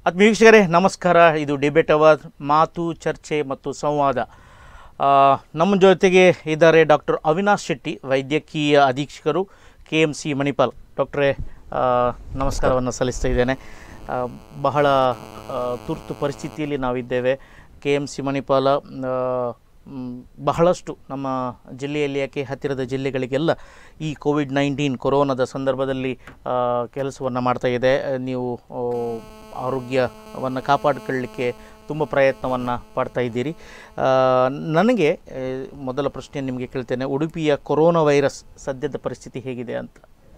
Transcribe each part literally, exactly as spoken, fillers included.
ಆತ್ಮೀಯ ವೀಕ್ಷಕರೇ ನಮಸ್ಕಾರ. ಇದು ಡಿಬೇಟ್ ಅವರ್, ಮಾತು ಚರ್ಚೆ ಮತ್ತು ಸಂವಾದ. ನಮ್ಮ ಜೊತೆಗೆ ಇದ್ದಾರೆ ಡಾಕ್ಟರ್ ಅವಿನಾಶ್ ಶೆಟ್ಟಿ, ವೈದ್ಯಕೀಯ ಅಧೀಕ್ಷಕರು, ಕೆ ಎಮ್ ಸಿ ಮಣಿಪಾಲ್. ಡಾಕ್ಟ್ರೇ ನಮಸ್ಕಾರವನ್ನು ಸಲ್ಲಿಸ್ತಾ ಇದ್ದೇನೆ. ಬಹಳ ತುರ್ತು ಪರಿಸ್ಥಿತಿಯಲ್ಲಿ ನಾವಿದ್ದೇವೆ. ಕೆ ಎಮ್ ಸಿ ಮಣಿಪಾಲ ಬಹಳಷ್ಟು ನಮ್ಮ ಜಿಲ್ಲೆಯಲ್ಲಿ, ಯಾಕೆ ಹತ್ತಿರದ ಜಿಲ್ಲೆಗಳಿಗೆಲ್ಲ ಈ ಕೋವಿಡ್ ನೈನ್ಟೀನ್ ಕೊರೋನಾದ ಸಂದರ್ಭದಲ್ಲಿ ಕೆಲಸವನ್ನು ಮಾಡ್ತಾಯಿದೆ. ನೀವು ಆರೋಗ್ಯವನ್ನು ಕಾಪಾಡಿಕೊಳ್ಳಲಿಕ್ಕೆ ತುಂಬ ಪ್ರಯತ್ನವನ್ನು ಪಡ್ತಾ ಇದ್ದೀರಿ. ನನಗೆ ಮೊದಲ ಪ್ರಶ್ನೆ ನಿಮಗೆ ಕೇಳ್ತೇನೆ, ಉಡುಪಿಯ ಕೊರೋನಾ ವೈರಸ್ ಸದ್ಯದ ಪರಿಸ್ಥಿತಿ ಹೇಗಿದೆ ಅಂತ?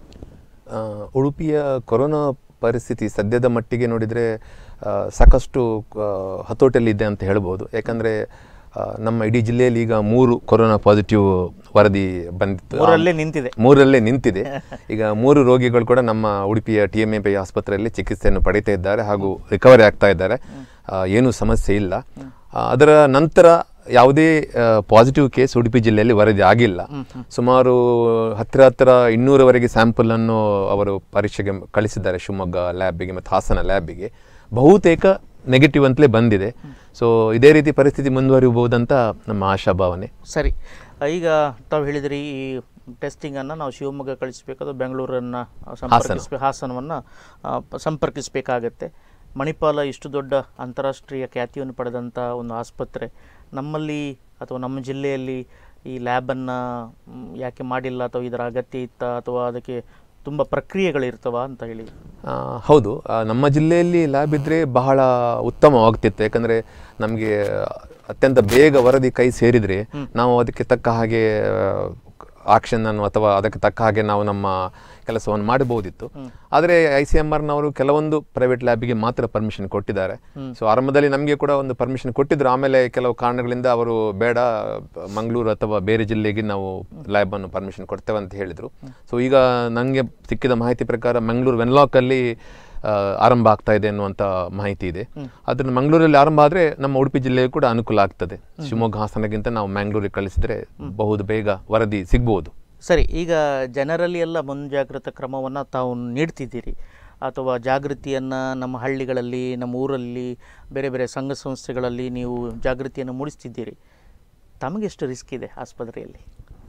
ಉಡುಪಿಯ ಕೊರೋನಾ ಪರಿಸ್ಥಿತಿ ಸದ್ಯದ ಮಟ್ಟಿಗೆ ನೋಡಿದರೆ ಸಾಕಷ್ಟು ಹತೋಟಿಯಲ್ಲಿದೆ ಅಂತ ಹೇಳ್ಬೋದು. ಯಾಕಂದರೆ ನಮ್ಮ ಇಡೀ ಜಿಲ್ಲೆಯಲ್ಲಿ ಈಗ ಮೂರು ಕೊರೋನಾ ಪಾಸಿಟಿವ್ ವರದಿ ಬಂದಿತ್ತು, ಮೂರಲ್ಲೇ ನಿಂತಿದೆ ಮೂರಲ್ಲೇ ನಿಂತಿದೆ ಈಗ ಮೂರು ರೋಗಿಗಳು ಕೂಡ ನಮ್ಮ ಉಡುಪಿಯ ಟಿ ಎಮ್ ಎ ಪೈ ಆಸ್ಪತ್ರೆಯಲ್ಲಿ ಚಿಕಿತ್ಸೆಯನ್ನು ಪಡೀತಾ ಇದ್ದಾರೆ ಹಾಗೂ ರಿಕವರಿ ಆಗ್ತಾ ಇದ್ದಾರೆ. ಏನೂ ಸಮಸ್ಯೆ ಇಲ್ಲ. ಅದರ ನಂತರ ಯಾವುದೇ ಪಾಸಿಟಿವ್ ಕೇಸ್ ಉಡುಪಿ ಜಿಲ್ಲೆಯಲ್ಲಿ ವರದಿ ಆಗಿಲ್ಲ. ಸುಮಾರು ಹತ್ತಿರ ಹತ್ತಿರ ಇನ್ನೂರವರೆಗೆ ಸ್ಯಾಂಪಲನ್ನು ಅವರು ಪರೀಕ್ಷೆಗೆ ಕಳಿಸಿದ್ದಾರೆ, ಶಿವಮೊಗ್ಗ ಲ್ಯಾಬಿಗೆ ಮತ್ತು ಹಾಸನ ಲ್ಯಾಬಿಗೆ. ಬಹುತೇಕ ನೆಗೆಟಿವ್ ಅಂತಲೇ ಬಂದಿದೆ. ಸೊ ಇದೇ ರೀತಿ ಪರಿಸ್ಥಿತಿ ಮುಂದುವರಿಯಬಹುದಂತ ನಮ್ಮ ಆಶಾಭಾವನೆ. ಸರಿ, ಈಗ ತಾವು ಹೇಳಿದ್ರಿ ಈ ಟೆಸ್ಟಿಂಗನ್ನು ನಾವು ಶಿವಮೊಗ್ಗ ಕಳಿಸಬೇಕಾದ್ರೆ ಬೆಂಗಳೂರನ್ನು ಸಂಪರ್ಕಿಸ್ಬೇಕು, ಹಾಸನವನ್ನು ಸಂಪರ್ಕಿಸಬೇಕಾಗತ್ತೆ. ಮಣಿಪಾಲ ಇಷ್ಟು ದೊಡ್ಡ ಅಂತಾರಾಷ್ಟ್ರೀಯ ಖ್ಯಾತಿಯನ್ನು ಪಡೆದಂಥ ಒಂದು ಆಸ್ಪತ್ರೆ, ನಮ್ಮಲ್ಲಿ ಅಥವಾ ನಮ್ಮ ಜಿಲ್ಲೆಯಲ್ಲಿ ಈ ಲ್ಯಾಬನ್ನು ಯಾಕೆ ಮಾಡಿಲ್ಲ, ಅಥವಾ ಇದರ ಅಗತ್ಯ ಇತ್ತ, ಅಥವಾ ಅದಕ್ಕೆ ತುಂಬ ಪ್ರಕ್ರಿಯೆಗಳಿರ್ತವ ಅಂತ ಹೇಳಿ? ಹೌದು, ನಮ್ಮ ಜಿಲ್ಲೆಯಲ್ಲಿ ಲ್ಯಾಬ್ ಇದ್ದರೆ ಬಹಳ ಉತ್ತಮವಾಗ್ತಿತ್ತು. ಯಾಕಂದರೆ ನಮಗೆ ಅತ್ಯಂತ ಬೇಗ ವರದಿ ಕೈ ಸೇರಿದರೆ ನಾವು ಅದಕ್ಕೆ ತಕ್ಕ ಹಾಗೆ ಆಕ್ಷನನ್ನು ಅಥವಾ ಅದಕ್ಕೆ ತಕ್ಕ ಹಾಗೆ ನಾವು ನಮ್ಮ ಕೆಲಸವನ್ನು ಮಾಡಬಹುದಿತ್ತು. ಆದರೆ ಐ ಸಿ ಎಮ್ ಆರ್ನವರು ಕೆಲವೊಂದು ಪ್ರೈವೇಟ್ ಲ್ಯಾಬಿಗೆ ಮಾತ್ರ ಪರ್ಮಿಷನ್ ಕೊಟ್ಟಿದ್ದಾರೆ. ಸೊ ಆರಂಭದಲ್ಲಿ ನಮಗೆ ಕೂಡ ಒಂದು ಪರ್ಮಿಷನ್ ಕೊಟ್ಟಿದ್ರು. ಆಮೇಲೆ ಕೆಲವು ಕಾರಣಗಳಿಂದ ಅವರು ಬೇಡ, ಮಂಗಳೂರು ಅಥವಾ ಬೇರೆ ಜಿಲ್ಲೆಗೆ ನಾವು ಲ್ಯಾಬನ್ನು ಪರ್ಮಿಷನ್ ಕೊಡ್ತೇವೆ ಅಂತ ಹೇಳಿದರು. ಸೊ ಈಗ ನನಗೆ ಸಿಕ್ಕಿದ ಮಾಹಿತಿ ಪ್ರಕಾರ ಮಂಗಳೂರು ವೆನ್ಲಾಕಲ್ಲಿ ಆರಂಭ ಆಗ್ತಾ ಇದೆ ಅನ್ನುವಂಥ ಮಾಹಿತಿ ಇದೆ. ಅದನ್ನು ಮಂಗಳೂರಲ್ಲಿ ಆರಂಭ ಆದರೆ ನಮ್ಮ ಉಡುಪಿ ಜಿಲ್ಲೆಯೂ ಕೂಡ ಅನುಕೂಲ ಆಗ್ತದೆ. ಶಿವಮೊಗ್ಗ ಹಾಸನಗಿಂತ ನಾವು ಮ್ಯಾಂಗ್ಳೂರಿಗೆ ಕಳಿಸಿದರೆ ಬಹುದು ಬೇಗ ವರದಿ ಸಿಗ್ಬೋದು. ಸರಿ, ಈಗ ಜನರಲ್ಲಿ ಎಲ್ಲ ಮುಂಜಾಗ್ರತಾ ಕ್ರಮವನ್ನು ತಾವು ನೀಡ್ತಿದ್ದೀರಿ, ಅಥವಾ ಜಾಗೃತಿಯನ್ನು ನಮ್ಮ ಹಳ್ಳಿಗಳಲ್ಲಿ, ನಮ್ಮ ಊರಲ್ಲಿ, ಬೇರೆ ಬೇರೆ ಸಂಘ ಸಂಸ್ಥೆಗಳಲ್ಲಿ ನೀವು ಜಾಗೃತಿಯನ್ನು ಮೂಡಿಸ್ತಿದ್ದೀರಿ. ತಮಗೆಷ್ಟು ರಿಸ್ಕ್ ಇದೆ ಆಸ್ಪತ್ರೆಯಲ್ಲಿ?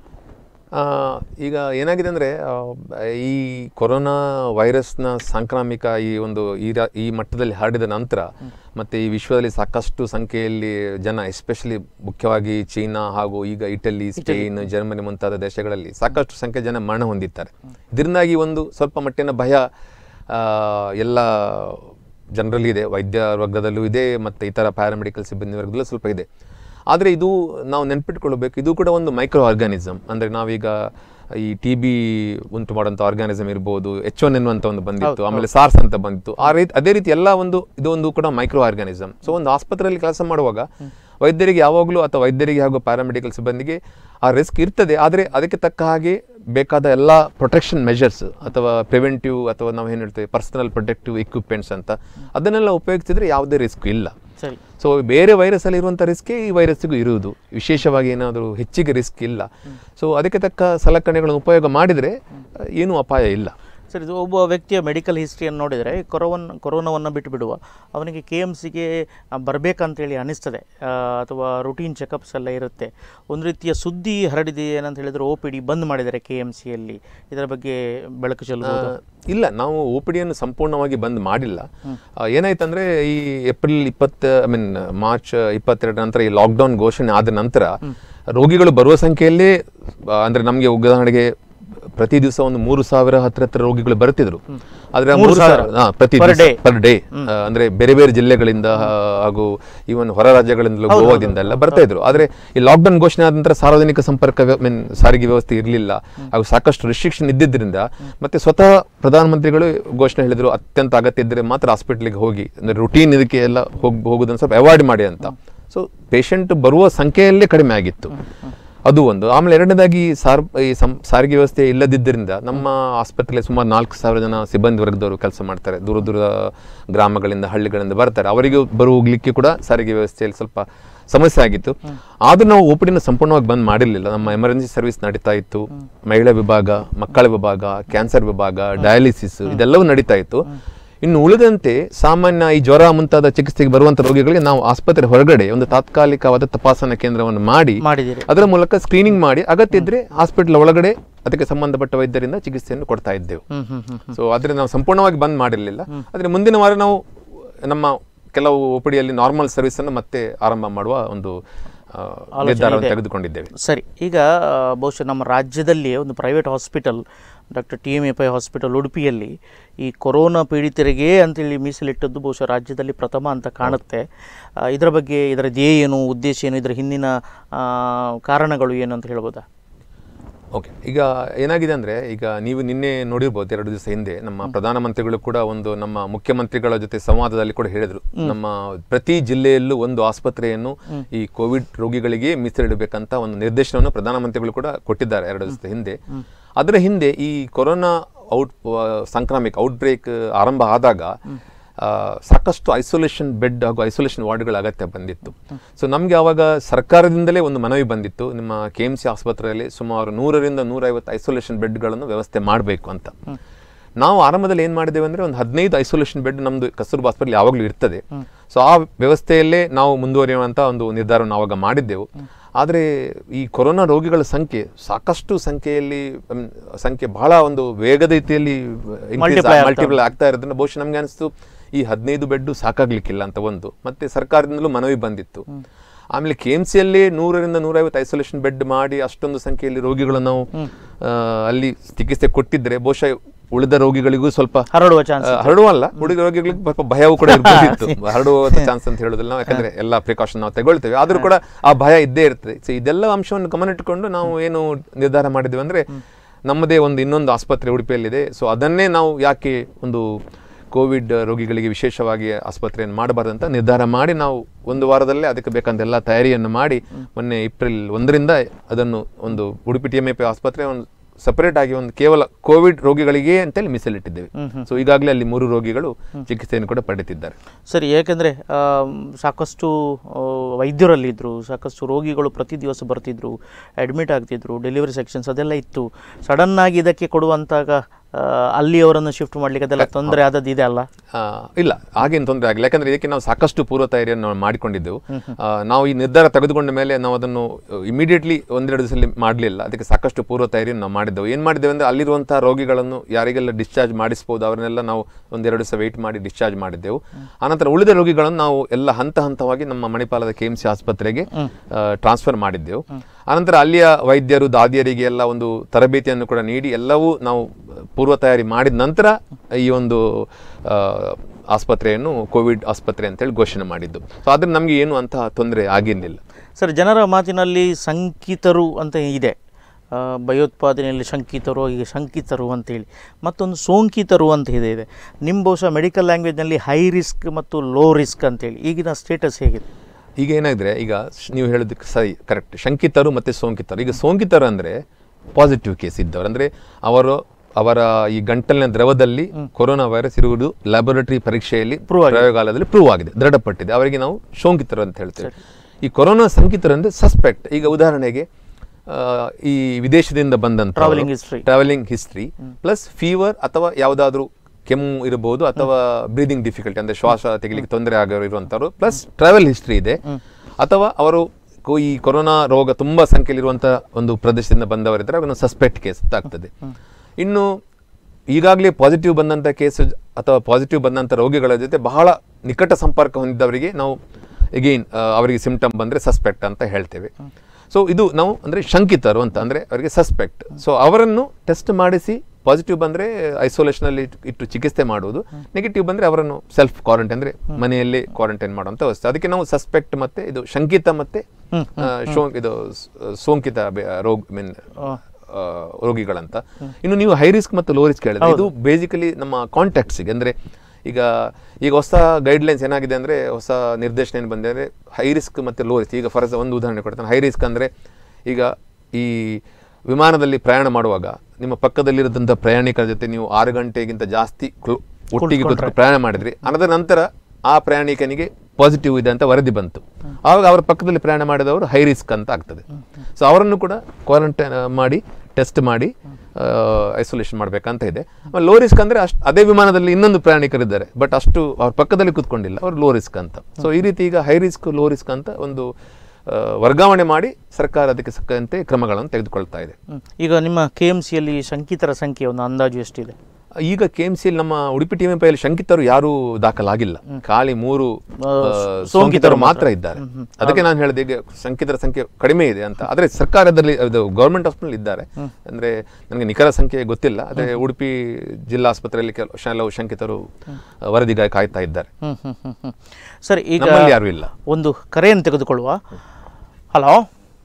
ಈಗ ಏನಾಗಿದೆ ಅಂದರೆ, ಈ ಕೊರೋನಾ ವೈರಸ್ನ ಸಾಂಕ್ರಾಮಿಕ ಈ ಒಂದು ಈ ಈ ಮಟ್ಟದಲ್ಲಿ ಹರಡಿದ ನಂತರ ಮತ್ತು ಈ ವಿಶ್ವದಲ್ಲಿ ಸಾಕಷ್ಟು ಸಂಖ್ಯೆಯಲ್ಲಿ ಜನ, ಎಸ್ಪೆಷಲಿ ಮುಖ್ಯವಾಗಿ ಚೀನಾ ಹಾಗೂ ಈಗ ಇಟಲಿ, ಸ್ಪೇನ್, ಜರ್ಮನಿ ಮುಂತಾದ ದೇಶಗಳಲ್ಲಿ ಸಾಕಷ್ಟು ಸಂಖ್ಯೆ ಜನ ಮರಣ ಹೊಂದಿದ್ದಾರೆ. ಇದರಿಂದಾಗಿ ಒಂದು ಸ್ವಲ್ಪ ಮಟ್ಟಿನ ಭಯ ಎಲ್ಲ ಜನರಲ್ಲಿ ಇದೆ, ವೈದ್ಯ ವರ್ಗದಲ್ಲೂ ಇದೆ ಮತ್ತು ಇತರ ಪ್ಯಾರಾಮೆಡಿಕಲ್ ಸಿಬ್ಬಂದಿ ವರ್ಗದಲ್ಲೂ ಸ್ವಲ್ಪ ಇದೆ. ಆದರೆ ಇದು ನಾವು ನೆನ್ಪಿಟ್ಕೊಳ್ಬೇಕು, ಇದು ಕೂಡ ಒಂದು ಮೈಕ್ರೋ ಆರ್ಗಾನಿಸಮ್. ಅಂದರೆ ನಾವೀಗ ಈ ಟಿ ಬಿ ಉಂಟು ಮಾಡುವಂಥ ಆರ್ಗಾನಿಸಮ್ ಇರ್ಬೋದು, ಎಚ್ ಒನ್ ಎನ್ನುವಂಥ ಒಂದು ಬಂದಿತ್ತು, ಆಮೇಲೆ ಸಾರ್ಸ್ ಅಂತ ಬಂದಿತ್ತು. ಆ ರೀತಿ ಅದೇ ರೀತಿ ಎಲ್ಲ ಒಂದು ಇದೊಂದು ಕೂಡ ಮೈಕ್ರೋ ಆರ್ಗಾನಿಸಮ್. ಸೊ ಒಂದು ಆಸ್ಪತ್ರೆಯಲ್ಲಿ ಕೆಲಸ ಮಾಡುವಾಗ ವೈದ್ಯರಿಗೆ ಯಾವಾಗಲೂ ಅಥವಾ ವೈದ್ಯರಿಗೆ ಹಾಗೂ ಪ್ಯಾರಾಮೆಡಿಕಲ್ ಸಿಬ್ಬಂದಿಗೆ ಆ ರಿಸ್ಕ್ ಇರ್ತದೆ. ಆದರೆ ಅದಕ್ಕೆ ತಕ್ಕ ಹಾಗೆ ಬೇಕಾದ ಎಲ್ಲ ಪ್ರೊಟೆಕ್ಷನ್ ಮೆಷರ್ಸ್ ಅಥವಾ ಪ್ರಿವೆಂಟಿವ್ ಅಥವಾ ನಾವು ಏನು ಹೇಳ್ತೇವೆ ಪರ್ಸನಲ್ ಪ್ರೊಟೆಕ್ಟಿವ್ ಇಕ್ವಿಪ್ಮೆಂಟ್ಸ್ ಅಂತ ಅದನ್ನೆಲ್ಲ ಉಪಯೋಗಿಸಿದ್ರೆ ಯಾವುದೇ ರಿಸ್ಕ್ ಇಲ್ಲ. ಸೊ ಬೇರೆ ವೈರಸ್ಸಲ್ಲಿ ಇರುವಂಥ ರಿಸ್ಕೇ ಈ ವೈರಸ್ಸಿಗೂ ಇರುವುದು, ವಿಶೇಷವಾಗಿ ಏನಾದರೂ ಹೆಚ್ಚಿಗೆ ರಿಸ್ಕ್ ಇಲ್ಲ. ಸೊ ಅದಕ್ಕೆ ತಕ್ಕ ಸಲಕರಣೆಗಳನ್ನು ಉಪಯೋಗ ಮಾಡಿದರೆ ಏನೂ ಅಪಾಯ ಇಲ್ಲ. ಸರಿ, ಇದು ಒಬ್ಬ ವ್ಯಕ್ತಿಯ ಮೆಡಿಕಲ್ ಹಿಸ್ಟ್ರಿಯನ್ನು ನೋಡಿದರೆ ಕೊರೋನ್ ಕೊರೋನಾವನ್ನು ಬಿಟ್ಟು ಬಿಡುವ ಅವನಿಗೆ ಕೆ ಎಮ್ ಸಿಗೆ ಬರಬೇಕಂತೇಳಿ ಅನಿಸ್ತದೆ, ಅಥವಾ ರುಟೀನ್ ಚೆಕಪ್ಸ್ ಎಲ್ಲ ಇರುತ್ತೆ. ಒಂದು ರೀತಿಯ ಸುದ್ದಿ ಹರಡಿದೆ ಏನಂತ ಹೇಳಿದರೆ ಒ ಪಿ ಡಿ ಬಂದ್ ಮಾಡಿದ್ದಾರೆ ಕೆ ಎಮ್ ಸಿಯಲ್ಲಿ. ಇದರ ಬಗ್ಗೆ ಬೆಳಕು ಚೆಲ್ಲಬಹುದು? ಇಲ್ಲ, ನಾವು ಒ ಪಿ ಡಿಯನ್ನು ಸಂಪೂರ್ಣವಾಗಿ ಬಂದ್ ಮಾಡಿಲ್ಲ. ಏನಾಯ್ತಂದರೆ ಈ ಏಪ್ರಿಲ್ ಇಪ್ಪತ್ತು ಐ ಮೀನ್ ಮಾರ್ಚ್ ಇಪ್ಪತ್ತೆರಡರ ನಂತರ ಈ ಲಾಕ್ಡೌನ್ ಘೋಷಣೆ ಆದ ನಂತರ ರೋಗಿಗಳು ಬರುವ ಸಂಖ್ಯೆಯಲ್ಲಿ, ಅಂದರೆ ನಮಗೆ ಉದಾಹರಣೆಗೆ ಪ್ರತಿ ದಿವಸ ಒಂದು ಮೂರು ಸಾವಿರ ಹತ್ರ ಹತ್ರ ರೋಗಿಗಳು ಬರ್ತಿದ್ರು. ಆದ್ರೆ ಮೂರು ಸಾವಿರ ಪ್ರತಿ ಪರ್ ಡೇ, ಅಂದ್ರೆ ಬೇರೆ ಬೇರೆ ಜಿಲ್ಲೆಗಳಿಂದ ಹಾಗೂ ಈವನ್ ಹೊರ ರಾಜ್ಯಗಳಿಂದಲೂ ಗೋವಾದಿಂದ ಎಲ್ಲ ಬರ್ತಾ ಇದ್ರು. ಆದ್ರೆ ಈ ಲಾಕ್ಡೌನ್ ಘೋಷಣೆ ಆದ ನಂತರ ಸಾರ್ವಜನಿಕ ಸಂಪರ್ಕ ಮೀನ್ ಸಾರಿಗೆ ವ್ಯವಸ್ಥೆ ಇರಲಿಲ್ಲ ಹಾಗೂ ಸಾಕಷ್ಟು ರಿಸ್ಟ್ರಿಕ್ಷನ್ ಇದ್ದಿದ್ದರಿಂದ ಮತ್ತೆ ಸ್ವತಃ ಪ್ರಧಾನಮಂತ್ರಿಗಳು ಘೋಷಣೆ ಹೇಳಿದ್ರು, ಅತ್ಯಂತ ಅಗತ್ಯ ಇದ್ದರೆ ಮಾತ್ರ ಹಾಸ್ಪಿಟ್ಲಿಗೆ ಹೋಗಿ, ಅಂದ್ರೆ ರುಟೀನ್ ಇದಕ್ಕೆ ಎಲ್ಲ ಹೋಗಿ ಹೋಗೋದನ್ನು ಸ್ವಲ್ಪ ಅವಾಯ್ಡ್ ಮಾಡಿ ಅಂತ. ಸೊ ಪೇಷಂಟ್ ಬರುವ ಸಂಖ್ಯೆಯಲ್ಲೇ ಕಡಿಮೆ ಆಗಿತ್ತು, ಅದು ಒಂದು. ಆಮೇಲೆ ಎರಡನೇದಾಗಿ ಸಾರ್ ಈ ಸಾರಿಗೆ ವ್ಯವಸ್ಥೆ ಇಲ್ಲದಿದ್ದರಿಂದ ನಮ್ಮ ಆಸ್ಪತ್ರೆಯಲ್ಲಿ ಸುಮಾರು ನಾಲ್ಕು ಸಾವಿರ ಜನ ಸಿಬ್ಬಂದಿ ವರ್ಗದವರು ಕೆಲಸ ಮಾಡ್ತಾರೆ. ದೂರ ದೂರ ಗ್ರಾಮಗಳಿಂದ ಹಳ್ಳಿಗಳಿಂದ ಬರ್ತಾರೆ. ಅವರಿಗೆ ಬರೋಗ್ಲಿಕ್ಕೆ ಕೂಡ ಸಾರಿಗೆ ವ್ಯವಸ್ಥೆಯಲ್ಲಿ ಸ್ವಲ್ಪ ಸಮಸ್ಯೆ ಆಗಿತ್ತು. ಆದರೂ ನಾವು ಒ ಪಿ ಡಿನ ಸಂಪೂರ್ಣವಾಗಿ ಬಂದ್ ಮಾಡಿರಲಿಲ್ಲ. ನಮ್ಮ ಎಮರ್ಜೆನ್ಸಿ ಸರ್ವಿಸ್ ನಡೀತಾ ಇತ್ತು, ಮಹಿಳಾ ವಿಭಾಗ, ಮಕ್ಕಳ ವಿಭಾಗ, ಕ್ಯಾನ್ಸರ್ ವಿಭಾಗ, ಡಯಾಲಿಸಿಸ್ ಇದೆಲ್ಲವೂ ನಡೀತಾ ಇತ್ತು. ಇನ್ನು ಉಳಿದಂತೆ ಸಾಮಾನ್ಯ ಈ ಜ್ವರ ಮುಂತಾದ ಚಿಕಿತ್ಸೆಗೆ ಬರುವಂಥ ರೋಗಿಗಳಿಗೆ ನಾವು ಆಸ್ಪತ್ರೆ ಹೊರಗಡೆ ಒಂದು ತಾತ್ಕಾಲಿಕವಾದ ತಪಾಸಣಾ ಕೇಂದ್ರವನ್ನು ಮಾಡಿ ಅದರ ಮೂಲಕ ಸ್ಕ್ರೀನಿಂಗ್ ಮಾಡಿ ಅಗತ್ಯ ಇದ್ರೆ ಹಾಸ್ಪಿಟಲ್ ಒಳಗಡೆ ಅದಕ್ಕೆ ಸಂಬಂಧಪಟ್ಟ ವೈದ್ಯರಿಂದ ಚಿಕಿತ್ಸೆಯನ್ನು ಕೊಡ್ತಾ ಇದ್ದೆವು. ಸೊ ಆದ್ರೆ ನಾವು ಸಂಪೂರ್ಣವಾಗಿ ಬಂದ್ ಮಾಡಿರಲಿಲ್ಲ. ಆದ್ರೆ ಮುಂದಿನ ವಾರ ನಾವು ನಮ್ಮ ಕೆಲವು ಒಪಿಡಿಯಲ್ಲಿ ನಾರ್ಮಲ್ ಸರ್ವಿಸ್ ಅನ್ನು ಮತ್ತೆ ಆರಂಭ ಮಾಡುವ ಒಂದು ನಿರ್ಧಾರವನ್ನು ತೆಗೆದುಕೊಂಡಿದ್ದೇವೆ. ಸರಿ, ಈಗ ಬಹುಶಃ ನಮ್ಮ ರಾಜ್ಯದಲ್ಲಿ ಒಂದು private hospital doctor T M A Pai hospital ಉಡುಪಿಯಲ್ಲಿ ಈ ಕೊರೋನಾ ಪೀಡಿತರಿಗೆ ಅಂತೇಳಿ ಮೀಸಲಿಟ್ಟದ್ದು ಬಹುಶಃ ರಾಜ್ಯದಲ್ಲಿ ಪ್ರಥಮ ಅಂತ ಕಾಣುತ್ತೆ. ಇದರ ಬಗ್ಗೆ ಇದರ ಧ್ಯೇಯ ಏನು, ಉದ್ದೇಶ ಏನು, ಇದರ ಹಿಂದಿನ ಕಾರಣಗಳು ಏನು ಅಂತ ಹೇಳ್ಬೋದಾ? ಓಕೆ, ಈಗ ಏನಾಗಿದೆ ಅಂದರೆ, ಈಗ ನೀವು ನಿನ್ನೆ ನೋಡಿರ್ಬೋದು, ಎರಡು ದಿವಸ ಹಿಂದೆ ನಮ್ಮ ಪ್ರಧಾನಮಂತ್ರಿಗಳು ಕೂಡ ಒಂದು ನಮ್ಮ ಮುಖ್ಯಮಂತ್ರಿಗಳ ಜೊತೆ ಸಂವಾದದಲ್ಲಿ ಕೂಡ ಹೇಳಿದರು, ನಮ್ಮ ಪ್ರತಿ ಜಿಲ್ಲೆಯಲ್ಲೂ ಒಂದು ಆಸ್ಪತ್ರೆಯನ್ನು ಈ ಕೋವಿಡ್ ರೋಗಿಗಳಿಗೆ ಮೀಸಲಿಡಬೇಕಂತ ಒಂದು ನಿರ್ದೇಶನವನ್ನು ಪ್ರಧಾನಮಂತ್ರಿಗಳು ಕೂಡ ಕೊಟ್ಟಿದ್ದಾರೆ ಎರಡು ದಿವಸದ ಹಿಂದೆ. ಅದರ ಹಿಂದೆ ಈ ಕೊರೋನಾ ಔಟ್ ಸಾಂಕ್ರಾಮಿಕ ಔಟ್ಬ್ರೇಕ್ ಆರಂಭ ಆದಾಗ ಸಾಕಷ್ಟು ಐಸೋಲೇಷನ್ ಬೆಡ್ ಹಾಗೂ ಐಸೋಲೇಷನ್ ವಾರ್ಡ್ಗಳ ಅಗತ್ಯ ಬಂದಿತ್ತು. ಸೊ ನಮಗೆ ಆವಾಗ ಸರ್ಕಾರದಿಂದಲೇ ಒಂದು ಮನವಿ ಬಂದಿತ್ತು, ನಿಮ್ಮ ಕೆ ಎಂ ಸಿ ಆಸ್ಪತ್ರೆಯಲ್ಲಿ ಸುಮಾರು ನೂರರಿಂದ ನೂರೈವತ್ತು ಐಸೋಲೇಷನ್ ಬೆಡ್ಗಳನ್ನು ವ್ಯವಸ್ಥೆ ಮಾಡಬೇಕು ಅಂತ. ನಾವು ಆರಂಭದಲ್ಲಿ ಏನು ಮಾಡಿದ್ದೇವೆ ಅಂದರೆ, ಒಂದು ಹದಿನೈದು ಐಸೋಲೇಷನ್ ಬೆಡ್ ನಮ್ಮದು ಕಸ್ತೂರ್ಬಾ ಆಸ್ಪತ್ರೆ ಯಾವಾಗಲೂ ಇರ್ತದೆ. ಸೊ ಆ ವ್ಯವಸ್ಥೆಯಲ್ಲೇ ನಾವು ಮುಂದುವರಿಯುವಂಥ ಒಂದು ನಿರ್ಧಾರವನ್ನು ಆವಾಗ ಮಾಡಿದ್ದೆವು. ಆದರೆ ಈ ಕೊರೋನಾ ರೋಗಿಗಳ ಸಂಖ್ಯೆ ಸಾಕಷ್ಟು ಸಂಖ್ಯೆಯಲ್ಲಿ ಸಂಖ್ಯೆ ಬಹಳ ಒಂದು ವೇಗದ ರೀತಿಯಲ್ಲಿ ಮಲ್ಟಿಪ್ಲೈ ಆಗ್ತಾ ಇರೋದ್ರಿಂದ ಬಹುಶಃ ನಮ್ಗೆ ಅನಿಸ್ತು ಈ ಹದಿನೈದು ಬೆಡ್ಡು ಸಾಕಾಗ್ಲಿಕ್ಕಿಲ್ಲ ಅಂತ ಒಂದು. ಮತ್ತೆ ಸರ್ಕಾರದಿಂದಲೂ ಮನವಿ ಬಂದಿತ್ತು. ಆಮೇಲೆ ಕೆ ಎಂ ಸಿಯಲ್ಲಿ ನೂರರಿಂದ ನೂರೈವತ್ತು ಐಸೋಲೇಷನ್ ಬೆಡ್ ಮಾಡಿ ಅಷ್ಟೊಂದು ಸಂಖ್ಯೆಯಲ್ಲಿ ರೋಗಿಗಳು ನಾವು ಅಲ್ಲಿ ಚಿಕಿತ್ಸೆ ಕೊಟ್ಟಿದ್ರೆ ಬಹುಶಃ ಉಳಿದ ರೋಗಿಗಳಿಗೂ ಸ್ವಲ್ಪ ಹರಡುವ ಚಾನ್ಸ್ ಹರಡುವಲ್ಲ ಉಳಿದ ರೋಗಿಗಳಿಗೆ ಸ್ವಲ್ಪ ಭಯವೂ ಕೂಡ ಇರ್ಬೋದಿತ್ತು. ಹರಡುವ ಚಾನ್ಸ್ ಅಂತ ಹೇಳೋದಿಲ್ಲ ನಾವು, ಯಾಕಂದ್ರೆ ಎಲ್ಲ ಪ್ರಿಕಾಷನ್ ನಾವು ತಗೊಳ್ತೇವೆ, ಆದ್ರೂ ಕೂಡ ಆ ಭಯ ಇದ್ದೇ ಇರ್ತದೆ. ಸೊ ಇದೆಲ್ಲ ಅಂಶವನ್ನು ಗಮನಿಟ್ಟುಕೊಂಡು ನಾವು ಏನು ನಿರ್ಧಾರ ಮಾಡಿದ್ವಿ ಅಂದ್ರೆ, ನಮ್ಮದೇ ಒಂದು ಇನ್ನೊಂದು ಆಸ್ಪತ್ರೆ ಉಡುಪಿಯಲ್ಲಿದೆ, ಸೊ ಅದನ್ನೇ ನಾವು ಯಾಕೆ ಒಂದು ಕೋವಿಡ್ ರೋಗಿಗಳಿಗೆ ವಿಶೇಷವಾಗಿ ಆಸ್ಪತ್ರೆಯನ್ನು ಮಾಡಬಾರ್ದಂತ ನಿರ್ಧಾರ ಮಾಡಿ ನಾವು ಒಂದು ವಾರದಲ್ಲೇ ಅದಕ್ಕೆ ಬೇಕಂತ ಎಲ್ಲ ತಯಾರಿಯನ್ನು ಮಾಡಿ ಮೊನ್ನೆ ಏಪ್ರಿಲ್ ಒಂದರಿಂದ ಅದನ್ನು ಒಂದು Udupi T M A P ಆಸ್ಪತ್ರೆ ಒಂದು ಸಪರೇಟ್ ಆಗಿ ಒಂದು ಕೇವಲ ಕೋವಿಡ್ ರೋಗಿಗಳಿಗೆ ಅಂತೇಳಿ ಮೀಸಲಿಟ್ಟಿದ್ದೇವೆ. ಸೊ ಈಗಾಗಲೇ ಅಲ್ಲಿ ಮೂರು ರೋಗಿಗಳು ಚಿಕಿತ್ಸೆಯನ್ನು ಕೂಡ ಪಡೆದಿದ್ದಾರೆ. ಸರಿ, ಯಾಕೆಂದರೆ ಸಾಕಷ್ಟು ವೈದ್ಯರಲ್ಲಿದ್ದರು, ಸಾಕಷ್ಟು ರೋಗಿಗಳು ಪ್ರತಿ ದಿವಸ ಬರ್ತಿದ್ರು, ಅಡ್ಮಿಟ್ ಆಗ್ತಿದ್ರು, ಡೆಲಿವರಿ ಸೆಕ್ಷನ್ಸ್ ಅದೆಲ್ಲ ಇತ್ತು. ಸಡನ್ನಾಗಿ ಇದಕ್ಕೆ ಕೊಡುವಂತಾಗ ಅಲ್ಲಿ ಅವರನ್ನು ಶಿಫ್ಟ್ ಮಾಡ್ಲಿಕ್ಕೆ ಅದೆಲ್ಲ ತೊಂದರೆ ಆದದ್ದು ಇದೆ ಅಲ್ಲ? ಇಲ್ಲ, ಹಾಗೇನು ತೊಂದರೆ ಆಗಿಲ್ಲ. ಯಾಕಂದ್ರೆ ಇದಕ್ಕೆ ನಾವು ಸಾಕಷ್ಟು ಪೂರ್ವ ತಯಾರಿಯನ್ನು ನಾವು ಮಾಡಿಕೊಂಡಿದ್ದೆವು. ನಾವು ಈ ನಿರ್ಧಾರ ತೆಗೆದುಕೊಂಡ ಮೇಲೆ ನಾವು ಅದನ್ನು ಇಮಿಡಿಯೇಟ್ಲಿ ಒಂದೆರಡು ದಿವಸದಲ್ಲಿ ಮಾಡಲಿಲ್ಲ, ಅದಕ್ಕೆ ಸಾಕಷ್ಟು ಪೂರ್ವ ತಯಾರಿಯನ್ನು ನಾವು ಮಾಡಿದ್ದೆವು. ಏನು ಮಾಡಿದ್ದೇವೆ ಅಂದರೆ, ಅಲ್ಲಿರುವಂತಹ ರೋಗಿಗಳನ್ನು ಯಾರಿಗೆಲ್ಲ ಡಿಸ್ಚಾರ್ಜ್ ಮಾಡಿಸ್ಬೋದು ಅವರನ್ನೆಲ್ಲ ನಾವು ಒಂದೆರಡು ದಿವಸ ವೆಯ್ಟ್ ಮಾಡಿ ಡಿಸ್ಚಾರ್ಜ್ ಮಾಡಿದ್ದೆವು. ಆನಂತರ ಉಳಿದ ರೋಗಿಗಳನ್ನು ನಾವು ಎಲ್ಲ ಹಂತ ಹಂತವಾಗಿ ನಮ್ಮ ಮಣಿಪಾಲದ ಕೆ ಎಂ ಸಿ ಆಸ್ಪತ್ರೆಗೆ ಟ್ರಾನ್ಸ್ಫರ್ ಮಾಡಿದ್ದೆವು. ಆನಂತರ ಅಲ್ಲಿಯ ವೈದ್ಯರು ದಾದಿಯರಿಗೆ ಎಲ್ಲ ಒಂದು ತರಬೇತಿಯನ್ನು ಕೂಡ ನೀಡಿ ಎಲ್ಲವೂ ನಾವು ಪೂರ್ವ ತಯಾರಿ ಮಾಡಿದ ನಂತರ ಈ ಒಂದು ಆಸ್ಪತ್ರೆಯನ್ನು ಕೋವಿಡ್ ಆಸ್ಪತ್ರೆ ಅಂತೇಳಿ ಘೋಷಣೆ ಮಾಡಿದ್ದು. ಸೊ ಆದರೆ ನಮಗೆ ಏನು ಅಂತಹ ತೊಂದರೆ ಆಗಿರಲಿಲ್ಲ. ಸರ್, ಜನರ ಮಾತಿನಲ್ಲಿ ಶಂಕಿತರು ಅಂತ ಇದೆ, ಭಯೋತ್ಪಾದನೆಯಲ್ಲಿ ಶಂಕಿತರು, ಈಗ ಶಂಕಿತರು ಅಂತೇಳಿ, ಮತ್ತೊಂದು ಸೋಂಕಿತರು ಅಂತ ಇದೆ ಇದೆ ನಿಮ್ಮ ಬಹುಶಃ ಮೆಡಿಕಲ್ ಲ್ಯಾಂಗ್ವೇಜ್ನಲ್ಲಿ ಹೈ ರಿಸ್ಕ್ ಮತ್ತು ಲೋ ರಿಸ್ಕ್ ಅಂತೇಳಿ ಈಗಿನ ಸ್ಟೇಟಸ್ ಹೇಗಿದೆ? ಈಗ ಏನಾದರೆ, ಈಗ ನೀವು ಹೇಳೋದಕ್ಕೆ ಸರಿ, ಕರೆಕ್ಟ್. ಶಂಕಿತರು ಮತ್ತು ಸೋಂಕಿತರು. ಈಗ ಸೋಂಕಿತರು ಅಂದರೆ ಪಾಸಿಟಿವ್ ಕೇಸ್ ಇದ್ದವರು, ಅಂದರೆ ಅವರು ಅವರ ಈ ಗಂಟಲಿನ ದ್ರವದಲ್ಲಿ ಕೊರೋನಾ ವೈರಸ್ ಇರುವುದು ಲ್ಯಾಬೊರೇಟರಿ ಪರೀಕ್ಷೆಯಲ್ಲಿ ಪ್ರಯೋಗಾಲಯದಲ್ಲಿ ಪ್ರೂವ್ ಆಗಿದೆ, ದೃಢಪಟ್ಟಿದೆ, ಅವರಿಗೆ ನಾವು ಸೋಂಕಿತರು ಅಂತ ಹೇಳ್ತೇವೆ. ಈ ಕೊರೋನಾ ಸೋಂಕಿತರು ಅಂದರೆ ಸಸ್ಪೆಕ್ಟ್. ಈಗ ಉದಾಹರಣೆಗೆ ಈ ವಿದೇಶದಿಂದ ಬಂದಂತ ಟ್ರಾವೆಲಿಂಗ್ ಹಿಸ್ಟ್ರಿ ಪ್ಲಸ್ ಫೀವರ್ ಅಥವಾ ಯಾವುದಾದ್ರೂ ಕೆಮ್ಮು ಇರಬಹುದು ಅಥವಾ ಬ್ರೀದಿಂಗ್ ಡಿಫಿಕಲ್ಟಿ ಅಂದರೆ ಶ್ವಾಸ ತೆಗಿಲಿಕ್ಕೆ ತೊಂದರೆ ಆಗೋರು ಇರುವಂತವರು ಪ್ಲಸ್ ಟ್ರಾವೆಲ್ ಹಿಸ್ಟ್ರಿ ಇದೆ, ಅಥವಾ ಅವರು ಈ ಕೊರೋನಾ ರೋಗ ತುಂಬಾ ಸಂಖ್ಯೆಯಲ್ಲಿರುವಂತಹ ಒಂದು ಪ್ರದೇಶದಿಂದ ಬಂದವರಿದ್ದರೆ ಅವನು ಸಸ್ಪೆಕ್ಟ್ ಕೇಸ್ ಅಂತ ಆಗ್ತದೆ. ಇನ್ನು ಈಗಾಗಲೇ ಪಾಸಿಟಿವ್ ಬಂದಂಥ ಕೇಸ್ ಅಥವಾ ಪಾಸಿಟಿವ್ ಬಂದಂಥ ರೋಗಿಗಳ ಜೊತೆ ಬಹಳ ನಿಕಟ ಸಂಪರ್ಕ ಹೊಂದಿದ್ದವರಿಗೆ ನಾವು ಎಗೈನ್ ಅವರಿಗೆ ಸಿಂಪ್ಟಮ್ ಬಂದರೆ ಸಸ್ಪೆಕ್ಟ್ ಅಂತ ಹೇಳ್ತೇವೆ. ಸೊ ಇದು ನಾವು ಅಂದರೆ ಶಂಕಿತರು ಅಂತ, ಅಂದರೆ ಅವರಿಗೆ ಸಸ್ಪೆಕ್ಟ್. ಸೊ ಅವರನ್ನು ಟೆಸ್ಟ್ ಮಾಡಿಸಿ ಪಾಸಿಟಿವ್ ಬಂದರೆ ಐಸೋಲೇಷನಲ್ಲಿ ಇಟ್ಟು ಚಿಕಿತ್ಸೆ ಮಾಡುವುದು, ನೆಗೆಟಿವ್ ಬಂದರೆ ಅವರನ್ನು ಸೆಲ್ಫ್ ಕ್ವಾರಂಟೈನ್ ಅಂದರೆ ಮನೆಯಲ್ಲಿ ಕ್ವಾರಂಟೈನ್ ಮಾಡುವಂಥ ವ್ಯವಸ್ಥೆ. ಅದಕ್ಕೆ ನಾವು ಸಸ್ಪೆಕ್ಟ್ ಮತ್ತು ಇದು ಶಂಕಿತ ಮತ್ತು ಇದು ಸೋಂಕಿತ ರೋಗ ಮೀನ್ ರೋಗಿಗಳಂತ. ಇನ್ನು ನೀವು ಹೈ ರಿಸ್ಕ್ ಮತ್ತು ಲೋ ರಿಸ್ಕ್ ಹೇಳಿದ್ರೆ, ಇದು ಬೇಸಿಕಲಿ ನಮ್ಮ ಕಾಂಟ್ಯಾಕ್ಟ್ಸಿಗೆ, ಅಂದರೆ ಈಗ ಈಗ ಹೊಸ ಗೈಡ್ಲೈನ್ಸ್ ಏನಾಗಿದೆ ಅಂದರೆ, ಹೊಸ ನಿರ್ದೇಶನ ಏನು ಬಂದಿದೆ ಅಂದರೆ ಹೈ ರಿಸ್ಕ್ ಮತ್ತು ಲೋ ರಿಸ್ಕ್. ಈಗ ಫಾರ್ ಎಕ್ಸಾಂಪಲ್ ಒಂದು ಉದಾಹರಣೆ ಕೊಡ್ತಾನೆ. ಹೈ ರಿಸ್ಕ್ ಅಂದರೆ, ಈಗ ಈ ವಿಮಾನದಲ್ಲಿ ಪ್ರಯಾಣ ಮಾಡುವಾಗ ನಿಮ್ಮ ಪಕ್ಕದಲ್ಲಿರೋದಂಥ ಪ್ರಯಾಣಿಕರ ಜೊತೆ ನೀವು ಆರು ಗಂಟೆಗಿಂತ ಜಾಸ್ತಿ ಒಟ್ಟಿಗೆ ಕೂತ್ಕೊಂಡು ಪ್ರಯಾಣ ಮಾಡಿದ್ರಿ, ಅದರ ನಂತರ ಆ ಪ್ರಯಾಣಿಕನಿಗೆ ಪಾಸಿಟಿವ್ ಇದೆ ಅಂತ ವರದಿ ಬಂತು, ಆವಾಗ ಅವರ ಪಕ್ಕದಲ್ಲಿ ಪ್ರಯಾಣ ಮಾಡಿದವರು ಹೈ ರಿಸ್ಕ್ ಅಂತ ಆಗ್ತದೆ. ಸೊ ಅವರನ್ನು ಕೂಡ ಕ್ವಾರಂಟೈನ್ ಮಾಡಿ ಟೆಸ್ಟ್ ಮಾಡಿ ಐಸೋಲೇಷನ್ ಮಾಡಬೇಕಂತ ಇದೆ. ಆಮೇಲೆ ಲೋ ರಿಸ್ಕ್ ಅಂದರೆ ಅಷ್ಟು ಅದೇ ವಿಮಾನದಲ್ಲಿ ಇನ್ನೊಂದು ಪ್ರಯಾಣಿಕರಿದ್ದಾರೆ, ಬಟ್ ಅಷ್ಟು ಅವ್ರ ಪಕ್ಕದಲ್ಲಿ ಕೂತ್ಕೊಂಡಿಲ್ಲ, ಅವ್ರು ಲೋ ರಿಸ್ಕ್ ಅಂತ. ಸೊ ಈ ರೀತಿ ಈಗ ಹೈ ರಿಸ್ಕ್ ಲೋ ರಿಸ್ಕ್ ಅಂತ ಒಂದು ವರ್ಗಾವಣೆ ಮಾಡಿ ಸರ್ಕಾರ ಅದಕ್ಕೆ ಸಕ್ಕಂತೆ ಕ್ರಮಗಳನ್ನು ತೆಗೆದುಕೊಳ್ತಾ ಇದೆ. ಈಗ ನಿಮ್ಮ ಕೆ ಎಂ ಸಿಯಲ್ಲಿ ಶಂಕಿತರ ಸಂಖ್ಯೆ ಒಂದು ಅಂದಾಜು ಎಷ್ಟಿದೆ? ಈಗ ಕೆ ಎಂ ಸಿಯಲ್ಲಿ ನಮ್ಮ ಉಡುಪಿ ಟಿ ಎಂ ಪೈಯಲ್ಲಿ ಶಂಕಿತರು ಯಾರೂ ದಾಖಲಾಗಿಲ್ಲ, ಖಾಲಿ ಮೂರು ಸೋಂಕಿತರು ಮಾತ್ರ ಇದ್ದಾರೆ. ಅದಕ್ಕೆ ನಾನು ಹೇಳಿದೆ ಈಗ ಶಂಕಿತರ ಸಂಖ್ಯೆ ಕಡಿಮೆ ಇದೆ ಅಂತ. ಆದರೆ ಸರ್ಕಾರದಲ್ಲಿ ಅದು ಗೌರ್ಮೆಂಟ್ ಹಾಸ್ಪಿಟಲ್ ಇದ್ದಾರೆ, ಅಂದರೆ ನನಗೆ ನಿಖರ ಸಂಖ್ಯೆ ಗೊತ್ತಿಲ್ಲ. ಆದರೆ ಉಡುಪಿ ಜಿಲ್ಲಾ ಆಸ್ಪತ್ರೆಯಲ್ಲಿ ಕೆಲವು ಶಂಕಿತರು ವರದಿಗಾಗಿ ಕಾಯ್ತಾ ಇದ್ದಾರೆ. ಸರಿ, ಈಗ ಯಾರು ಇಲ್ಲ. ಒಂದು ಕರೆಯನ್ನು ತೆಗೆದುಕೊಳ್ಳುವ. ಹಲೋ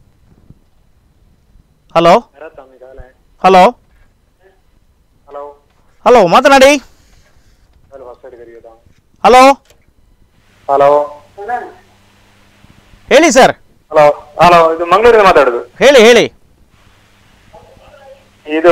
ಹಲೋ ಹಲೋ ಹಲೋ ಮಾತನಾಡಿ. ಹಲೋ ಹಲೋ ಹೇಳಿ ಸರ್. ಹಲೋ ಹಲೋ ಇದು ಮಂಗಳೂರಿಂದ ಮಾತಾಡುದು. ಹೇಳಿ ಹೇಳಿ. ಇದು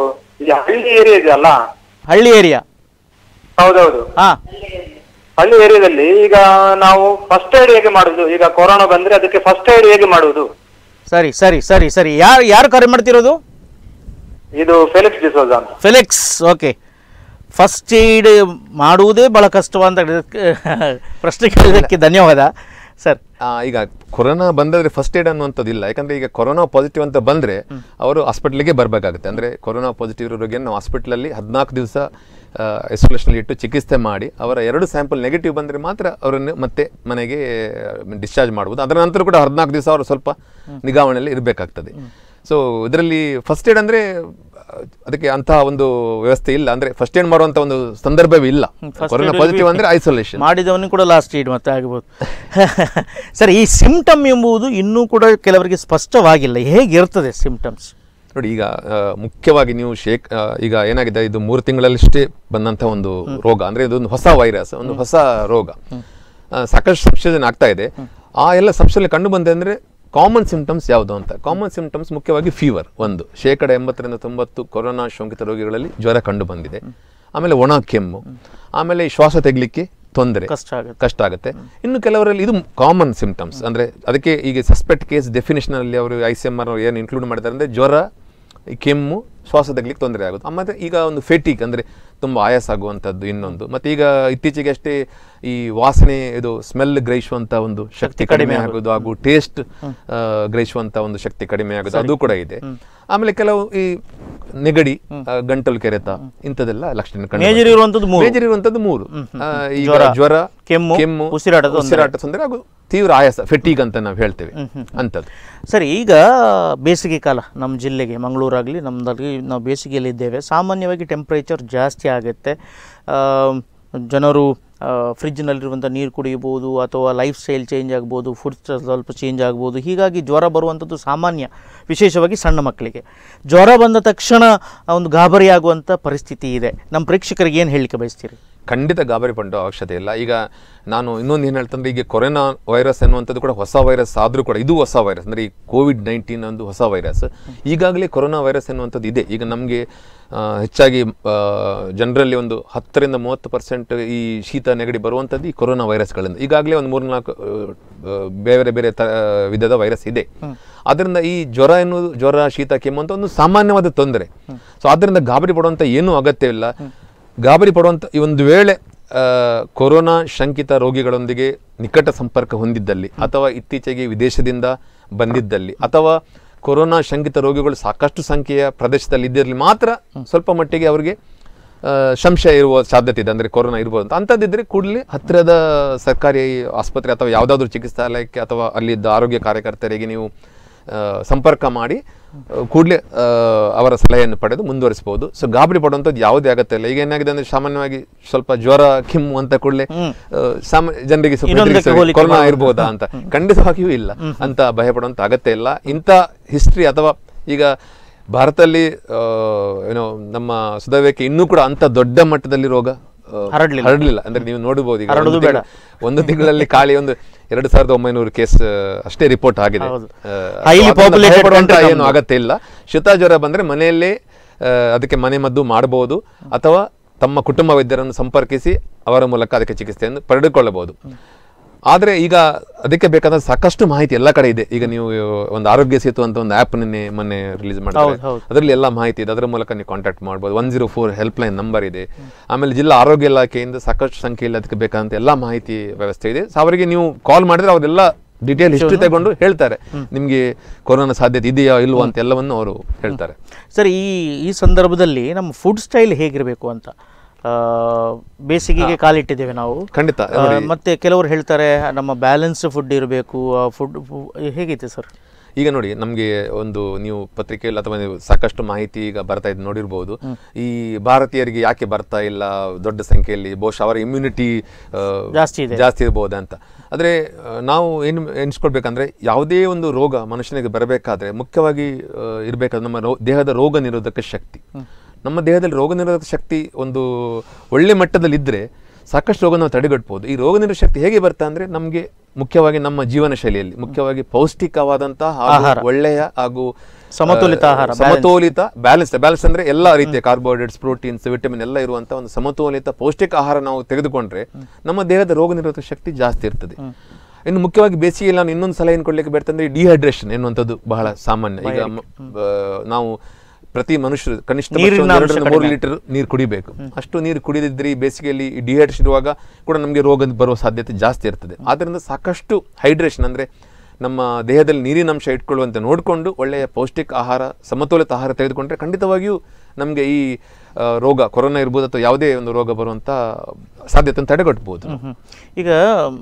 ಹಳ್ಳಿ ಏರಿಯಾ ಇದೆಯಲ್ಲ? ಹಳ್ಳಿ ಏರಿಯಾ. ಹೌದೌದು. ಹಾ, ಹಳ್ಳಿ ಏರಿಯಾದಲ್ಲಿ ಈಗ ನಾವು ಫಸ್ಟ್ ಏಡ್ ಹೇಗೆ ಮಾಡುದು? ಈಗ ಕೊರೋನಾ ಬಂದ್ರೆ ಅದಕ್ಕೆ ಫಸ್ಟ್ ಏಡ್ ಹೇಗೆ ಮಾಡುವುದು? ಸರಿ ಸರಿ ಸರಿ ಸರಿ ಯಾರು ಯಾರು ಕರೆ ಮಾಡ್ತಿರೋದು? ಇದು ಫೆಲಿಕ್ಸ್ ಡಿಸೋಜಾ ಅಂತ. Felix, okay. ಫಸ್ಟ್ ಏಡ್ ಮಾಡುವುದೇ ಬಹಳ ಕಷ್ಟವಂತ ಪ್ರಶ್ನೆ ಕೇಳಿದ್ದಕ್ಕೆ ಧನ್ಯವಾದ ಸರ್. ಈಗ ಕೊರೋನಾ ಬಂದಾದ್ರೆ ಫಸ್ಟ್ ಏಡ್ ಅನ್ನುವಂಥದ್ದಿಲ್ಲ, ಯಾಕಂದ್ರೆ ಈಗ ಕೊರೋನಾ ಪಾಸಿಟಿವ್ ಅಂತ ಬಂದ್ರೆ ಅವರು ಹಾಸ್ಪಿಟ್ಲಿಗೆ ಬರಬೇಕಾಗುತ್ತೆ. ಅಂದ್ರೆ ಕೊರೋನಾ ಪಾಸಿಟಿವ್ ಇರೋರಿಗೆ ನಾವು ಹಾಸ್ಪಿಟ್ಲಲ್ಲಿ ಹದಿನಾಲ್ಕು ದಿವಸ ಐಸೋಲೇಷನ್ ಇಟ್ಟು ಚಿಕಿತ್ಸೆ ಮಾಡಿ ಅವರ ಎರಡು ಸ್ಯಾಂಪಲ್ ನೆಗೆಟಿವ್ ಬಂದರೆ ಮಾತ್ರ ಅವರನ್ನು ಮತ್ತೆ ಮನೆಗೆ ಡಿಸ್ಚಾರ್ಜ್ ಮಾಡುವುದು. ಅದರ ನಂತರ ಕೂಡ ಹದಿನಾಲ್ಕು ದಿವಸ ಅವರು ಸ್ವಲ್ಪ ನಿಗಾವಣೆಯಲ್ಲಿ ಇರಬೇಕಾಗ್ತದೆ. ಸೊ ಇದರಲ್ಲಿ ಫಸ್ಟ್ ಏಡ್ ಅಂದರೆ ಅದಕ್ಕೆ ಅಂತಹ ಒಂದು ವ್ಯವಸ್ಥೆ ಇಲ್ಲ, ಅಂದ್ರೆ ಫಸ್ಟ್ ಏಡ್ ಮಾಡುವಂತ ಒಂದು ಸಂದರ್ಭವೇ ಇಲ್ಲ. ಕೊರೋನಾ ಪಾಸಿಟಿವ್ ಅಂದ್ರೆ ಐಸೋಲೇಷನ್ ಮಾಡಿದವನಿಗೆ ಕೂಡ ಲಾಸ್ಟ್ ಏಡ್ ಮತ್ತೆ ಆಗಬಹುದು. ಸರ್, ಈ ಸಿಂಪ್ಟಮ್ ಎಂಬುದು ಇನ್ನೂ ಕೂಡ ಕೆಲವರಿಗೆ ಸ್ಪಷ್ಟವಾಗಿಲ್ಲ, ಹೇಗಿರ್ತದೆ ಸಿಂಪ್ಟಮ್ಸ್? ನೋಡಿ, ಈಗ ಮುಖ್ಯವಾಗಿ ನೀವು ಶೇಕ್ ಈಗ ಏನಾಗಿದೆ, ಇದು ಮೂರು ತಿಂಗಳಲ್ಲಷ್ಟೇ ಬಂದಂಥ ಒಂದು ರೋಗ, ಅಂದ್ರೆ ಇದೊಂದು ಹೊಸ ವೈರಸ್, ಒಂದು ಹೊಸ ರೋಗ, ಸಾಕಷ್ಟು ಸಂಶೋಧನೆ ಆಗ್ತಾ ಇದೆ. ಆ ಎಲ್ಲ ಸಂಶೋಧನೆ ಕಂಡು ಬಂದೆ ಅಂದ್ರೆ ಕಾಮನ್ ಸಿಂಪ್ಟಮ್ಸ್ ಯಾವುದು ಅಂತ. ಕಾಮನ್ ಸಿಂಪ್ಟಮ್ಸ್ ಮುಖ್ಯವಾಗಿ ಫೀವರ್, ಒಂದು ಶೇಕಡ ಎಂಬತ್ತರಿಂದ ತೊಂಬತ್ತು ಕೊರೋನಾ ಸೋಂಕಿತ ರೋಗಿಗಳಲ್ಲಿ ಜ್ವರ ಕಂಡು ಬಂದಿದೆ. ಆಮೇಲೆ ಒಣ ಕೆಮ್ಮು, ಆಮೇಲೆ ಶ್ವಾಸ ತೆಗಲಿಕ್ಕೆ ತೊಂದರೆ, ಕಷ್ಟ ಆಗುತ್ತೆ. ಇನ್ನು ಕೆಲವರಲ್ಲಿ ಇದು ಕಾಮನ್ ಸಿಂಪ್ಟಮ್ಸ್, ಅಂದ್ರೆ ಅದಕ್ಕೆ ಈಗ ಸಸ್ಪೆಕ್ಟ್ ಕೇಸ್ ಡೆಫಿನೇಷನ್ ಅಲ್ಲಿ ಅವರು ಐ ಸಿ ಎಂ ಆರ್ ಏನು ಇನ್ಕ್ಲೂಡ್ ಮಾಡಿದ್ದಾರೆ ಅಂದ್ರೆ ಜ್ವರ, ಕೆಮ್ಮು, ಶ್ವಾಸ ತೆಗಲಿಕ್ಕೆ ತೊಂದರೆ ಆಗುತ್ತೆ. ಆಮೇಲೆ ಈಗ ಒಂದು ಫೆಟಿಕ್ ಅಂದ್ರೆ ತುಂಬಾ ಆಯಾಸ ಆಗುವಂಥದ್ದು ಇನ್ನೊಂದು. ಮತ್ತೆ ಈಗ ಇತ್ತೀಚೆಗೆ ಅಷ್ಟೇ ಈ ವಾಸನೆ, ಇದು ಸ್ಮೆಲ್ ಗ್ರಹಿಸುವಂತ ಒಂದು ಶಕ್ತಿ ಕಡಿಮೆ ಆಗೋದು ಹಾಗೂ ಟೇಸ್ಟ್ ಗ್ರಹಿಸುವಂತ ಒಂದು ಶಕ್ತಿ ಕಡಿಮೆ ಆಗೋದು, ಅದು ಕೂಡ ಇದೆ. ಆಮೇಲೆ ಕೆಲವು ಈ ನೆಗಡಿ, ಗಂಟಲು ಕೆರೆತ, ಇಂಥದೆಲ್ಲ ಲಕ್ಷಣ ಮೇಜರ್ ಇರುವಂತದ್ದು ಮೂರು. ಈಗ ಜ್ವರ, ಕೆಮ್ಮು, ಕೆಮ್ಮು, ಉಸಿರಾಟ ಉಸಿರಾಟ ತೊಂದರೆ ಹಾಗೂ ತೀವ್ರ ಆಯಾಸ, ಫೆಟಿಗ್ ಅಂತ ನಾವು ಹೇಳ್ತೇವೆ ಅಂಥದ್ದು. ಸರಿ, ಈಗ ಬೇಸಿಗೆ ಕಾಲ ನಮ್ಮ ಜಿಲ್ಲೆಗೆ, ಮಂಗಳೂರಾಗಲಿ ನಮ್ಮದಲ್ಲಿ ನಾವು ಬೇಸಿಗೆಯಲ್ಲಿದ್ದೇವೆ. ಸಾಮಾನ್ಯವಾಗಿ ಟೆಂಪ್ರೇಚರ್ ಜಾಸ್ತಿ ಆಗುತ್ತೆ. ಜನರು ಫ್ರಿಜ್ನಲ್ಲಿರುವಂಥ ನೀರು ಕುಡಿಯಬಹುದು, ಅಥವಾ ಲೈಫ್ ಸ್ಟೈಲ್ ಚೇಂಜ್ ಆಗ್ಬೋದು, ಫುಡ್ ಸ್ವಲ್ಪ ಚೇಂಜ್ ಆಗ್ಬೋದು. ಹೀಗಾಗಿ ಜ್ವರ ಬರುವಂಥದ್ದು ಸಾಮಾನ್ಯ, ವಿಶೇಷವಾಗಿ ಸಣ್ಣ ಮಕ್ಕಳಿಗೆ. ಜ್ವರ ಬಂದ ತಕ್ಷಣ ಒಂದು ಗಾಬರಿ ಆಗುವಂಥ ಪರಿಸ್ಥಿತಿ ಇದೆ. ನಮ್ಮ ಪ್ರೇಕ್ಷಕರಿಗೆ ಏನು ಹೇಳಲಿಕ್ಕೆ ಬಯಸ್ತೀರಿ? ಖಂಡಿತ ಗಾಬರಿ ಪಡೋ ಅವಶ್ಯಕತೆ ಇಲ್ಲ. ಈಗ ನಾನು ಇನ್ನೊಂದು ಏನು ಹೇಳ್ತಂದ್ರೆ, ಈಗ ಕೊರೋನಾ ವೈರಸ್ ಎನ್ನುವಂಥದ್ದು ಕೂಡ ಹೊಸ ವೈರಸ್ ಆದರೂ ಕೂಡ ಇದು ಹೊಸ ವೈರಸ್, ಅಂದರೆ ಈ ಕೋವಿಡ್ ನೈನ್ಟೀನ್ ಒಂದು ಹೊಸ ವೈರಸ್. ಈಗಾಗಲೇ ಕೊರೋನಾ ವೈರಸ್ ಎನ್ನುವಂಥದ್ದು ಇದೆ. ಈಗ ನಮಗೆ ಹೆಚ್ಚಾಗಿ ಜನರಲ್ಲಿ ಒಂದು ಹತ್ತರಿಂದ ಮೂವತ್ತು ಪರ್ಸೆಂಟ್ ಈ ಶೀತ ನೆಗಡಿ ಬರುವಂಥದ್ದು ಈ ಕೊರೋನಾ ವೈರಸ್ಗಳಿಂದ. ಈಗಾಗಲೇ ಒಂದು ಮೂರು ನಾಲ್ಕು ಬೇರೆ ಬೇರೆ ತ ವಿಧದ ವೈರಸ್ ಇದೆ. ಅದರಿಂದ ಈ ಜ್ವರ ಎನ್ನುವುದು, ಜ್ವರ, ಶೀತ, ಕೆಮ್ಮು ಅಂತ ಒಂದು ಸಾಮಾನ್ಯವಾದ ತೊಂದರೆ. ಸೊ ಆದ್ದರಿಂದ ಗಾಬರಿ ಪಡುವಂಥ ಏನೂ ಅಗತ್ಯವಿಲ್ಲ. ಗಾಬರಿ ಪಡುವಂಥ ಈ ಒಂದು ವೇಳೆ ಕೊರೋನಾ ಶಂಕಿತ ರೋಗಿಗಳೊಂದಿಗೆ ನಿಕಟ ಸಂಪರ್ಕ ಹೊಂದಿದ್ದಲ್ಲಿ, ಅಥವಾ ಇತ್ತೀಚೆಗೆ ವಿದೇಶದಿಂದ ಬಂದಿದ್ದಲ್ಲಿ, ಅಥವಾ ಕೊರೋನಾ ಶಂಕಿತ ರೋಗಿಗಳು ಸಾಕಷ್ಟು ಸಂಖ್ಯೆಯ ಪ್ರದೇಶದಲ್ಲಿ ಇದ್ದಿರಲಿ ಮಾತ್ರ ಸ್ವಲ್ಪ ಮಟ್ಟಿಗೆ ಅವರಿಗೆ ಸಂಶಯ ಇರುವ ಸಾಧ್ಯತೆ ಇದೆ, ಅಂದರೆ ಕೊರೋನಾ ಇರ್ಬೋದು ಅಂತ. ಅಂಥದ್ದಿದ್ರೆ ಕೂಡಲೇ ಹತ್ತಿರದ ಸರ್ಕಾರಿ ಆಸ್ಪತ್ರೆ ಅಥವಾ ಯಾವುದಾದ್ರೂ ಚಿಕಿತ್ಸಾಲಯಕ್ಕೆ ಅಥವಾ ಅಲ್ಲಿದ್ದ ಆರೋಗ್ಯ ಕಾರ್ಯಕರ್ತರಿಗೆ ನೀವು ಸಂಪರ್ಕ ಮಾಡಿ ಕೂಡಲೇ ಅವರ ಸಲಹೆಯನ್ನು ಪಡೆದು ಮುಂದುವರಿಸಬಹುದು. ಸೊ ಗಾಬರಿ ಪಡುವಂಥದ್ದು ಯಾವುದೇ ಅಗತ್ಯ ಇಲ್ಲ. ಈಗ ಏನಾಗಿದೆ ಅಂದ್ರೆ, ಸಾಮಾನ್ಯವಾಗಿ ಸ್ವಲ್ಪ ಜ್ವರ, ಕೆಮ್ಮು ಅಂತ ಕೂಡಲೇ ಸಾಮಾನ್ಯ ಜನರಿಗೆ ಕೊರೋನಾ ಇರ್ಬೋದಾ ಅಂತ. ಖಂಡಿತವಾಗಿಯೂ ಇಲ್ಲ, ಅಂತ ಭಯ ಪಡುವಂತ ಅಗತ್ಯ ಇಲ್ಲ. ಇಂಥ ಹಿಸ್ಟ್ರಿ ಅಥವಾ ಈಗ ಭಾರತದಲ್ಲಿ ಏನೋ ನಮ್ಮ ಸುಧಾವೇಕೆ ಇನ್ನೂ ಕೂಡ ಅಂತ ದೊಡ್ಡ ಮಟ್ಟದಲ್ಲಿ ರೋಗ ಹರಡಲಿಲ್ಲ. ಅಂದ್ರೆ ನೀವು ನೋಡಬಹುದು, ಈಗ ಒಂದು ತಿಂಗಳಲ್ಲಿ ಖಾಲಿ ಒಂದು ಎರಡು ಸಾವಿರದ ಒಂಬೈನೂರು ಕೇಸ್ ಅಷ್ಟೇ ರಿಪೋರ್ಟ್ ಆಗಿದೆ. ಏನು ಅಗತ್ಯ ಇಲ್ಲ. ಶೀತ ಜ್ವರ ಬಂದ್ರೆ ಮನೆಯಲ್ಲೇ ಅದಕ್ಕೆ ಮನೆ ಮದ್ದು ಮಾಡಬಹುದು, ಅಥವಾ ತಮ್ಮ ಕುಟುಂಬ ವೈದ್ಯರನ್ನು ಸಂಪರ್ಕಿಸಿ ಅವರ ಮೂಲಕ ಅದಕ್ಕೆ ಚಿಕಿತ್ಸೆಯನ್ನು ಪಡೆದುಕೊಳ್ಳಬಹುದು. ಆದರೆ ಈಗ ಅದಕ್ಕೆ ಬೇಕಾದ ಸಾಕಷ್ಟು ಮಾಹಿತಿ ಎಲ್ಲ ಕಡೆ ಇದೆ. ಈಗ ನೀವು ಒಂದು ಆರೋಗ್ಯ ಸೇತು ಅಂತ ಒಂದು ಆ್ಯಪ್ ನಿನ್ನೆ ಮೊನ್ನೆ ರಿಲೀಸ್ ಮಾಡಿದ್ದಾರೆ, ಅದರಲ್ಲಿ ಎಲ್ಲ ಮಾಹಿತಿ ಇದೆ. ಅದರ ಮೂಲಕ ನೀವು ಕಾಂಟ್ಯಾಕ್ಟ್ ಮಾಡ್ಬೋದು. One zero four helpline number ಇದೆ. ಆಮೇಲೆ ಜಿಲ್ಲಾ ಆರೋಗ್ಯ ಇಲಾಖೆಯಿಂದ ಸಾಕಷ್ಟು ಸಂಖ್ಯೆಯಲ್ಲಿ ಅದಕ್ಕೆ ಬೇಕಾದಂಥ ಎಲ್ಲ ಮಾಹಿತಿ ವ್ಯವಸ್ಥೆ ಇದೆ. ಸೊ ಅವರಿಗೆ ನೀವು ಕಾಲ್ ಮಾಡಿದ್ರೆ ಅವರೆಲ್ಲ ಡೀಟೇಲ್ ಹಿಸ್ಟ್ರಿ ತಗೊಂಡು ಹೇಳ್ತಾರೆ, ನಿಮಗೆ ಕೊರೋನಾ ಸಾಧ್ಯತೆ ಇದೆಯಾ ಇಲ್ವಾ ಅಂತ ಎಲ್ಲವನ್ನು ಅವರು ಹೇಳ್ತಾರೆ. ಸರ್, ಈ ಈ ಸಂದರ್ಭದಲ್ಲಿ ನಮ್ಮ ಫುಡ್ ಸ್ಟೈಲ್ ಹೇಗಿರಬೇಕು ಅಂತ, ಬೇಸಿಗೆಗೆ ಕಾಲಿಟ್ಟಿದ್ದೇವೆ ನಾವು ಖಂಡಿತ. ಮತ್ತೆ ಕೆಲವರು ಹೇಳ್ತಾರೆ ನಮ್ಮ ಬ್ಯಾಲೆನ್ಸ್ ಫುಡ್ ಇರಬೇಕು, ಫುಡ್ ಹೇಗೈತೆ ಸರ್? ಈಗ ನೋಡಿ, ನಮಗೆ ಒಂದು ನೀವು ಪತ್ರಿಕೆಯಲ್ಲಿ ಅಥವಾ ನೀವು ಸಾಕಷ್ಟು ಮಾಹಿತಿ ಈಗ ಬರ್ತಾ ಇದ್ದು ನೋಡಿರ್ಬೋದು, ಈ ಭಾರತೀಯರಿಗೆ ಯಾಕೆ ಬರ್ತಾ ಇಲ್ಲ ದೊಡ್ಡ ಸಂಖ್ಯೆಯಲ್ಲಿ, ಬಹುಶಃ ಅವರ ಇಮ್ಯುನಿಟಿ ಜಾಸ್ತಿ ಇದೆ ಜಾಸ್ತಿ ಇರ್ಬೋದು ಅಂತ. ಆದರೆ ನಾವು ಏನು ಎಣಿಸ್ಕೊಳ್ಬೇಕಂದ್ರೆ, ಯಾವುದೇ ಒಂದು ರೋಗ ಮನುಷ್ಯನಿಗೆ ಬರಬೇಕಾದ್ರೆ ಮುಖ್ಯವಾಗಿ ಇರಬೇಕಾದ್ರೆ ನಮ್ಮ ರೋ ದೇಹದ ರೋಗ ನಿರೋಧಕ ಶಕ್ತಿ. ನಮ್ಮ ದೇಹದಲ್ಲಿ ರೋಗ ನಿರೋಧಕ ಶಕ್ತಿ ಒಂದು ಒಳ್ಳೆ ಮಟ್ಟದಲ್ಲಿ ಇದ್ದರೆ ಸಾಕಷ್ಟು ರೋಗ ನಾವು ತಡೆಗಟ್ಬೋದು. ಈ ರೋಗ ನಿರೋಧಕ ಶಕ್ತಿ ಹೇಗೆ ಬರ್ತಾ ಅಂದರೆ, ನಮಗೆ ಮುಖ್ಯವಾಗಿ ನಮ್ಮ ಜೀವನ ಶೈಲಿಯಲ್ಲಿ ಮುಖ್ಯವಾಗಿ ಪೌಷ್ಟಿಕವಾದಂತಹ ಒಳ್ಳೆಯ ಹಾಗೂ ಸಮತೋಲಿತ ಆಹಾರ, ಸಮತೋಲಿತ ಬ್ಯಾಲೆನ್ಸ್ ಬ್ಯಾಲೆನ್ಸ್ ಅಂದ್ರೆ ಎಲ್ಲ ರೀತಿಯ ಕಾರ್ಬೋಹೈಡ್ರೇಟ್ಸ್, ಪ್ರೋಟೀನ್ಸ್, ವಿಟಮಿನ್ ಎಲ್ಲ ಇರುವಂತಹ ಒಂದು ಸಮತೋಲಿತ ಪೌಷ್ಟಿಕ ಆಹಾರ ನಾವು ತೆಗೆದುಕೊಂಡ್ರೆ ನಮ್ಮ ದೇಹದ ರೋಗ ನಿರೋಧಕ ಶಕ್ತಿ ಜಾಸ್ತಿ ಇರ್ತದೆ. ಇನ್ನು ಮುಖ್ಯವಾಗಿ ಬೇಸಿಗೆಯಲ್ಲಿ ನಾನು ಇನ್ನೊಂದು ಸಲ ಏನು ಕೊಡ್ಲಿಕ್ಕೆ ಬರ್ತಂದ್ರೆ, ಡಿಹೈಡ್ರೇಷನ್ ಎನ್ನುವಂಥದ್ದು ಬಹಳ ಸಾಮಾನ್ಯ. ಈಗ ನಾವು ಪ್ರತಿ ಮನುಷ್ಯರು ಕನಿಷ್ಠ ಮೂರು ಲೀಟರ್ ನೀರು ಕುಡಿಬೇಕು. ಅಷ್ಟು ನೀರು ಕುಡಿದಿದ್ರೆ ಬೇಸಿಗೆಯಲ್ಲಿ ಡಿಹೈಡ್ರೇಷನ್ ಇರುವಾಗ ಕೂಡ ನಮಗೆ ರೋಗ ಬರುವ ಸಾಧ್ಯತೆ ಜಾಸ್ತಿ ಇರ್ತದೆ. ಆದ್ದರಿಂದ ಸಾಕಷ್ಟು ಹೈಡ್ರೇಷನ್ ಅಂದ್ರೆ ನಮ್ಮ ದೇಹದಲ್ಲಿ ನೀರಿನಂಶ ಇಟ್ಕೊಳ್ಳುವಂತೆ ನೋಡಿಕೊಂಡು ಒಳ್ಳೆಯ ಪೌಷ್ಟಿಕ ಆಹಾರ, ಸಮತೋಲಿತ ಆಹಾರ ತೆಗೆದುಕೊಂಡ್ರೆ ಖಂಡಿತವಾಗಿಯೂ ನಮಗೆ ಈ ರೋಗ ಕೊರೋನಾ ಇರ್ಬೋದು ಅಥವಾ ಯಾವುದೇ ಒಂದು ರೋಗ ಬರುವಂಥ ಸಾಧ್ಯತೆಯನ್ನು ತಡೆಗಟ್ಟಬಹುದು. ಈಗ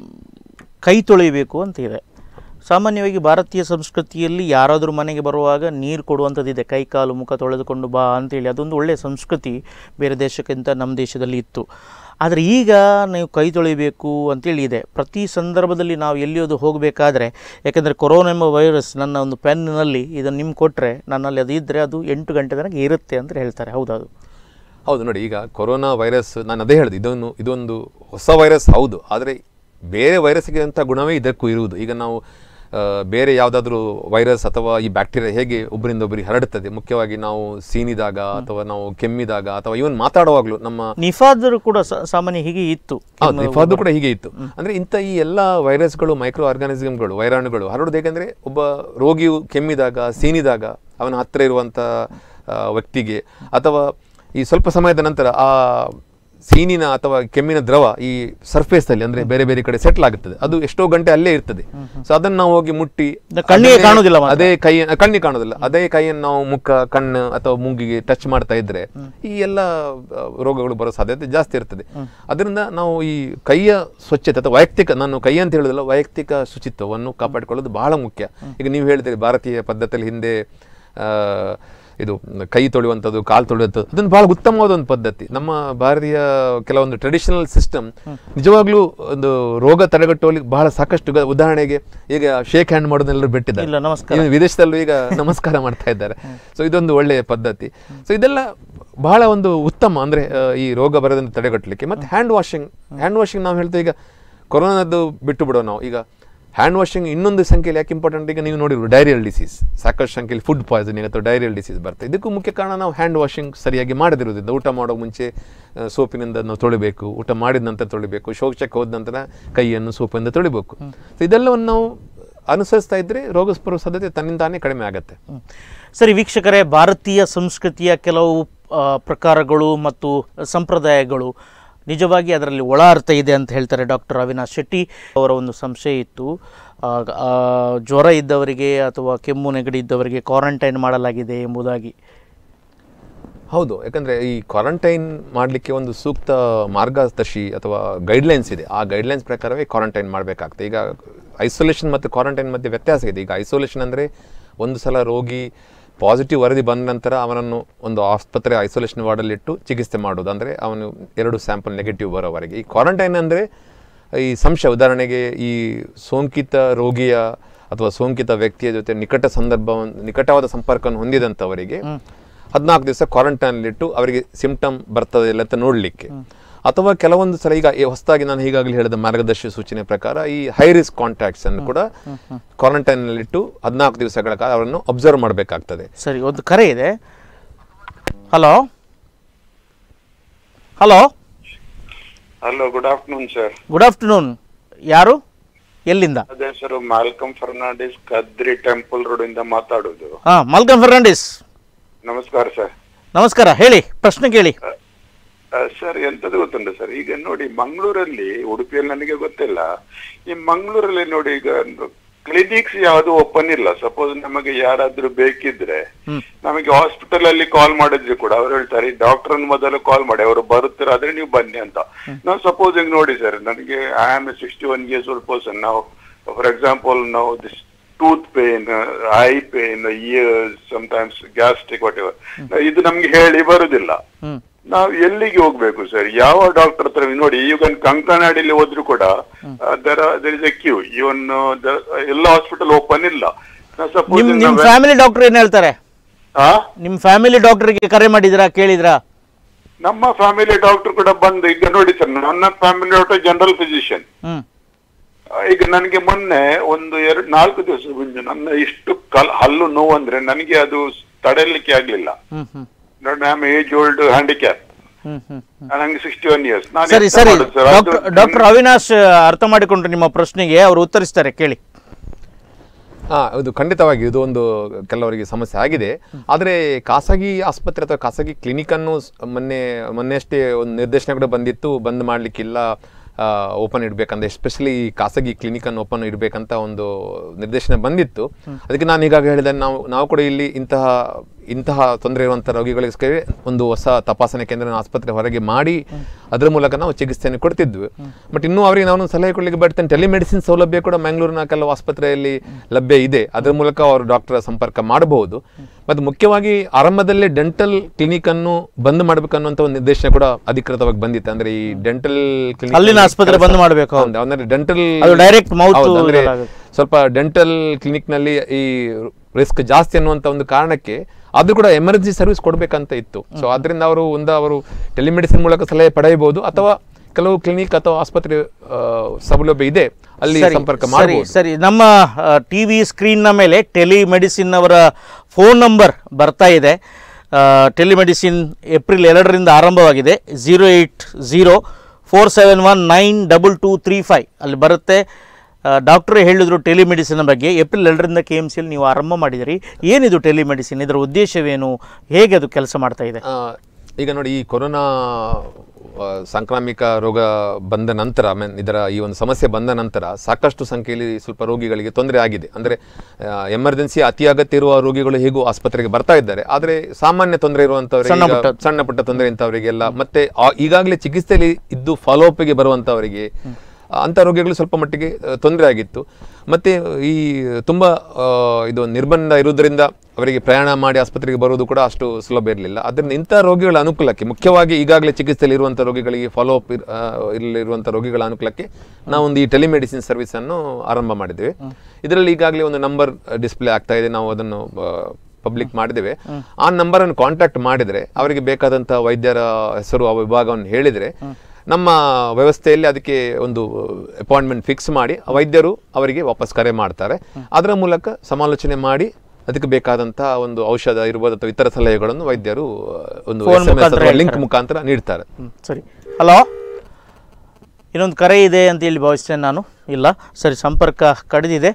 ಕೈ ತೊಳೆಯಬೇಕು ಅಂತ ಇದೆ. ಸಾಮಾನ್ಯವಾಗಿ ಭಾರತೀಯ ಸಂಸ್ಕೃತಿಯಲ್ಲಿ ಯಾರಾದರೂ ಮನೆಗೆ ಬರುವಾಗ ನೀರು ಕೊಡುವಂಥದ್ದಿದೆ, ಕೈ ಕಾಲು ಮುಖ ತೊಳೆದುಕೊಂಡು ಬಾ ಅಂತೇಳಿ. ಅದೊಂದು ಒಳ್ಳೆಯ ಸಂಸ್ಕೃತಿ ಬೇರೆ ದೇಶಕ್ಕಿಂತ ನಮ್ಮ ದೇಶದಲ್ಲಿ ಇತ್ತು. ಆದರೆ ಈಗ ನೀವು ಕೈ ತೊಳಿಬೇಕು ಅಂತೇಳಿ ಇದೆ ಪ್ರತಿ ಸಂದರ್ಭದಲ್ಲಿ. ನಾವು ಎಲ್ಲಿಯೋದು ಹೋಗಬೇಕಾದ್ರೆ, ಯಾಕೆಂದರೆ ಕೊರೋನಾ ಎಂಬ ವೈರಸ್ ನನ್ನ ಒಂದು ಪೆನ್ನಲ್ಲಿ ಇದನ್ನು ನಿಮ್ಗೆ ಕೊಟ್ಟರೆ ನನ್ನಲ್ಲಿ ಅದು ಇದ್ದರೆ ಅದು ಎಂಟು ಗಂಟೆ ತನಕ ಇರುತ್ತೆ ಅಂತ ಹೇಳ್ತಾರೆ. ಹೌದದು? ಹೌದು. ನೋಡಿ, ಈಗ ಕೊರೋನಾ ವೈರಸ್ ನಾನು ಅದೇ ಹೇಳಿದೆ, ಇದೊಂದು ಇದೊಂದು ಹೊಸ ವೈರಸ್ ಹೌದು. ಆದರೆ ಬೇರೆ ವೈರಸ್ಗೆ ಅಂತ ಗುಣವೇ ಇದಕ್ಕೂ ಇರುವುದು. ಈಗ ನಾವು ಬೇರೆ ಯಾವುದಾದ್ರೂ ವೈರಸ್ ಅಥವಾ ಈ ಬ್ಯಾಕ್ಟೀರಿಯಾ ಹೇಗೆ ಒಬ್ಬರಿಂದ ಒಬ್ಬರಿಗೆ ಹರಡುತ್ತದೆ, ಮುಖ್ಯವಾಗಿ ನಾವು ಸೀನಿದಾಗ ಅಥವಾ ನಾವು ಕೆಮ್ಮಿದಾಗ ಅಥವಾ ಇವನ್ ಮಾತಾಡುವಾಗಲೂ ನಮ್ಮ ನಿಫಾದ್ರು ಕೂಡ ಸಾಮಾನ್ಯ ಹೀಗೆ ಇತ್ತು. ನಿಫಾದು ಕೂಡ ಹೀಗೆ ಇತ್ತು. ಅಂದ್ರೆ ಇಂಥ ಈ ಎಲ್ಲ ವೈರಸ್ಗಳು, ಮೈಕ್ರೋ ಆರ್ಗಾನಿಸಮ್ಗಳು, ವೈರಾಣುಗಳು ಹರಡುವುದು ಹೇಗೆಂದ್ರೆ, ಒಬ್ಬ ರೋಗಿಯು ಕೆಮ್ಮಿದಾಗ, ಸೀನಿದಾಗ ಅವನ ಹತ್ತಿರ ಇರುವಂಥ ವ್ಯಕ್ತಿಗೆ ಅಥವಾ ಈ ಸ್ವಲ್ಪ ಸಮಯದ ನಂತರ ಆ ಸೀನಿನ ಅಥವಾ ಕೆಮ್ಮಿನ ದ್ರವ ಈ ಸರ್ಫೇಸ್ ಅಲ್ಲಿ ಅಂದ್ರೆ ಬೇರೆ ಬೇರೆ ಕಡೆ ಸೆಟ್ಲ್ ಆಗುತ್ತದೆ. ಅದು ಎಷ್ಟೋ ಗಂಟೆ ಅಲ್ಲೇ ಇರ್ತದೆ. ಸೊ ಅದನ್ನು ನಾವು ಹೋಗಿ ಮುಟ್ಟಿ ಕಣ್ಣಿಗೆ ಕಾಣುವುದಿಲ್ಲ, ಅದೇ ಕೈ ಕಣ್ಣಿಗೆ ಕಾಣುದಿಲ್ಲ ಅದೇ ಕೈಯನ್ನು ನಾವು ಮುಖ, ಕಣ್ಣು ಅಥವಾ ಮೂಗಿಗೆ ಟಚ್ ಮಾಡ್ತಾ ಇದ್ರೆ ಈ ಎಲ್ಲ ರೋಗಗಳು ಬರೋ ಸಾಧ್ಯತೆ ಜಾಸ್ತಿ ಇರ್ತದೆ. ಅದರಿಂದ ನಾವು ಈ ಕೈಯ ಸ್ವಚ್ಛತೆ ಅಥವಾ ವೈಯಕ್ತಿಕ, ನಾನು ಕೈ ಅಂತ ಹೇಳುದಿಲ್ಲ, ವೈಯಕ್ತಿಕ ಶುಚಿತ್ವವನ್ನು ಕಾಪಾಡಿಕೊಳ್ಳೋದು ಬಹಳ ಮುಖ್ಯ. ಈಗ ನೀವು ಹೇಳಿದ್ರೆ ಭಾರತೀಯ ಪದ್ಧತಿಯಲ್ಲಿ ಹಿಂದೆ ಆ ಇದು ಕೈ ತೊಳೆಯುವಂಥದ್ದು, ಕಾಲು ತೊಳೆಯುವಂಥದ್ದು, ಅದೊಂದು ಬಹಳ ಉತ್ತಮವಾದ ಒಂದು ಪದ್ಧತಿ. ನಮ್ಮ ಭಾರತೀಯ ಕೆಲವೊಂದು ಟ್ರೆಡಿಷನಲ್ ಸಿಸ್ಟಮ್ ನಿಜವಾಗ್ಲೂ ಒಂದು ರೋಗ ತಡೆಗಟ್ಟುವಲ್ಲಿ ಬಹಳ ಸಾಕಷ್ಟು. ಉದಾಹರಣೆಗೆ ಈಗ ಶೇಕ್ ಹ್ಯಾಂಡ್ ಮಾಡೋದನ್ನೆಲ್ಲರೂ ಬಿಟ್ಟಿದ್ದಾರೆ, ವಿದೇಶದಲ್ಲೂ ಈಗ ನಮಸ್ಕಾರ ಮಾಡ್ತಾ ಇದ್ದಾರೆ. ಸೊ ಇದೊಂದು ಒಳ್ಳೆಯ ಪದ್ಧತಿ. ಸೊ ಇದೆಲ್ಲ ಬಹಳ ಒಂದು ಉತ್ತಮ ಅಂದ್ರೆ ಈ ರೋಗ ಬರೋದನ್ನು ತಡೆಗಟ್ಟಲಿಕ್ಕೆ. ಮತ್ತೆ ಹ್ಯಾಂಡ್ ವಾಷಿಂಗ್ ಹ್ಯಾಂಡ್ ವಾಷಿಂಗ್ ನಾವು ಹೇಳ್ತೇವೆ. ಈಗ ಕೊರೋನಾದ್ದು ಬಿಟ್ಟು ಬಿಡೋ ನಾವು ಈಗ ಹ್ಯಾಂಡ್ ವಾಷಿಂಗ್ ಇನ್ನೊಂದು ಸಂಖ್ಯೆಯಲ್ಲಿ ಯಾಕೆ ಇಂಪಾರ್ಟೆಂಟ್, ಈಗ ನೀವು ನೋಡಿದ್ರು ಡೈರಿಯಲ್ ಡಿಸೀಸ್, ಸಾಕಷ್ಟು ಸಂಖ್ಯೆಯಲ್ಲಿ ಫುಡ್ ಪಾಯ್ಸನಿಂಗ್ ಅಥವಾ ಡೈರಿಯಲ್ ಡಿಸೀಸ್ ಬರ್ತದೆ. ಇದಕ್ಕೂ ಮುಖ್ಯ ಕಾರಣ ನಾವು ಹ್ಯಾಂಡ್ ವಾಷಿಂಗ್ ಸರಿಯಾಗಿ ಮಾಡದಿರೋದ್ರಿಂದ. ಊಟ ಮಾಡೋ ಮುಂಚೆ ಸೋಪಿನಿಂದ ನಾವು ತೊಳಿಬೇಕು, ಊಟ ಮಾಡಿದ ನಂತರ ತೊಳಿಬೇಕು, ಶೌಚಕ್ಕೆ ಹೋದ ನಂತರ ಕೈಯನ್ನು ಸೋಪಿನಿಂದ ತೊಳಿಬೇಕು. ಸೊ ಇದೆಲ್ಲವನ್ನು ನಾವು ಅನುಸರಿಸ್ತಾ ಇದ್ರೆ ರೋಗ ಬರೋ ಸಾಧ್ಯತೆ ತನ್ನಿಂದಾನೇ ಕಡಿಮೆ ಆಗುತ್ತೆ. ಸರಿ ವೀಕ್ಷಕರೇ, ಭಾರತೀಯ ಸಂಸ್ಕೃತಿಯ ಕೆಲವು ಪ್ರಕಾರಗಳು ಮತ್ತು ಸಂಪ್ರದಾಯಗಳು ನಿಜವಾಗಿ ಅದರಲ್ಲಿ ಒಳ ಅರ್ಥ ಇದೆ ಅಂತ ಹೇಳ್ತಾರೆ ಡಾಕ್ಟರ್ ಅವಿನಾಶ್ ಶೆಟ್ಟಿ ಅವರ ಒಂದು ಸಂಶಯ ಇತ್ತು. ಜ್ವರ ಇದ್ದವರಿಗೆ ಅಥವಾ ಕೆಮ್ಮು ನೆಗಡಿ ಇದ್ದವರಿಗೆ ಕ್ವಾರಂಟೈನ್ ಮಾಡಲಾಗಿದೆ ಎಂಬುದಾಗಿ. ಹೌದು, ಯಾಕಂದರೆ ಈ ಕ್ವಾರಂಟೈನ್ ಮಾಡಲಿಕ್ಕೆ ಒಂದು ಸೂಕ್ತ ಮಾರ್ಗದರ್ಶಿ ಅಥವಾ ಗೈಡ್ಲೈನ್ಸ್ ಇದೆ. ಆ ಗೈಡ್ಲೈನ್ಸ್ ಪ್ರಕಾರವೇ ಕ್ವಾರಂಟೈನ್ ಮಾಡಬೇಕಾಗ್ತದೆ. ಈಗ ಐಸೋಲೇಷನ್ ಮತ್ತು ಕ್ವಾರಂಟೈನ್ ಮಧ್ಯೆ ವ್ಯತ್ಯಾಸ ಇದೆ. ಈಗ ಐಸೋಲೇಷನ್ ಅಂದರೆ ಒಂದು ಸಲ ರೋಗಿ ಪಾಸಿಟಿವ್ ವರದಿ ಬಂದ ನಂತರ ಅವನನ್ನು ಒಂದು ಆಸ್ಪತ್ರೆ ಐಸೋಲೇಷನ್ ವಾರ್ಡಲ್ಲಿಟ್ಟು ಚಿಕಿತ್ಸೆ ಮಾಡೋದು, ಅಂದರೆ ಅವನು ಎರಡು ಸ್ಯಾಂಪಲ್ ನೆಗೆಟಿವ್ ಬರೋವರೆಗೆ. ಈ ಕ್ವಾರಂಟೈನ್ ಅಂದರೆ ಈ ಸಂಶಯ, ಉದಾಹರಣೆಗೆ ಈ ಸೋಂಕಿತ ರೋಗಿಯ ಅಥವಾ ಸೋಂಕಿತ ವ್ಯಕ್ತಿಯ ಜೊತೆ ನಿಕಟ ಸಂದರ್ಭವನ್ನು ನಿಕಟವಾದ ಸಂಪರ್ಕವನ್ನು ಹೊಂದಿದಂಥವರಿಗೆ ಹದಿನಾಲ್ಕು ದಿವಸ ಕ್ವಾರಂಟೈನಲ್ಲಿಟ್ಟು ಅವರಿಗೆ ಸಿಂಪ್ಟಮ್ ಬರ್ತದೆ ಇಲ್ಲ ಅಂತ ನೋಡಲಿಕ್ಕೆ. ಅಥವಾ ಕೆಲವೊಂದು ಸಲ ಈಗ ಹೊಸದಾಗಿ ನಾನು ಈಗಾಗಲೇ ಹೇಳಿದ ಮಾರ್ಗದರ್ಶಿ ಸೂಚನೆ ಪ್ರಕಾರ ಈ ಹೈ ರಿಸ್ಕ್ ಕಾಂಟ್ಯಾಕ್ಟ್ಸ್ ಅನ್ನು ಕೂಡ ಕ್ವಾರಂಟೈನ್ ನಲ್ಲಿಟ್ಟು ಹದಿನಾಲ್ಕು ದಿವಸಗಳ ಕಾಲ ಅವರನ್ನು ಅಬ್ಸರ್ವ್ ಮಾಡಬೇಕಾಗ್ತದೆ. ಸರಿ, ಒಂದು ಕರೆ ಇದೆ. Hello hello hello good afternoon sir. Good afternoon. ಯಾರು? ಎಲ್ಲಿಂದ? ಅದೇ ಹೆಸರು Malcolm Fernandes, Kadri temple road ಇಂದ ಮಾತಾಡೋದು. ಹಾ, ಮಾಲ್ಕಮ್ ಫರ್ನಾಂಡಿಸ್, ನಮಸ್ಕಾರ ಸರ್. ನಮಸ್ಕಾರ, ಹೇಳಿ, ಪ್ರಶ್ನೆ ಕೇಳಿ. ಸರ್, ಎಂತದ್ದು ಗೊತ್ತುಂಟು ಸರ್, ಈಗ ನೋಡಿ ಮಂಗಳೂರಲ್ಲಿ, ಉಡುಪಿಯಲ್ಲಿ ನನಗೆ ಗೊತ್ತಿಲ್ಲ, ಈ ಮಂಗಳೂರಲ್ಲಿ ನೋಡಿ ಈಗ ಕ್ಲಿನಿಕ್ಸ್ ಯಾವುದು ಓಪನ್ ಇಲ್ಲ. ಸಪೋಸ್ ನಮಗೆ ಯಾರಾದ್ರೂ ಬೇಕಿದ್ರೆ ನಮಗೆ ಹಾಸ್ಪಿಟಲ್ ಅಲ್ಲಿ ಕಾಲ್ ಮಾಡಿದ್ರೆ ಕೂಡ ಅವ್ರು ಹೇಳ್ತಾರೆ ಡಾಕ್ಟರ್ ಮೊದಲು ಕಾಲ್ ಮಾಡಿ, ಅವರು ಬರುತ್ತೀರಾದ್ರೆ ನೀವು ಬನ್ನಿ ಅಂತ. ನಾವು ಸಪೋಸ್ ಈಗ ನೋಡಿ ಸರ್, ನನಗೆ I am a sixty one years old person. ನಾವು ಫಾರ್ ಎಕ್ಸಾಂಪಲ್ ನಾವು this tooth pain, eye pain, ears, sometimes gastric, whatever, ಇದು ನಮ್ಗೆ ಹೇಳಿ ಬರುದಿಲ್ಲ. ನಾವು ಎಲ್ಲಿಗೆ ಹೋಗ್ಬೇಕು ಸರ್? ಯಾವ ಡಾಕ್ಟರ್ ಹತ್ರ? ನೋಡಿ, ಈಗ ಕಂಕನಾಡಿಲಿ ಹೋದ್ರು ಕೂಡ there there is a queue. Even ಎಲ್ಲ ಹಾಸ್ಪಿಟಲ್ ಓಪನ್ ಇಲ್ಲ. ನಿಮ್ ಫ್ಯಾಮಿಲಿ ಡಾಕ್ಟರ್ ಏನ್ ಹೇಳ್ತಾರೆ? ನಿಮ್ ಫ್ಯಾಮಿಲಿ ಡಾಕ್ಟರ್ಗೆ ಕರೆ ಮಾಡಿದ್ರಾ, ಕೇಳಿದ್ರಾ? ನಮ್ಮ ಫ್ಯಾಮಿಲಿ ಡಾಕ್ಟರ್ ಕೂಡ ಬಂದು, ಈಗ ನೋಡಿ ಸರ್, ನನ್ನ ಫ್ಯಾಮಿಲಿ ಡಾಕ್ಟರ್ ಜನರಲ್ ಫಿಸಿಷಿಯನ್. ಈಗ ನನಗೆ ಮೊನ್ನೆ ಒಂದು ಎರಡು ನಾಲ್ಕು ದಿವಸ ಮುಂಚೆ ನನ್ನ ಇಷ್ಟು ಕಲ್ ಹಲ್ಲು ನೋವು ಅಂದ್ರೆ ನನಗೆ ಅದು ತಡೆಯಲಿಕ್ಕೆ ಆಗ್ಲಿಲ್ಲ. ಏಜ್ ಓಲ್ಡ್ ಹ್ಯಾಂಡಿಕ್ಯಾಪ್, ನಂಗೆ ಸಿಕ್ಸ್ಟಿ ಒನ್ ಇಯರ್ಸ್. ಸರಿ ಸರಿ, ಡಾಕ್ಟರ್ ಅವಿನಾಶ್ ಅರ್ಥ ಮಾಡಿಕೊಂಡ್ರೆ ನಿಮ್ಮ ಪ್ರಶ್ನೆಗೆ ಅವರು ಉತ್ತರಿಸ್ತಾರೆ, ಕೇಳಿ. ಹಾ, ಇದು ಖಂಡಿತವಾಗಿ ಇದು ಒಂದು ಕೆಲವರಿಗೆ ಸಮಸ್ಯೆ ಆಗಿದೆ. ಆದರೆ ಖಾಸಗಿ ಆಸ್ಪತ್ರೆ ಅಥವಾ ಖಾಸಗಿ ಕ್ಲಿನಿಕ್ ಅನ್ನು ಮೊನ್ನೆ ಮೊನ್ನೆಯಷ್ಟೇ ಒಂದು ನಿರ್ದೇಶನ ಕೂಡ ಬಂದಿತ್ತು, ಬಂದ್ ಮಾಡ್ಲಿಕ್ಕಿಲ್ಲ, ಓಪನ್ ಇಡಬೇಕಂತ, ಎಸ್ಪೆಷಲಿ ಖಾಸಗಿ ಕ್ಲಿನಿಕನ್ನು ಓಪನ್ ಇಡಬೇಕಂತ ಒಂದು ನಿರ್ದೇಶನ ಬಂದಿತ್ತು. ಅದಕ್ಕೆ ನಾನು ಈಗಾಗ ಹೇಳಿದೆ, ನಾವು ನಾವು ಕೂಡ ಇಲ್ಲಿ ಇಂತಹ ಇಂತಹ ತೊಂದರೆ ಇರುವಂಥ ರೋಗಿಗಳಿಗೆ ಒಂದು ಹೊಸ ತಪಾಸಣೆ ಕೇಂದ್ರ ಆಸ್ಪತ್ರೆ ಹೊರಗೆ ಮಾಡಿ ಅದರ ಮೂಲಕ ನಾವು ಚಿಕಿತ್ಸೆಯನ್ನು ಕೊಡ್ತಿದ್ವಿ. ಬಟ್ ಇನ್ನೂ ಅವರಿಗೆ ನಾನು ಸಲಹೆ ಕೊಡಲಿಕ್ಕೆ ಬರ್ತೇನೆ, ಟೆಲಿಮೆಡಿಸಿನ್ ಸೌಲಭ್ಯ ಕೂಡ ಮಂಗಳೂರಿನ ಕೆಲವು ಆಸ್ಪತ್ರೆಯಲ್ಲಿ ಲಭ್ಯ ಇದೆ. ಅದರ ಮೂಲಕ ಅವರು ಡಾಕ್ಟರ್ ಸಂಪರ್ಕ ಮಾಡಬಹುದು. ಮತ್ತು ಮುಖ್ಯವಾಗಿ ಆರಂಭದಲ್ಲೇ ಡೆಂಟಲ್ ಕ್ಲಿನಿಕ್ ಅನ್ನು ಬಂದ್ ಮಾಡಬೇಕನ್ನುವಂಥ ಒಂದು ನಿರ್ದೇಶನ ಕೂಡ ಅಧಿಕೃತವಾಗಿ ಬಂದಿತ್ತು. ಅಂದ್ರೆ ಈ ಡೆಂಟಲ್ ಕ್ಲಿನಿಕ್ ಅಲ್ಲಿನ ಆಸ್ಪತ್ರೆ ಬಂದ್ ಮಾಡಬೇಕು, ಅಂದ್ರೆ ಡೆಂಟಲ್ ಡೈರೆಕ್ಟ್ ಮೌತ್, ಅಂದ್ರೆ ಸ್ವಲ್ಪ ಡೆಂಟಲ್ ಕ್ಲಿನಿಕ್ ನಲ್ಲಿ ಈ ರಿಸ್ಕ್ ಜಾಸ್ತಿ ಅನ್ನುವಂಥ ಒಂದು ಕಾರಣಕ್ಕೆ ಆದ್ರೂ ಕೂಡ ಎಮರ್ಜೆನ್ಸಿ ಸರ್ವಿಸ್ ಕೊಡ್ಬೇಕಂತ ಇತ್ತು. ಸೊ ಅದರಿಂದ ಅವರು ಒಂದು ಅವರು ಟೆಲಿಮೆಡಿಸಿನ್ ಮೂಲಕ ಸಲಹೆ ಪಡೆಯಬಹುದು, ಅಥವಾ ಕೆಲವು ಕ್ಲಿನಿಕ್ ಅಥವಾ ಆಸ್ಪತ್ರೆ ಸೌಲಭ್ಯ ಇದೆ, ಅಲ್ಲಿ ಸಂಪರ್ಕ ಮಾಡಬಹುದು. ಸರಿ, ನಮ್ಮ ಟಿವಿ ಸ್ಕ್ರೀನ್ ನ ಮೇಲೆ ಟೆಲಿಮೆಡಿಸಿನ್ ಅವರ ಫೋನ್ ನಂಬರ್ ಬರ್ತಾ ಇದೆ. ಟೆಲಿಮೆಡಿಸಿನ್ ಏಪ್ರಿಲ್ ಎರಡರಿಂದ ಆರಂಭವಾಗಿದೆ. Zero eight zero four seven one nine double two three five ಅಲ್ಲಿ ಬರುತ್ತೆ. ಡಾಕ್ಟ್ರೇ ಹೇಳಿದ್ರು ಟೆಲಿಮೆಡಿಸಿನ್ ಬಗ್ಗೆ. ಏಪ್ರಿಲ್ ಎರಡರಿಂದ ಕೆ ಎಮ್ ಸಿಯಲ್ಲಿ ನೀವು ಆರಂಭ ಮಾಡಿದಿರಿ. ಏನಿದು ಟೆಲಿಮೆಡಿಸಿನ್, ಇದರ ಉದ್ದೇಶವೇನು, ಹೇಗೆ ಅದು ಕೆಲಸ ಮಾಡ್ತಾ ಇದೆ? ಈಗ ನೋಡಿ, ಈ ಕೊರೋನಾ ಸಾಂಕ್ರಾಮಿಕ ರೋಗ ಬಂದ ನಂತರ, ಮೀನ್ ಇದರ ಈ ಒಂದು ಸಮಸ್ಯೆ ಬಂದ ನಂತರ ಸಾಕಷ್ಟು ಸಂಖ್ಯೆಯಲ್ಲಿ ಸ್ವಲ್ಪ ರೋಗಿಗಳಿಗೆ ತೊಂದರೆ ಆಗಿದೆ. ಅಂದರೆ ಎಮರ್ಜೆನ್ಸಿ ಅತಿ ಅಗತ್ಯ ಇರುವ ರೋಗಿಗಳು ಹೇಗೂ ಆಸ್ಪತ್ರೆಗೆ ಬರ್ತಾ ಇದ್ದಾರೆ, ಆದರೆ ಸಾಮಾನ್ಯ ತೊಂದರೆ ಇರುವಂಥವರಿಗೆ, ಸಣ್ಣ ಪುಟ್ಟ ತೊಂದರೆ ಇಂಥವರಿಗೆಲ್ಲ, ಮತ್ತೆ ಈಗಾಗಲೇ ಚಿಕಿತ್ಸೆಯಲ್ಲಿ ಇದ್ದು ಫಾಲೋ ಅಪ್ಗೆ ಬರುವಂಥವರಿಗೆ, ಅಂಥ ರೋಗಿಗಳು ಸ್ವಲ್ಪ ಮಟ್ಟಿಗೆ ತೊಂದರೆ ಆಗಿತ್ತು. ಮತ್ತು ಈ ತುಂಬ ಇದು ನಿರ್ಬಂಧ ಇರುವುದರಿಂದ ಅವರಿಗೆ ಪ್ರಯಾಣ ಮಾಡಿ ಆಸ್ಪತ್ರೆಗೆ ಬರೋದು ಕೂಡ ಅಷ್ಟು ಸುಲಭ ಇರಲಿಲ್ಲ. ಅದರಿಂದ ಇಂಥ ರೋಗಿಗಳ ಅನುಕೂಲಕ್ಕೆ, ಮುಖ್ಯವಾಗಿ ಈಗಾಗಲೇ ಚಿಕಿತ್ಸೆಯಲ್ಲಿ ಇರುವಂಥ ರೋಗಿಗಳಿಗೆ, ಫಾಲೋ ಅಪ್ ಇರುವಂಥ ರೋಗಿಗಳ ಅನುಕೂಲಕ್ಕೆ ನಾವೊಂದು ಈ ಟೆಲಿಮೆಡಿಸಿನ್ ಸರ್ವಿಸನ್ನು ಆರಂಭ ಮಾಡಿದ್ದೇವೆ. ಇದರಲ್ಲಿ ಈಗಾಗಲೇ ಒಂದು ನಂಬರ್ ಡಿಸ್ಪ್ಲೇ ಆಗ್ತಾ ಇದೆ, ನಾವು ಅದನ್ನು ಪಬ್ಲಿಕ್ ಮಾಡಿದ್ದೇವೆ. ಆ ನಂಬರನ್ನು ಕಾಂಟ್ಯಾಕ್ಟ್ ಮಾಡಿದರೆ ಅವರಿಗೆ ಬೇಕಾದಂಥ ವೈದ್ಯರ ಹೆಸರು, ಆ ವಿಭಾಗವನ್ನು ಹೇಳಿದರೆ ನಮ್ಮ ವ್ಯವಸ್ಥೆಯಲ್ಲಿ ಅದಕ್ಕೆ ಒಂದು ಅಪಾಯಿಂಟ್ಮೆಂಟ್ ಫಿಕ್ಸ್ ಮಾಡಿ ವೈದ್ಯರು ಅವರಿಗೆ ವಾಪಸ್ ಕರೆ ಮಾಡ್ತಾರೆ. ಅದರ ಮೂಲಕ ಸಮಾಲೋಚನೆ ಮಾಡಿ ಅದಕ್ಕೆ ಬೇಕಾದಂತಹ ಒಂದು ಔಷಧ ಇರ್ಬೋದು ಅಥವಾ ಇತರ ಸಲಹೆಗಳನ್ನು ವೈದ್ಯರು ಒಂದು ಲಿಂಕ್ ಮುಖಾಂತರ ನೀಡ್ತಾರೆ. ಸರಿ, ಹಲೋ, ಇನ್ನೊಂದು ಕರೆ ಇದೆ ಅಂತ ಹೇಳಿ ಭಾವಿಸ್ತೇನೆ ನಾನು. ಇಲ್ಲ, ಸರಿ, ಸಂಪರ್ಕ ಕಡಿದಿದೆ.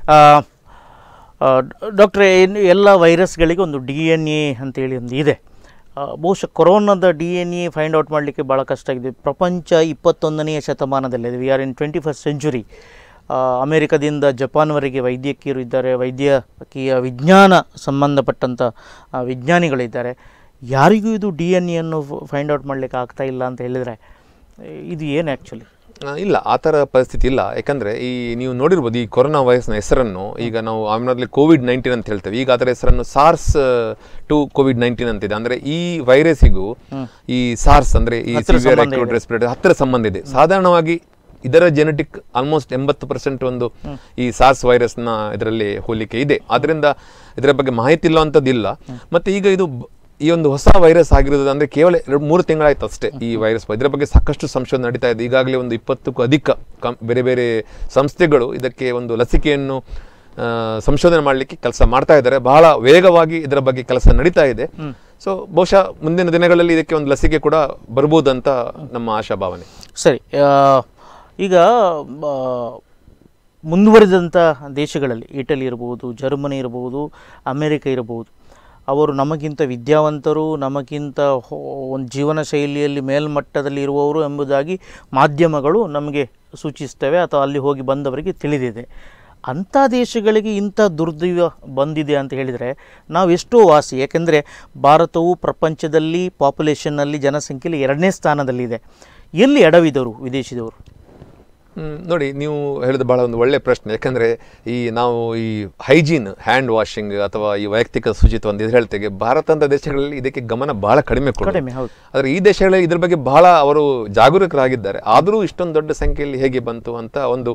ಡಾಕ್ಟ್ರೇ, ಎಲ್ಲ ವೈರಸ್ಗಳಿಗೆ ಒಂದು ಡಿ ಎನ್ ಎ ಅಂತೇಳಿ ಒಂದು ಇದೆ. ಬಹುಶಃ ಕೊರೋನಾದ D N A find out ಮಾಡಲಿಕ್ಕೆ ಭಾಳ ಕಷ್ಟ ಆಗಿದೆ. ಪ್ರಪಂಚ ಇಪ್ಪತ್ತೊಂದನೆಯ ಶತಮಾನದಲ್ಲಿದೆ. We are in twenty first century. ಅಮೇರಿಕದಿಂದ ಜಪಾನ್ವರೆಗೆ ವೈದ್ಯಕೀಯರು ಇದ್ದಾರೆ, ವೈದ್ಯಕೀಯ ವಿಜ್ಞಾನ ಸಂಬಂಧಪಟ್ಟಂಥ ವಿಜ್ಞಾನಿಗಳಿದ್ದಾರೆ. ಯಾರಿಗೂ ಇದು ಡಿ ಎನ್ ಎನ್ನು ಫೈಂಡ್ ಔಟ್ ಮಾಡಲಿಕ್ಕೆ ಆಗ್ತಾ ಇಲ್ಲ ಅಂತ ಹೇಳಿದರೆ ಇದು ಏನು ಆ್ಯಕ್ಚುಲಿ? ಇಲ್ಲ, ಆ ಥರ ಪರಿಸ್ಥಿತಿ ಇಲ್ಲ. ಯಾಕಂದರೆ ಈ ನೀವು ನೋಡಿರ್ಬೋದು, ಈ ಕೊರೋನಾ ವೈರಸ್ನ ಹೆಸರನ್ನು ಈಗ ನಾವು ಆಮೇಲೆ ಕೋವಿಡ್ ನೈನ್ಟೀನ್ ಅಂತ ಹೇಳ್ತೇವೆ. ಈಗ ಅದರ ಹೆಸರನ್ನು ಸಾರ್ಸ್ ಟು ಕೋವಿಡ್ ನೈನ್ಟೀನ್ ಅಂತಿದೆ. ಅಂದರೆ ಈ ವೈರಸ್ಸಿಗೂ ಈ ಸಾರ್ಸ್ ಅಂದರೆ ಈ ಸಿವಿಯರ್ ಅಕ್ಯೂಟ್ ರೆಸ್ಪಿರೇಟರಿ ಹತ್ತಿರ ಸಂಬಂಧ ಇದೆ. ಸಾಧಾರಣವಾಗಿ ಇದರ ಜೆನೆಟಿಕ್ ಆಲ್ಮೋಸ್ಟ್ ಎಂಬತ್ತು ಪರ್ಸೆಂಟ್ ಒಂದು ಈ ಸಾರ್ಸ್ ವೈರಸ್ನ ಇದರಲ್ಲಿ ಹೋಲಿಕೆ ಇದೆ. ಆದ್ದರಿಂದ ಇದರ ಬಗ್ಗೆ ಮಾಹಿತಿ ಇಲ್ಲವಂಥದ್ದಿಲ್ಲ. ಮತ್ತು ಈಗ ಇದು ಈ ಒಂದು ಹೊಸ ವೈರಸ್ ಆಗಿರೋದು ಅಂದರೆ ಕೇವಲ ಎರಡು ಮೂರು ತಿಂಗಳಾಯ್ತು ಅಷ್ಟೇ ಈ ವೈರಸ್. ಇದರ ಬಗ್ಗೆ ಸಾಕಷ್ಟು ಸಂಶೋಧನೆ ನಡೀತಾ ಇದೆ. ಈಗಾಗಲೇ ಒಂದು ಇಪ್ಪತ್ತಕ್ಕೂ ಅಧಿಕ ಕಂ ಬೇರೆ ಬೇರೆ ಸಂಸ್ಥೆಗಳು ಇದಕ್ಕೆ ಒಂದು ಲಸಿಕೆಯನ್ನು ಸಂಶೋಧನೆ ಮಾಡಲಿಕ್ಕೆ ಕೆಲಸ ಮಾಡ್ತಾ ಇದ್ದಾರೆ. ಬಹಳ ವೇಗವಾಗಿ ಇದರ ಬಗ್ಗೆ ಕೆಲಸ ನಡೀತಾ ಇದೆ. ಸೊ ಬಹುಶಃ ಮುಂದಿನ ದಿನಗಳಲ್ಲಿ ಇದಕ್ಕೆ ಒಂದು ಲಸಿಕೆ ಕೂಡ ಬರ್ಬೋದಂತ ನಮ್ಮ ಆಶಾಭಾವನೆ. ಸರಿ, ಈಗ ಮುಂದುವರಿದಂಥ ದೇಶಗಳಲ್ಲಿ ಇಟಲಿ ಇರ್ಬೋದು, ಜರ್ಮನಿ ಇರ್ಬೋದು, ಅಮೇರಿಕ ಇರ್ಬೋದು, ಅವರು ನಮಗಿಂತ ವಿದ್ಯಾವಂತರು, ನಮಗಿಂತ ಒಂದು ಜೀವನ ಶೈಲಿಯಲ್ಲಿ ಮೇಲ್ಮಟ್ಟದಲ್ಲಿ ಇರುವವರು ಎಂಬುದಾಗಿ ಮಾಧ್ಯಮಗಳು ನಮಗೆ ಸೂಚಿಸ್ತವೆ ಅಥವಾ ಅಲ್ಲಿ ಹೋಗಿ ಬಂದವರಿಗೆ ತಿಳಿದಿದೆ. ಅಂಥ ದೇಶಗಳಿಗೆ ಇಂಥ ದುರ್ದೈವ ಬಂದಿದೆ ಅಂತ ಹೇಳಿದರೆ ನಾವು ಎಷ್ಟೋ ವಾಸಿ. ಏಕೆಂದರೆ ಭಾರತವು ಪ್ರಪಂಚದಲ್ಲಿ ಪಾಪ್ಯುಲೇಷನ್ನಲ್ಲಿ ಜನಸಂಖ್ಯೆಯಲ್ಲಿ ಎರಡನೇ ಸ್ಥಾನದಲ್ಲಿದೆ. ಎಲ್ಲಿ ಎಡವಿದವರು ವಿದೇಶಿದವರು? ನೋಡಿ, ನೀವು ಹೇಳಿದ ಭಾಳ ಒಂದು ಒಳ್ಳೆಯ ಪ್ರಶ್ನೆ. ಯಾಕಂದರೆ ಈ ನಾವು ಈ ಹೈಜೀನ್, ಹ್ಯಾಂಡ್ ವಾಷಿಂಗ್ ಅಥವಾ ಈ ವೈಯಕ್ತಿಕ ಶುಚಿತ್ವ ಅಂತ ಹೇಳ್ತೇವೆ, ಭಾರತ ಅಂತ ದೇಶಗಳಲ್ಲಿ ಇದಕ್ಕೆ ಗಮನ ಬಹಳ ಕಡಿಮೆ ಕಡಿಮೆ ಹೌದು. ಆದರೆ ಈ ದೇಶಗಳಲ್ಲಿ ಇದ್ರ ಬಗ್ಗೆ ಬಹಳ ಅವರು ಜಾಗರೂಕರಾಗಿದ್ದಾರೆ. ಆದರೂ ಇಷ್ಟೊಂದು ದೊಡ್ಡ ಸಂಖ್ಯೆಯಲ್ಲಿ ಹೇಗೆ ಬಂತು ಅಂತ ಒಂದು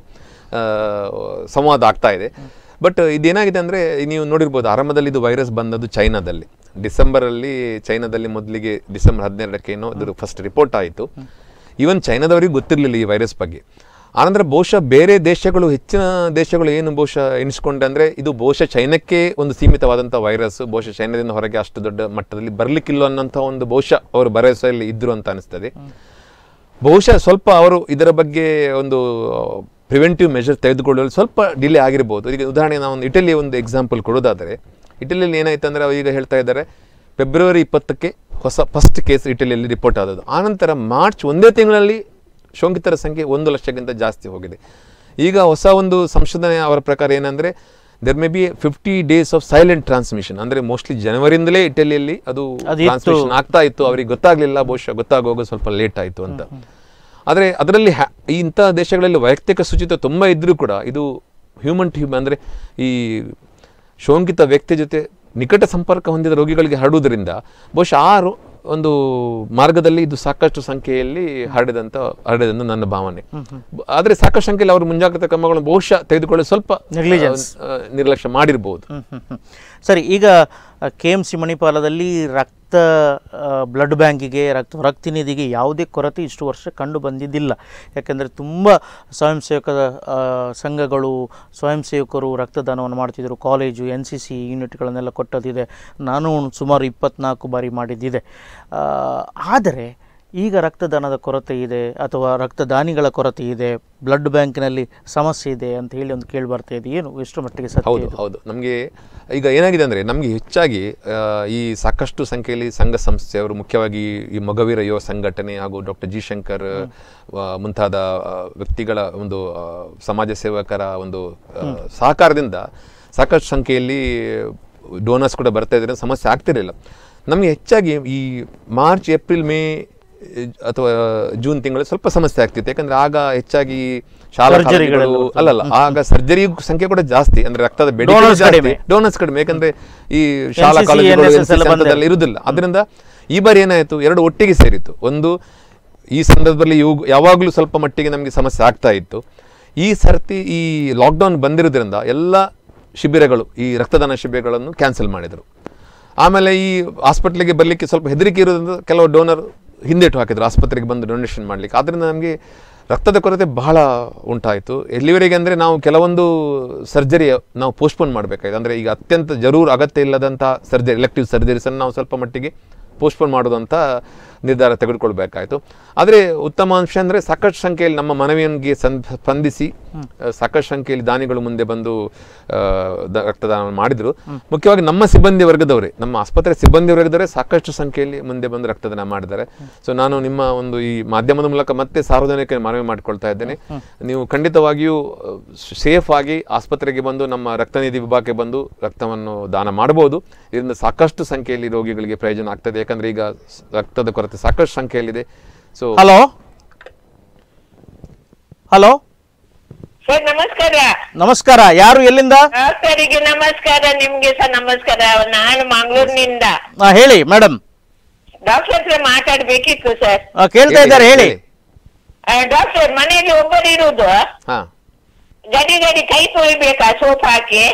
ಸಂವಾದ ಆಗ್ತಾ ಇದೆ. ಬಟ್ ಇದೇನಾಗಿದೆ ಅಂದರೆ, ನೀವು ನೋಡಿರ್ಬೋದು, ಆರಂಭದಲ್ಲಿ ಇದು ವೈರಸ್ ಬಂದದ್ದು ಚೈನಾದಲ್ಲಿ, ಡಿಸೆಂಬರಲ್ಲಿ ಚೈನಾದಲ್ಲಿ ಮೊದಲಿಗೆ ಡಿಸೆಂಬರ್ ಹದಿನೆರಡಕ್ಕೆ ಏನೋ ಅದ್ರ ಫಸ್ಟ್ ರಿಪೋರ್ಟ್ ಆಯಿತು. ಈವನ್ ಚೈನಾದವರಿಗೆ ಗೊತ್ತಿರಲಿಲ್ಲ ಈ ವೈರಸ್ ಬಗ್ಗೆ. ಆನಂತರ ಬಹುಶಃ ಬೇರೆ ದೇಶಗಳು, ಹೆಚ್ಚಿನ ದೇಶಗಳು ಏನು ಬಹುಶಃ ಎಣಿಸ್ಕೊಂಡೆ ಅಂದರೆ ಇದು ಬಹುಶಃ ಚೈನಕ್ಕೆ ಒಂದು ಸೀಮಿತವಾದಂಥ ವೈರಸ್, ಬಹುಶಃ ಚೈನಾದಿಂದ ಹೊರಗೆ ಅಷ್ಟು ದೊಡ್ಡ ಮಟ್ಟದಲ್ಲಿ ಬರಲಿಕ್ಕಿಲ್ಲ ಅನ್ನೋಂಥ ಒಂದು ಬಹುಶಃ ಅವರು ಭರವಸೆಯಲ್ಲಿ ಇದ್ದರು ಅಂತ ಅನಿಸ್ತದೆ. ಬಹುಶಃ ಸ್ವಲ್ಪ ಅವರು ಇದರ ಬಗ್ಗೆ ಒಂದು ಪ್ರಿವೆಂಟಿವ್ ಮೆಷರ್ ತೆಗೆದುಕೊಳ್ಳಲು ಸ್ವಲ್ಪ ಡಿಲೇ ಆಗಿರ್ಬೋದು. ಈಗ ಉದಾಹರಣೆ ನಾವು ಒಂದು ಇಟಲಿ ಒಂದು ಎಕ್ಸಾಂಪಲ್ ಕೊಡೋದಾದರೆ, ಇಟಲಿಯಲ್ಲಿ ಏನಾಯ್ತು ಅಂದರೆ ಈಗ ಹೇಳ್ತಾ ಇದ್ದಾರೆ ಫೆಬ್ರವರಿ ಇಪ್ಪತ್ತಕ್ಕೆ ಹೊಸ ಫಸ್ಟ್ ಕೇಸ್ ಇಟಲಿಯಲ್ಲಿ ರಿಪೋರ್ಟ್ ಆದದ್ದು. ಆನಂತರ ಮಾರ್ಚ್ ಒಂದೇ ತಿಂಗಳಲ್ಲಿ ಸೋಂಕಿತರ ಸಂಖ್ಯೆ ಒಂದು ಲಕ್ಷಕ್ಕಿಂತ ಜಾಸ್ತಿ ಹೋಗಿದೆ. ಈಗ ಹೊಸ ಒಂದು ಸಂಶೋಧನೆ ಅವರ ಪ್ರಕಾರ ಏನಂದರೆ, there may be fifty days of silent transmission, ಅಂದರೆ ಮೋಸ್ಟ್ಲಿ ಜನವರಿಯಿಂದಲೇ ಇಟಲಿಯಲ್ಲಿ ಅದು ಟ್ರಾನ್ಸ್ಮಿಷನ್ ಆಗ್ತಾ ಇತ್ತು. ಅವ್ರಿಗೆ ಗೊತ್ತಾಗಲಿಲ್ಲ, ಬಹುಶಃ ಗೊತ್ತಾಗೋದು ಸ್ವಲ್ಪ ಲೇಟ್ ಆಯಿತು ಅಂತ. ಆದರೆ ಅದರಲ್ಲಿ ಹ್ಯಾ ಇಂಥ ದೇಶಗಳಲ್ಲಿ ವೈಯಕ್ತಿಕ ಶುಚಿತ್ವ ತುಂಬ ಇದ್ದರೂ ಕೂಡ ಇದು ಹ್ಯೂಮನ್ ಟು ಹ್ಯೂಮನ್, ಅಂದರೆ ಈ ಸೋಂಕಿತ ವ್ಯಕ್ತಿ ಜೊತೆ ನಿಕಟ ಸಂಪರ್ಕ ಹೊಂದಿದ ರೋಗಿಗಳಿಗೆ ಹರಡುವುದರಿಂದ ಬಹುಶಃ ಆ ಒಂದು ಮಾರ್ಗದಲ್ಲಿ ಇದು ಸಾಕಷ್ಟು ಸಂಖ್ಯೆಯಲ್ಲಿ ಹರಡಿದಂಥ ಹರಡಿದಂತ ನನ್ನ ಭಾವನೆ. ಆದರೆ ಸಾಕಷ್ಟು ಸಂಖ್ಯೆಯಲ್ಲಿ ಅವರು ಮುಂಜಾಗ್ರತಾ ಕ್ರಮಗಳನ್ನು ಬಹುಶಃ ತೆಗೆದುಕೊಳ್ಳಲು ಸ್ವಲ್ಪ ನಿರ್ಲಕ್ಷ್ಯ ಮಾಡಿರ್ಬೋದು. ಸರಿ, ಈಗ ಕೆ ಎಮ್ ಸಿ ಮಣಿಪಾಲದಲ್ಲಿ ರಕ್ತ ಬ್ಲಡ್ ಬ್ಯಾಂಕಿಗೆ, ರಕ್ತ ರಕ್ತ ನಿಧಿಗೆ ಯಾವುದೇ ಕೊರತೆ ಇಷ್ಟು ವರ್ಷ ಕಂಡು ಬಂದಿದ್ದಿಲ್ಲ. ಯಾಕೆಂದರೆ ತುಂಬ ಸ್ವಯಂ ಸೇವಕ ಸಂಘಗಳು, ಸ್ವಯಂ ಸೇವಕರು ರಕ್ತದಾನವನ್ನು ಮಾಡ್ತಿದ್ದರು. ಕಾಲೇಜು, ಎನ್ ಸಿ ಸಿ ಯೂನಿಟ್ಗಳನ್ನೆಲ್ಲ ಕೊಟ್ಟದಿದೆ. ನಾನು ಸುಮಾರು ಇಪ್ಪತ್ನಾಲ್ಕು ಬಾರಿ ಮಾಡಿದ್ದಿದೆ. ಆದರೆ ಈಗ ರಕ್ತದಾನದ ಕೊರತೆ ಇದೆ ಅಥವಾ ರಕ್ತದಾನಿಗಳ ಕೊರತೆ ಇದೆ, ಬ್ಲಡ್ ಬ್ಯಾಂಕ್ನಲ್ಲಿ ಸಮಸ್ಯೆ ಇದೆ ಅಂತ ಹೇಳಿ ಒಂದು ಕೇಳಿ ಬರ್ತಾ ಇದೆ. ಏನು ಎಷ್ಟು ಮಟ್ಟಿಗೆ ಸತ್ಯ? ಹೌದು ಹೌದು ನಮಗೆ ಈಗ ಏನಾಗಿದೆ ಅಂದರೆ, ನಮಗೆ ಹೆಚ್ಚಾಗಿ ಈ ಸಾಕಷ್ಟು ಸಂಖ್ಯೆಯಲ್ಲಿ ಸಂಘ ಸಂಸ್ಥೆಯವರು, ಮುಖ್ಯವಾಗಿ ಈ ಮೊಗವೀರ ಯುವ ಸಂಘಟನೆ ಹಾಗೂ ಡಾಕ್ಟರ್ ಜಿ ಶಂಕರ್ ಮುಂತಾದ ವ್ಯಕ್ತಿಗಳ ಒಂದು ಸಮಾಜ ಸೇವಕರ ಒಂದು ಸಹಕಾರದಿಂದ ಸಾಕಷ್ಟು ಸಂಖ್ಯೆಯಲ್ಲಿ ಡೋನರ್ಸ್ ಕೂಡ ಬರ್ತಾ ಇದ್ದಾರೆ, ಸಮಸ್ಯೆ ಆಗ್ತಿರಲಿಲ್ಲ. ನಮಗೆ ಹೆಚ್ಚಾಗಿ ಈ ಮಾರ್ಚ್, ಏಪ್ರಿಲ್, ಮೇ ಅಥವಾ ಜೂನ್ ತಿಂಗಳಲ್ಲಿ ಸ್ವಲ್ಪ ಸಮಸ್ಯೆ ಆಗ್ತಿತ್ತು. ಯಾಕಂದ್ರೆ ಆಗ ಹೆಚ್ಚಾಗಿ ಶಾಲಾ ಅಲ್ಲಲ್ಲ ಆಗ ಸರ್ಜರಿ ಸಂಖ್ಯೆ ಕೂಡ ಜಾಸ್ತಿ, ಅಂದ್ರೆ ರಕ್ತದ ಬೇಡಿಕೆ, ಡೋನರ್ಸ್ ಕಡಿಮೆ. ಯಾಕಂದ್ರೆ ಈ ಶಾಲಾ ಕಾಲೇಜುಗಳು ಇರುವುದಿಲ್ಲ. ಅದರಿಂದ ಈ ಬಾರಿ ಏನಾಯಿತು, ಎರಡು ಒಟ್ಟಿಗೆ ಸೇರಿತ್ತು. ಒಂದು ಈ ಸಂದರ್ಭದಲ್ಲಿ ಇವು ಯಾವಾಗಲೂ ಸ್ವಲ್ಪ ಮಟ್ಟಿಗೆ ನಮಗೆ ಸಮಸ್ಯೆ ಆಗ್ತಾ ಇತ್ತು. ಈ ಸರ್ತಿ ಈ ಲಾಕ್ಡೌನ್ ಬಂದಿರೋದ್ರಿಂದ ಎಲ್ಲ ಶಿಬಿರಗಳು, ಈ ರಕ್ತದಾನ ಶಿಬಿರಗಳನ್ನು ಕ್ಯಾನ್ಸಲ್ ಮಾಡಿದರು. ಆಮೇಲೆ ಈ ಹಾಸ್ಪಿಟ್ಲಿಗೆ ಬರಲಿಕ್ಕೆ ಸ್ವಲ್ಪ ಹೆದರಿಕೆ ಇರೋದ್ರಿಂದ ಕೆಲವು ಡೋನರ್ ಹಿಂದೇಟು ಹಾಕಿದ್ರು ಆಸ್ಪತ್ರೆಗೆ ಬಂದು ಡೊನೇಷನ್ ಮಾಡಲಿಕ್ಕೆ. ಆದ್ದರಿಂದ ನಮಗೆ ರಕ್ತದ ಕೊರತೆ ಬಹಳ ಉಂಟಾಯಿತು. ಎಲ್ಲಿವರೆಗೆ ಅಂದರೆ ನಾವು ಕೆಲವೊಂದು ಸರ್ಜರಿ ನಾವು ಪೋಸ್ಟ್ಪೋನ್ ಮಾಡಬೇಕಾಗಿದೆ. ಅಂದರೆ ಈಗ ಅತ್ಯಂತ ಜರೂರು ಅಗತ್ಯ ಇಲ್ಲದಂಥ ಸರ್ಜರಿ, ಎಲೆಕ್ಟಿವ್ ಸರ್ಜರೀಸನ್ನು ನಾವು ಸ್ವಲ್ಪ ಮಟ್ಟಿಗೆ ಪೋಸ್ಟ್ಪೋನ್ ಮಾಡೋದಂಥ ನಿರ್ಧಾರ ತೆಗೆದುಕೊಳ್ಬೇಕಾಯಿತು. ಆದರೆ ಉತ್ತಮ ಅಂಶ ಅಂದರೆ ಸಾಕಷ್ಟು ಸಂಖ್ಯೆಯಲ್ಲಿ ನಮ್ಮ ಮನವಿಯನ್ಗೆ ಸ್ಪಂದಿಸಿ ಸಾಕಷ್ಟು ಸಂಖ್ಯೆಯಲ್ಲಿ ದಾನಿಗಳು ಮುಂದೆ ಬಂದು ರಕ್ತದಾನ ಮಾಡಿದರು. ಮುಖ್ಯವಾಗಿ ನಮ್ಮ ಸಿಬ್ಬಂದಿ ವರ್ಗದವರೇ, ನಮ್ಮ ಆಸ್ಪತ್ರೆ ಸಿಬ್ಬಂದಿ ವರ್ಗದವರೇ ಸಾಕಷ್ಟು ಸಂಖ್ಯೆಯಲ್ಲಿ ಮುಂದೆ ಬಂದು ರಕ್ತದಾನ ಮಾಡಿದ್ದಾರೆ. ಸೊ ನಾನು ನಿಮ್ಮ ಒಂದು ಈ ಮಾಧ್ಯಮದ ಮೂಲಕ ಮತ್ತೆ ಸಾರ್ವಜನಿಕ ಮನವಿ ಮಾಡಿಕೊಳ್ತಾ ಇದ್ದೇನೆ, ನೀವು ಖಂಡಿತವಾಗಿಯೂ ಸೇಫ್ ಆಗಿ ಆಸ್ಪತ್ರೆಗೆ ಬಂದು ನಮ್ಮ ರಕ್ತನಿಧಿ ವಿಭಾಗಕ್ಕೆ ಬಂದು ರಕ್ತವನ್ನು ದಾನ ಮಾಡಬಹುದು. ಇದರಿಂದ ಸಾಕಷ್ಟು ಸಂಖ್ಯೆಯಲ್ಲಿ ರೋಗಿಗಳಿಗೆ ಪ್ರಯೋಜನ ಆಗ್ತದೆ. ಯಾಕಂದ್ರೆ ಈಗ ರಕ್ತದ ಕೊರತೆ ಸಾಕಷ್ಟು ಸಂಖ್ಯೆಯಲ್ಲಿದೆ. ಸೊ ಹಲೋ ಹಲೋ ಸರ್ ನಮಸ್ಕಾರ. ನಮಸ್ಕಾರ, ಯಾರು ಎಲ್ಲಿಂದ? ಸರಿಗೆ ನಮಸ್ಕಾರ, ನಿಮ್ಗೆ ಸರ್ ನಮಸ್ಕಾರ. ನಾನು ಮಂಗಳೂರಿನಿಂದ. ಹೇಳಿ ಮೇಡಮ್. ಡಾಕ್ಟರ್ ಹತ್ರ ಮಾತಾಡ್ಬೇಕಿತ್ತು ಸರ್. ಕೇಳ್ತಾ ಇದ್ದಾರೆ, ಹೇಳಿ. ಡಾಕ್ಟರ್, ಮನೆಯಲ್ಲಿ ಒಬ್ಬರು ಇರುವುದು, ಗಡಿ ಗಡಿ ಕೈ ತೊಳಿಬೇಕಾ ಸೋಪ್ ಹಾಕಿ?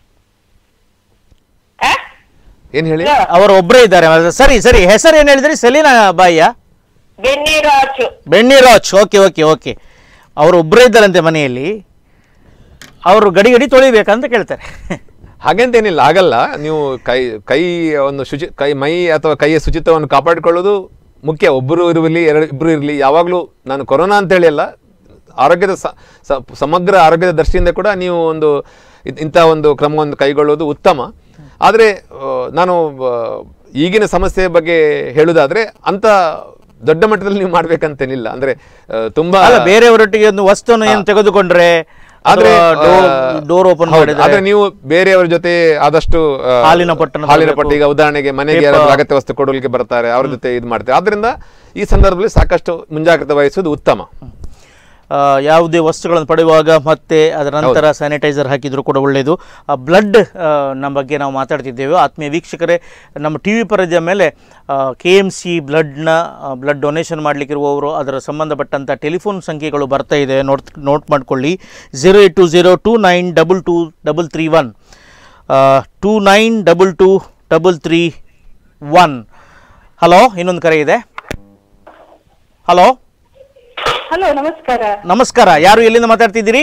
ಏನ್ ಹೇಳಿ? ಅವರು ಒಬ್ಬರೇ ಇದ್ದಾರೆ. ಸರಿ ಸರಿ, ಹೆಸರು ಏನ್ ಹೇಳಿದ್ರಿ? ಸೆಲೀನಾ ಬಾಯಿಯ? Benniraj. Benniraj, okay okay okay. ಅವರು ಒಬ್ಬರೇ ಇದ್ದಾರಂತೆ ಮನೆಯಲ್ಲಿ, ಅವರು ಗಡಿ ಗಡಿ ತೊಳಿಬೇಕಂತ ಕೇಳ್ತಾರೆ. ಹಾಗೆಂತೇನಿಲ್ಲ, ಆಗಲ್ಲ. ನೀವು ಕೈ ಕೈ ಒಂದು ಶುಚಿ ಕೈ ಮೈ ಅಥವಾ ಕೈಯ ಶುಚಿತ್ವವನ್ನು ಕಾಪಾಡಿಕೊಳ್ಳೋದು ಮುಖ್ಯ. ಒಬ್ಬರು ಇರಲಿ, ಎರಡು ಇಬ್ಬರು ಇರಲಿ, ಯಾವಾಗಲೂ ನಾನು ಕೊರೋನಾ ಅಂತೇಳಿ ಅಲ್ಲ, ಆರೋಗ್ಯದ ಸಮಗ್ರ ಆರೋಗ್ಯದ ದೃಷ್ಟಿಯಿಂದ ಕೂಡ ನೀವು ಒಂದು ಇಂಥ ಒಂದು ಕ್ರಮವನ್ನು ಕೈಗೊಳ್ಳುವುದು ಉತ್ತಮ. ಆದರೆ ನಾನು ಈಗಿನ ಸಮಸ್ಯೆ ಬಗ್ಗೆ ಹೇಳುವುದಾದ್ರೆ ಅಂತ ದೊಡ್ಡ ಮಟ್ಟದಲ್ಲಿ ನೀವು ಮಾಡ್ಬೇಕಂತೇನಿಲ್ಲ. ಅಂದ್ರೆ ತುಂಬಾ ಬೇರೆಯವರೊಟ್ಟಿಗೆ ಒಂದು ವಸ್ತುವನ್ನು ಏನು ತೆಗೆದುಕೊಂಡ್ರೆ ಆದ್ರೆ ಡೋರ್ ಓಪನ್ ಮಾಡಿದ್ರೆ ಆದ್ರೆ ನೀವು ಬೇರೆಯವರ ಜೊತೆ ಆದಷ್ಟು ಹಾಲಿನ ಪಟ್ಟಣ ಹಾಲಿನ ಪಟ್ಟ ಈಗ ಉದಾಹರಣೆಗೆ ಮನೆಗೆ ಯಾರಾದ್ರೂ ಅಗತ್ಯ ವಸ್ತು ಕೊಡಲಿಕ್ಕೆ ಬರ್ತಾರೆ, ಅವ್ರ ಜೊತೆ ಇದು ಮಾಡ್ತಾರೆ. ಆದ್ರಿಂದ ಈ ಸಂದರ್ಭದಲ್ಲಿ ಸಾಕಷ್ಟು ಮುಂಜಾಗ್ರತೆ ವಹಿಸುವುದು ಉತ್ತಮ. ಯಾವುದೇ ವಸ್ತುಗಳನ್ನು ಪಡೆಯುವಾಗ ಮತ್ತೆ ಅದರ ನಂತರ ಸ್ಯಾನಿಟೈಸರ್ ಹಾಕಿದ್ರು ಕೂಡ ಒಳ್ಳೆಯದು. ಬ್ಲಡ್ ನಮ್ಮ ಬಗ್ಗೆ ನಾವು ಮಾತಾಡ್ತಿದ್ದೇವೆ. ಆತ್ಮೀಯ ವೀಕ್ಷಕರೇ, ನಮ್ಮ ಟಿ ವಿ ಪರದೆಯ ಮೇಲೆ ಕೆ ಎಮ್ ಸಿ ಬ್ಲಡ್ನ ಬ್ಲಡ್ ಡೊನೇಷನ್ ಮಾಡಲಿಕ್ಕಿರುವವರು ಅದರ ಸಂಬಂಧಪಟ್ಟಂಥ ಟೆಲಿಫೋನ್ ಸಂಖ್ಯೆಗಳು ಬರ್ತಾ ಇದೆ, ನೋಟ್ ನೋಟ್ ಮಾಡಿಕೊಳ್ಳಿ. Zero eight two zero two nine double two double three one two nine double two double three one. Hello, ಇನ್ನೊಂದು ಕರೆ ಇದೆ. ಹಲೋ ಹಲೋ, ನಮಸ್ಕಾರ. ನಮಸ್ಕಾರ. ಯಾರು, ಎಲ್ಲಿಂದ ಮಾತಾಡ್ತಿದ್ದೀರಿ?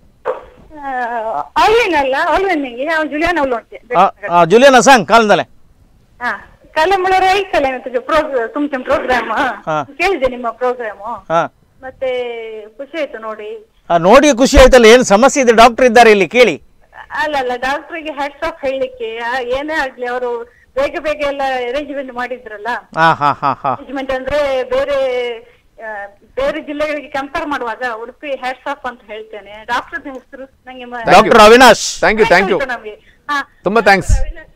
ಜುಲಿಯಾನ सांग काल झाले हा काल मला ऐकलं ना तुझे प्रोग्राम तुमचे प्रोग्राम ಕೇಳಿದೆ ನಿಮ್ಮ ಪ್ರೋಗ್ರಾಮ್ ಮತ್ತೆ ಖುಷಿ ಆಯ್ತು ನೋಡಿ. ನೋಡಿ ಖುಷಿ ಆಯ್ತಲ್ಲ. ಏನು ಸಮಸ್ಯೆ ಇದೆ? ಡಾಕ್ಟರ್ ಇದ್ದಾರೆ ಇಲ್ಲಿ, ಕೇಳಿ. ಅಲ್ಲ ಅಲ್ಲ ಡಾಕ್ಟರ್ಗೆ ಹ್ಯಾಟ್ಸ್ ಆಫ್ ಹೇಳಲಿಕ್ಕೆ, ಏನೇ ಆಗ್ಲಿ ಅವರು ಬೇಗ ಬೇಗ ಎಲ್ಲ ಅರೇಂಜ್ಮೆಂಟ್ ಮಾಡಿದ್ರಲ್ಲ. ಅರೇಂಜ್ಮೆಂಟ್ ಅಂದ್ರೆ ಬೇರೆ ಬೇರೆ ಜಿಲ್ಲೆಗಳಿಗೆ ಕಂಪೇರ್ ಮಾಡುವಾಗ ಉಡುಪಿ ಹ್ಯಾಟ್ಸ್ ಆಫ್ ಅಂತ ಹೇಳ್ತೇನೆ. ಡಾಕ್ಟರ್ ಹೆಸರು ನಂಗೆ doctor Avinash. Thank you thank you ತುಂಬಾ ಥ್ಯಾಂಕ್ಸ್.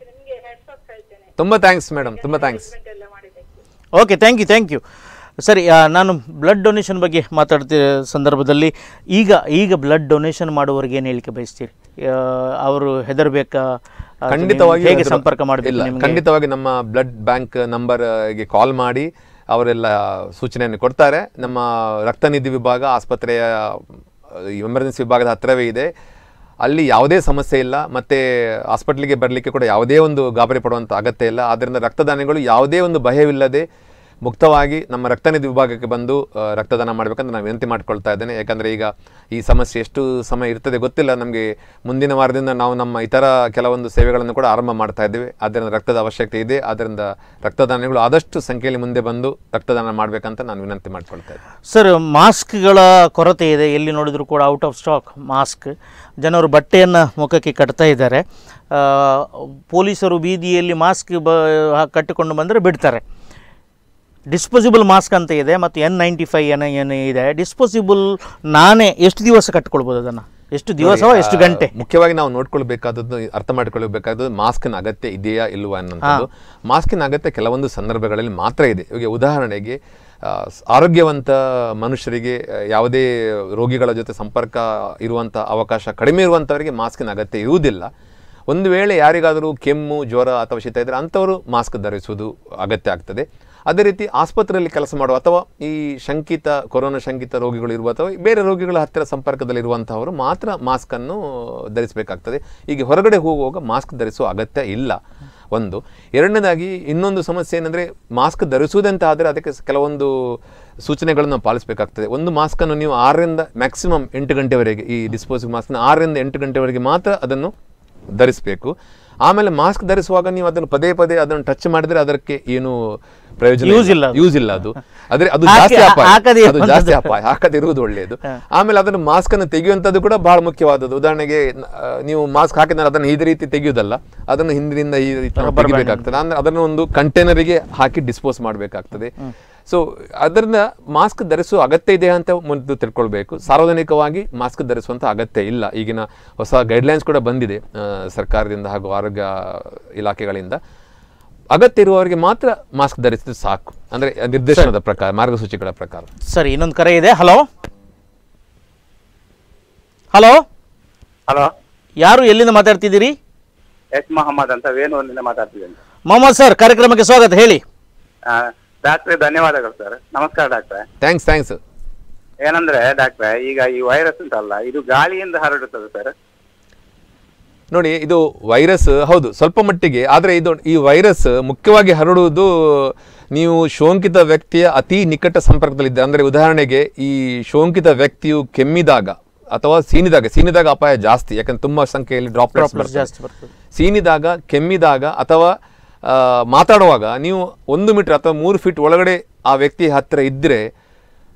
ತುಂಬಾ ಥ್ಯಾಂಕ್ಸ್ ಮೇಡಮ್, ತುಂಬಾ thanks. Okay, thank you thank you. ಸರಿ, ನಾನು ಬ್ಲಡ್ ಡೊನೇಷನ್ ಬಗ್ಗೆ ಮಾತಾಡ್ತಿರೋ ಸಂದರ್ಭದಲ್ಲಿ ಈಗ ಈಗ ಬ್ಲಡ್ ಡೊನೇಷನ್ ಮಾಡುವವರಿಗೆ ಏನು ಹೇಳಿಕೆ ಬಯಸ್ತೀರಿ? ಅವರು ಹೆದರ್ಬೇಕಾ? ಖಂಡಿತವಾಗಿ ಹೇಗೆ ಸಂಪರ್ಕ ಮಾಡಬೇಕು? ಖಂಡಿತವಾಗಿ ನಮ್ಮ ಬ್ಲಡ್ ಬ್ಯಾಂಕ್ ನಂಬರ್ಗೆ ಕಾಲ್ ಮಾಡಿ ಅವರೆಲ್ಲ ಸೂಚನೆಯನ್ನು ಕೊಡ್ತಾರೆ. ನಮ್ಮ ರಕ್ತನಿಧಿ ವಿಭಾಗ ಆಸ್ಪತ್ರೆಯ ಎಮರ್ಜೆನ್ಸಿ ವಿಭಾಗದ ಹತ್ತಿರವೇ ಇದೆ. ಅಲ್ಲಿ ಯಾವುದೇ ಸಮಸ್ಯೆ ಇಲ್ಲ, ಮತ್ತು ಹಾಸ್ಪಿಟ್ಲಿಗೆ ಬರಲಿಕ್ಕೆ ಕೂಡ ಯಾವುದೇ ಒಂದು ಗಾಬರಿ ಪಡುವಂಥ ಅಗತ್ಯ ಇಲ್ಲ. ಆದ್ದರಿಂದ ರಕ್ತದಾನಿಗಳು ಯಾವುದೇ ಒಂದು ಭಯವಿಲ್ಲದೆ ಮುಕ್ತವಾಗಿ ನಮ್ಮ ರಕ್ತನಿಧಿ ವಿಭಾಗಕ್ಕೆ ಬಂದು ರಕ್ತದಾನ ಮಾಡಬೇಕಂತ ನಾನು ವಿನಂತಿ ಮಾಡ್ಕೊಳ್ತಾ ಇದ್ದೇನೆ. ಯಾಕಂದರೆ ಈಗ ಈ ಸಮಸ್ಯೆ ಎಷ್ಟು ಸಮಯ ಇರ್ತದೆ ಗೊತ್ತಿಲ್ಲ ನಮಗೆ. ಮುಂದಿನ ವಾರದಿಂದ ನಾವು ನಮ್ಮ ಇತರ ಕೆಲವೊಂದು ಸೇವೆಗಳನ್ನು ಕೂಡ ಆರಂಭ ಮಾಡ್ತಾ ಇದ್ದೇವೆ. ಆದ್ದರಿಂದ ರಕ್ತದ ಅವಶ್ಯಕತೆ ಇದೆ. ಆದ್ದರಿಂದ ರಕ್ತದಾನಿಗಳು ಆದಷ್ಟು ಸಂಖ್ಯೆಯಲ್ಲಿ ಮುಂದೆ ಬಂದು ರಕ್ತದಾನ ಮಾಡಬೇಕಂತ ನಾನು ವಿನಂತಿ ಮಾಡ್ಕೊಳ್ತಾ ಇದ್ದೇನೆ. ಸರ್, ಮಾಸ್ಕ್ಗಳ ಕೊರತೆ ಇದೆ. ಎಲ್ಲಿ ನೋಡಿದ್ರು ಕೂಡ ಔಟ್ ಆಫ್ ಸ್ಟಾಕ್ ಮಾಸ್ಕ್. ಜನರು ಬಟ್ಟೆಯನ್ನು ಮುಖಕ್ಕೆ ಕಟ್ತಾ ಇದ್ದಾರೆ. ಪೊಲೀಸರು ಬೀದಿಯಲ್ಲಿ ಮಾಸ್ಕ್ ಬ ಕಟ್ಟಿಕೊಂಡು ಬಂದರೆ ಬಿಡ್ತಾರೆ. ಡಿಸ್ಪೋಸಿಬಲ್ ಮಾಸ್ಕ್ ಅಂತ ಇದೆ, ಮತ್ತು ಎನ್ ನೈಂಟಿ ಫೈವ್ ಎನ್ ಏನು ಇದೆ ಡಿಸ್ಪೋಸಿಬಲ್. ನಾನೇ ಎಷ್ಟು ದಿವಸ ಕಟ್ಕೊಳ್ಬೋದು ಅದನ್ನು? ಎಷ್ಟು ದಿವಸ, ಎಷ್ಟು ಗಂಟೆ? ಮುಖ್ಯವಾಗಿ ನಾವು ನೋಡ್ಕೊಳ್ಬೇಕಾದದ್ದು, ಅರ್ಥ ಮಾಡಿಕೊಳ್ಳಬೇಕಾದದ್ದು ಮಾಸ್ಕಿನ ಅಗತ್ಯ ಇದೆಯಾ ಇಲ್ವಾ ಅನ್ನೋದು. ಮಾಸ್ಕಿನ ಅಗತ್ಯ ಕೆಲವೊಂದು ಸಂದರ್ಭಗಳಲ್ಲಿ ಮಾತ್ರ ಇದೆ. ಇವಾಗ ಉದಾಹರಣೆಗೆ ಆರೋಗ್ಯವಂತ ಮನುಷ್ಯರಿಗೆ, ಯಾವುದೇ ರೋಗಿಗಳ ಜೊತೆ ಸಂಪರ್ಕ ಇರುವಂಥ ಅವಕಾಶ ಕಡಿಮೆ ಇರುವಂಥವರಿಗೆ ಮಾಸ್ಕಿನ ಅಗತ್ಯ ಇರುವುದಿಲ್ಲ. ಒಂದು ವೇಳೆ ಯಾರಿಗಾದರೂ ಕೆಮ್ಮು, ಜ್ವರ ಅಥವಾ ಶೀತ ಇದ್ದರೆ ಅಂಥವರು ಮಾಸ್ಕ್ ಧರಿಸುವುದು ಅಗತ್ಯ ಆಗ್ತದೆ. ಅದೇ ರೀತಿ ಆಸ್ಪತ್ರೆಯಲ್ಲಿ ಕೆಲಸ ಮಾಡುವ ಅಥವಾ ಈ ಶಂಕಿತ ಕೊರೋನಾ ಶಂಕಿತ ರೋಗಿಗಳು ಇರುವ ಅಥವಾ ಬೇರೆ ರೋಗಿಗಳ ಹತ್ತಿರ ಸಂಪರ್ಕದಲ್ಲಿರುವಂಥವರು ಮಾತ್ರ ಮಾಸ್ಕನ್ನು ಧರಿಸಬೇಕಾಗ್ತದೆ. ಈಗ ಹೊರಗಡೆ ಹೋಗುವಾಗ ಮಾಸ್ಕ್ ಧರಿಸುವ ಅಗತ್ಯ ಇಲ್ಲ ಒಂದು. ಎರಡನೇದಾಗಿ ಇನ್ನೊಂದು ಸಮಸ್ಯೆ ಏನಂದರೆ, ಮಾಸ್ಕ್ ಧರಿಸುವುದಂತ ಆದರೆ ಅದಕ್ಕೆ ಕೆಲವೊಂದು ಸೂಚನೆಗಳನ್ನು ನಾವು ಪಾಲಿಸಬೇಕಾಗ್ತದೆ. ಒಂದು ಮಾಸ್ಕನ್ನು ನೀವು ಆರರಿಂದ ಮ್ಯಾಕ್ಸಿಮಮ್ ಎಂಟು ಗಂಟೆವರೆಗೆ, ಈ ಡಿಸ್ಪೋಸಿಬಲ್ ಮಾಸ್ಕ್ನ ಆರರಿಂದ ಎಂಟು ಗಂಟೆವರೆಗೆ ಮಾತ್ರ ಅದನ್ನು ಧರಿಸಬೇಕು. ಆಮೇಲೆ ಮಾಸ್ಕ್ ಧರಿಸುವಾಗ ನೀವು ಅದನ್ನು ಪದೇ ಪದೇ ಅದನ್ನು ಟಚ್ ಮಾಡಿದ್ರೆ ಅದಕ್ಕೆ ಏನು ಪ್ರಯೋಜನ ಯೂಸ್ ಇಲ್ಲ ಯೂಸ್ ಇಲ್ಲ ಅದು ಆದ್ರೆ ಅದು ಜಾಸ್ತಿ ಅಪಾಯ, ಅದು ಜಾಸ್ತಿ ಅಪಾಯ. ಹಾಕದಿರುವುದು ಒಳ್ಳೆಯದು. ಆಮೇಲೆ ಅದನ್ನು ಮಾಸ್ಕ್ ಅನ್ನು ತೆಗೆಯುವಂಥದ್ದು ಕೂಡ ಬಹಳ ಮುಖ್ಯವಾದದ್ದು. ಉದಾಹರಣೆಗೆ ನೀವು ಮಾಸ್ಕ್ ಹಾಕಿದ್ರೆ ಅದನ್ನು ಈ ರೀತಿ ತೆಗೆಯುವುದಲ್ಲ, ಅದನ್ನು ಹಿಂದಿನಿಂದ ಈ ರೀತಿ ತೆಗಿಬೇಕಾಗ್ತದೆ. ಅಂದ್ರೆ ಅದನ್ನು ಒಂದು ಕಂಟೈನರಿಗೆ ಹಾಕಿ ಡಿಸ್ಪೋಸ್ ಮಾಡಬೇಕಾಗ್ತದೆ. ಸೊ ಅದರಿಂದ ಮಾಸ್ಕ್ ಧರಿಸುವ ಅಗತ್ಯ ಇದೆ ಅಂತ ಮೊದಲು ತಿಳ್ಕೊಳ್ಬೇಕು. ಸಾರ್ವಜನಿಕವಾಗಿ ಮಾಸ್ಕ್ ಧರಿಸುವಂಥ ಅಗತ್ಯ ಇಲ್ಲ. ಈಗಿನ ಹೊಸ ಗೈಡ್ಲೈನ್ಸ್ ಕೂಡ ಬಂದಿದೆ ಸರ್ಕಾರದಿಂದ ಹಾಗೂ ಆರೋಗ್ಯ ಇಲಾಖೆಗಳಿಂದ. ಅಗತ್ಯ ಇರುವವರಿಗೆ ಮಾತ್ರ ಮಾಸ್ಕ್ ಧರಿಸಿದ್ರೆ ಸಾಕು, ಅಂದ್ರೆ ನಿರ್ದೇಶನದ ಪ್ರಕಾರ, ಮಾರ್ಗಸೂಚಿಗಳ ಪ್ರಕಾರ. ಸರಿ, ಇನ್ನೊಂದು ಕರೆ ಇದೆ. ಹಲೋ ಹಲೋ ಹಲೋ, ಯಾರು, ಎಲ್ಲಿಂದ ಮಾತಾಡ್ತಿದ್ದೀರಿ? ಎಸ್ ಮೊಹಮ್ಮದ್ ಅಂತ, ವೇಣೂರಿನಿಂದ ಮಾತಾಡ್ತಿದ್ದೇನೆ. ಮೊಹಮ್ಮದ್ ಸರ್, ಕಾರ್ಯಕ್ರಮಕ್ಕೆ ಸ್ವಾಗತ, ಹೇಳಿ. ಡಾಕ್ಟ್ರೆ, ಧನ್ಯವಾದಗಳು ಸರ್. ನಮಸ್ಕಾರ ಡಾಕ್ಟ್ರೆ. Thanks thanks. ಏನಂದ್ರೆ ಡಾಕ್ಟ್ರೆ, ಈಗ ಈ ವೈರಸ್ ಉಂಟಲ್ಲ, ಇದು ಗಾಳಿಯಿಂದ ಹರಡುತ್ತದೆ ಸರ್. ನೋಡಿ, ಇದು ವೈರಸ್ ಹೌದು ಸ್ವಲ್ಪ ಮಟ್ಟಿಗೆ, ಆದರೆ ಇದು ಈ ವೈರಸ್ ಮುಖ್ಯವಾಗಿ ಹರಡುವುದು ನೀವು ಶೋಂಕಿತ ವ್ಯಕ್ತಿಯ ಅತಿ ನಿಕಟ ಸಂಪರ್ಕದಲ್ಲಿದ್ದ. ಅಂದರೆ ಉದಾಹರಣೆಗೆ ಈ ಶೋಂಕಿತ ವ್ಯಕ್ತಿಯು ಕೆಮ್ಮಿದಾಗ ಅಥವಾ ಸೀನಿದಾಗ, ಸೀನಿದಾಗ ಅಪಾಯ ಜಾಸ್ತಿ, ಯಾಕಂದ್ರೆ ತುಂಬ ಸಂಖ್ಯೆಯಲ್ಲಿ ಡ್ರಾಪ್ಲೆಟ್ಸ್ ಜಾಸ್ತಿ ಬರ್ತದೆ. ಸೀನಿದಾಗ, ಕೆಮ್ಮಿದಾಗ ಅಥವಾ ಮಾತಾಡುವಾಗ ನೀವು ಒಂದು ಮೀಟರ್ ಅಥವಾ ಮೂರು ಫೀಟ್ ಒಳಗಡೆ ಆ ವ್ಯಕ್ತಿ ಹತ್ತಿರ ಇದ್ದರೆ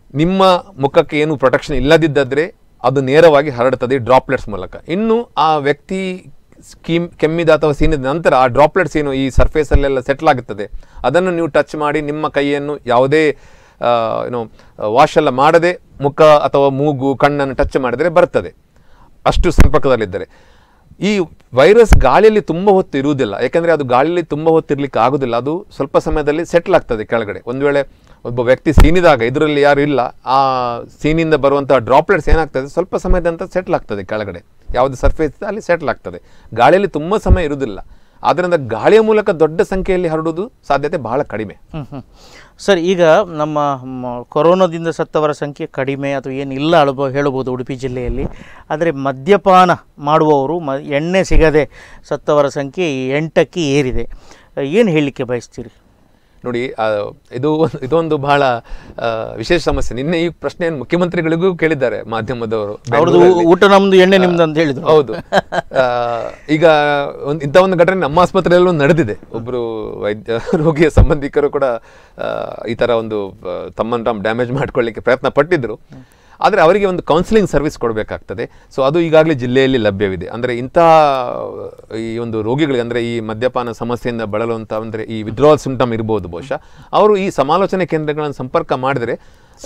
ನಿಮ್ಮ ಮುಖಕ್ಕೆ ಏನು ಪ್ರೊಟೆಕ್ಷನ್ ಇಲ್ಲದಿದ್ದರೆ ಅದು ನೇರವಾಗಿ ಹರಡುತ್ತದೆ ಡ್ರಾಪ್ಲೆಟ್ಸ್ ಮೂಲಕ. ಇನ್ನು ಆ ವ್ಯಕ್ತಿ ಸ್ಕೀಮ್ ಕೆಮ್ಮಿದ ಅಥವಾ ಸೀನಿದ ನಂತರ ಆ ಡ್ರಾಪ್ಲೆಟ್ಸ್ ಏನು ಈ ಸರ್ಫೇಸಲ್ಲೆಲ್ಲ ಸೆಟ್ಲ್ ಆಗುತ್ತದೆ, ಅದನ್ನು ನೀವು ಟಚ್ ಮಾಡಿ ನಿಮ್ಮ ಕೈಯನ್ನು ಯಾವುದೇ ಏನು ವಾಶ್ ಎಲ್ಲ ಮಾಡದೆ ಮುಖ ಅಥವಾ ಮೂಗು ಕಣ್ಣನ್ನು ಟಚ್ ಮಾಡಿದರೆ ಬರ್ತದೆ, ಅಷ್ಟು ಸಂಪರ್ಕದಲ್ಲಿದ್ದರೆ. ಈ ವೈರಸ್ ಗಾಳಿಯಲ್ಲಿ ತುಂಬ ಹೊತ್ತು ಇರುವುದಿಲ್ಲ, ಯಾಕೆಂದರೆ ಅದು ಗಾಳಿಯಲ್ಲಿ ತುಂಬ ಹೊತ್ತು ಇರಲಿಕ್ಕೆ ಆಗೋದಿಲ್ಲ, ಅದು ಸ್ವಲ್ಪ ಸಮಯದಲ್ಲಿ ಸೆಟ್ಲ್ ಆಗ್ತದೆ ಕೆಳಗಡೆ. ಒಂದು ವೇಳೆ ಒಬ್ಬ ವ್ಯಕ್ತಿ ಸೀನಿದಾಗ ಇದರಲ್ಲಿ ಯಾರು ಇಲ್ಲ, ಆ ಸೀನಿಂದ ಬರುವಂಥ ಡ್ರಾಪ್ಲೆಟ್ಸ್ ಏನಾಗ್ತದೆ ಸ್ವಲ್ಪ ಸಮಯದ ನಂತರ ಸೆಟ್ಲ್ ಆಗ್ತದೆ ಕೆಳಗಡೆ, ಯಾವುದು ಸರ್ಫೇಸ್ ಅಲ್ಲಿ ಸೆಟ್ಲ್ ಆಗ್ತದೆ, ಗಾಳಿಯಲ್ಲಿ ತುಂಬ ಸಮಯ ಇರುವುದಿಲ್ಲ. ಆದ್ದರಿಂದ ಗಾಳಿಯ ಮೂಲಕ ದೊಡ್ಡ ಸಂಖ್ಯೆಯಲ್ಲಿ ಹರಡುವುದು ಸಾಧ್ಯತೆ ಬಹಳ ಕಡಿಮೆ. ಸರ್, ಈಗ ನಮ್ಮ ಕೊರೋನಾದಿಂದ ಸತ್ತವರ ಸಂಖ್ಯೆ ಕಡಿಮೆ ಅಥವಾ ಏನಿಲ್ಲ ಅಳಬ ಹೇಳಬಹುದು ಉಡುಪಿ ಜಿಲ್ಲೆಯಲ್ಲಿ. ಆದರೆ ಮದ್ಯಪಾನ ಮಾಡುವವರು ಮ ಎಣ್ಣೆ ಸಿಗದೆ ಸತ್ತವರ ಸಂಖ್ಯೆ ಎಂಟಕ್ಕೆ ಏರಿದೆ. ಏನು ಹೇಳಲಿಕ್ಕೆ ಬಯಸ್ತೀರಿ? ನೋಡಿ, ಇದು ಇದೊಂದು ಬಹಳ ವಿಶೇಷ ಸಮಸ್ಯೆ. ನಿನ್ನೆ ಈ ಪ್ರಶ್ನೆಯನ್ನು ಮುಖ್ಯಮಂತ್ರಿಗಳಿಗೂ ಕೇಳಿದ್ದಾರೆ ಮಾಧ್ಯಮದವರು. ಊಟ ನಮ್ದು ಎಣ್ಣೆ ನಿಮ್ದು ಅಂತ ಹೇಳಿದ್ರು. ಹೌದು. ಈಗ ಒಂದು ಇಂಥ ಒಂದು ಘಟನೆ ನಮ್ಮ ಆಸ್ಪತ್ರೆಯಲ್ಲೂ ನಡೆದಿದೆ. ಒಬ್ಬರು ವೈದ್ಯ ರೋಗಿಯ ಸಂಬಂಧಿಕರು ಕೂಡ ಈ ಥರ ಒಂದು ತಮ್ಮನ್ನು ತಾವು ಡ್ಯಾಮೇಜ್ ಮಾಡ್ಕೊಳ್ಳಿಕ್ಕೆ ಪ್ರಯತ್ನ ಪಟ್ಟಿದ್ರು. ಆದರೆ ಅವರಿಗೆ ಒಂದು ಕೌನ್ಸಿಲಿಂಗ್ ಸರ್ವಿಸ್ ಕೊಡಬೇಕಾಗ್ತದೆ. ಸೊ ಅದು ಈಗಾಗಲೇ ಜಿಲ್ಲೆಯಲ್ಲಿ ಲಭ್ಯವಿದೆ. ಅಂದರೆ ಇಂಥ ಈ ಒಂದು ರೋಗಿಗಳಿಗೆ, ಅಂದರೆ ಈ ಮದ್ಯಪಾನ ಸಮಸ್ಯೆಯಿಂದ ಬಳಲುವಂಥ, ಅಂದರೆ ಈ ವಿಡ್ರಾವಲ್ ಸಿಂಪ್ಟಮ್ ಇರ್ಬೋದು ಬಹುಶಃ, ಅವರು ಈ ಸಮಾಲೋಚನೆ ಕೇಂದ್ರಗಳನ್ನು ಸಂಪರ್ಕ ಮಾಡಿದರೆ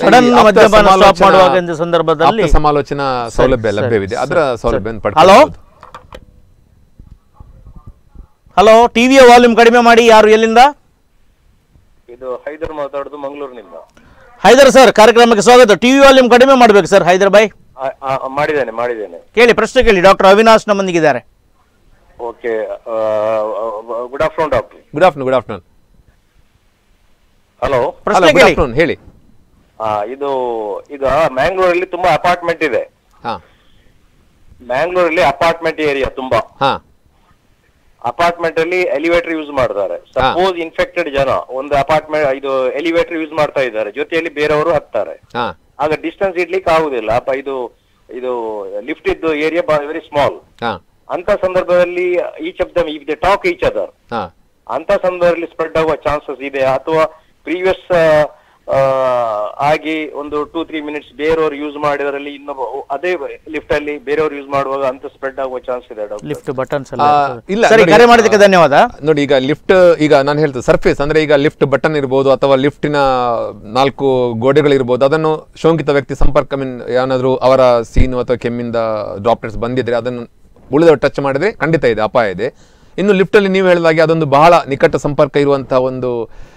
ಸಂದರ್ಭದಲ್ಲಿ ಸಮಾಲೋಚನಾ ಸೌಲಭ್ಯ ಲಭ್ಯವಿದೆ. ಅದರ ಸೌಲಭ್ಯವನ್ನು ಪಡ್ಕೊಳ್ಳಬಹುದು. ಹಲೋ, ಟಿವಿಯ ವಾಲ್ಯೂಮ್ ಕಡಿಮೆ ಮಾಡಿ. ಯಾರು, ಎಲ್ಲಿಂದ? ಇದು ಹೈದರ್ ಮಾತಾಡೋದು, ಮಂಗಳೂರಿನಿಂದ. ಹೈದರ್ ಸರ್, ಕಾರ್ಯಕ್ರಮಕ್ಕೆ ಸ್ವಾಗತ. ಟಿವಿ ವಾಲ್ಯೂಮ್ ಕಡಿಮೆ ಮಾಡಬೇಕು ಸರ್. ಹೈದರ್ ಬಾಯ್. ಮಾಡಿದ್ದೇನೆ ಮಾಡಿದ್ದೇನೆ ಕೇಳಿ, ಪ್ರಶ್ನೆ ಕೇಳಿ. ಡಾಕ್ಟರ್ ಅವಿನಾಶ್ ನಮ್ಮೊಂದಿಗಿದ್ದಾರೆ. Okay, good afternoon doctor. Good afternoon. Good afternoon. Hello, ಪ್ರಶ್ನೆ ಕೇಳಿ. ಹೇಳಿ. ಇದು ಈಗ ಮ್ಯಾಂಗ್ಳೂರಲ್ಲಿ ತುಂಬಾ ಅಪಾರ್ಟ್ಮೆಂಟ್ ಇದೆ. ಮ್ಯಾಂಗ್ಳೂರಲ್ಲಿ ಅಪಾರ್ಟ್ಮೆಂಟ್ ಏರಿಯಾ ತುಂಬಾ. ಅಪಾರ್ಟ್ಮೆಂಟ್ ಅಲ್ಲಿ ಎಲಿವೇಟರ್ ಯೂಸ್ ಮಾಡ್ತಾರೆ. ಸಪೋಸ್ ಇನ್ಫೆಕ್ಟೆಡ್ ಜನ ಒಂದು ಅಪಾರ್ಟ್ಮೆಂಟ್ ಇದು ಎಲಿವೇಟರ್ ಯೂಸ್ ಮಾಡ್ತಾ ಇದ್ದಾರೆ, ಜೊತೆಯಲ್ಲಿ ಬೇರೆಯವರು ಹತ್ತಾರೆ. ಆಗ ಡಿಸ್ಟೆನ್ಸ್ ಇಡ್ಲಿಕ್ಕೆ ಆಗುದಿಲ್ಲ. ಅಪ್ಪ ಇದು ಇದು ಲಿಫ್ಟ್ ಇದ್ದು ಏರಿಯಾ ವೆರಿ ಸ್ಮಾಲ್. ಅಂತ ಸಂದರ್ಭದಲ್ಲಿ each of them if they talk each other, ಅಂತ ಸಂದರ್ಭದಲ್ಲಿ ಸ್ಪ್ರೆಡ್ ಆಗುವ ಚಾನ್ಸಸ್ ಇದೆ. ಅಥವಾ ಪ್ರೀವಿಯಸ್ ಆಗಿ ಒಂದು ಟೂ ತ್ರೀ ಮಿನಿಟ್ಸ್ ಬೇರೆಯವರು ಯೂಸ್ ಮಾಡಿದ್ರಲ್ಲಿ ಇನ್ನೊಬ್ಬ ಅದೇ ಲಿಫ್ಟ್ ಅಲ್ಲಿ ಬೇರೆಯವರು ಯೂಸ್ ಮಾಡುವಾಗ ಅಂತ ಸ್ಪ್ರೆಡ್ ಆಗುವ ಚಾನ್ಸ್ ಇದೆ. ಲಿಫ್ಟ್ ಬಟನ್ಸ್ ಇಲ್ಲ. ಕರೆ ಮಾಡಿದ್ದಕ್ಕೆ ಧನ್ಯವಾದ. ನೋಡಿ, ಈಗ ಲಿಫ್ಟ್, ಈಗ ನಾನು ಹೇಳ್ತೇನೆ ಸರ್ಫೇಸ್, ಅಂದ್ರೆ ಈಗ ಲಿಫ್ಟ್ ಬಟನ್ ಇರ್ಬೋದು ಅಥವಾ ಲಿಫ್ಟಿನ ನಾಲ್ಕು ಗೋಡೆಗಳಿರ್ಬೋದು, ಅದನ್ನು ಶೋಂಕಿತ ವ್ಯಕ್ತಿ ಸಂಪರ್ಕ ಮೀನ್ ಏನಾದ್ರು ಅವರ ಸೀನು ಅಥವಾ ಕೆಮ್ಮಿಂದ ಡ್ರಾಪ್ಲೆಟ್ಸ್ ಬಂದಿದ್ರೆ ಅದನ್ನು ಉಳಿದವರು ಟಚ್ ಮಾಡಿದ್ರೆ ಖಂಡಿತ ಇದೆ, ಅಪಾಯ ಇದೆ. ಇನ್ನು ಲಿಫ್ಟ್ ಅಲ್ಲಿ ನೀವು ಹೇಳಿದಾಗೆ ಅದೊಂದು ಬಹಳ ನಿಕಟ ಸಂಪರ್ಕ ಇರುವಂತಹ ಒಂದು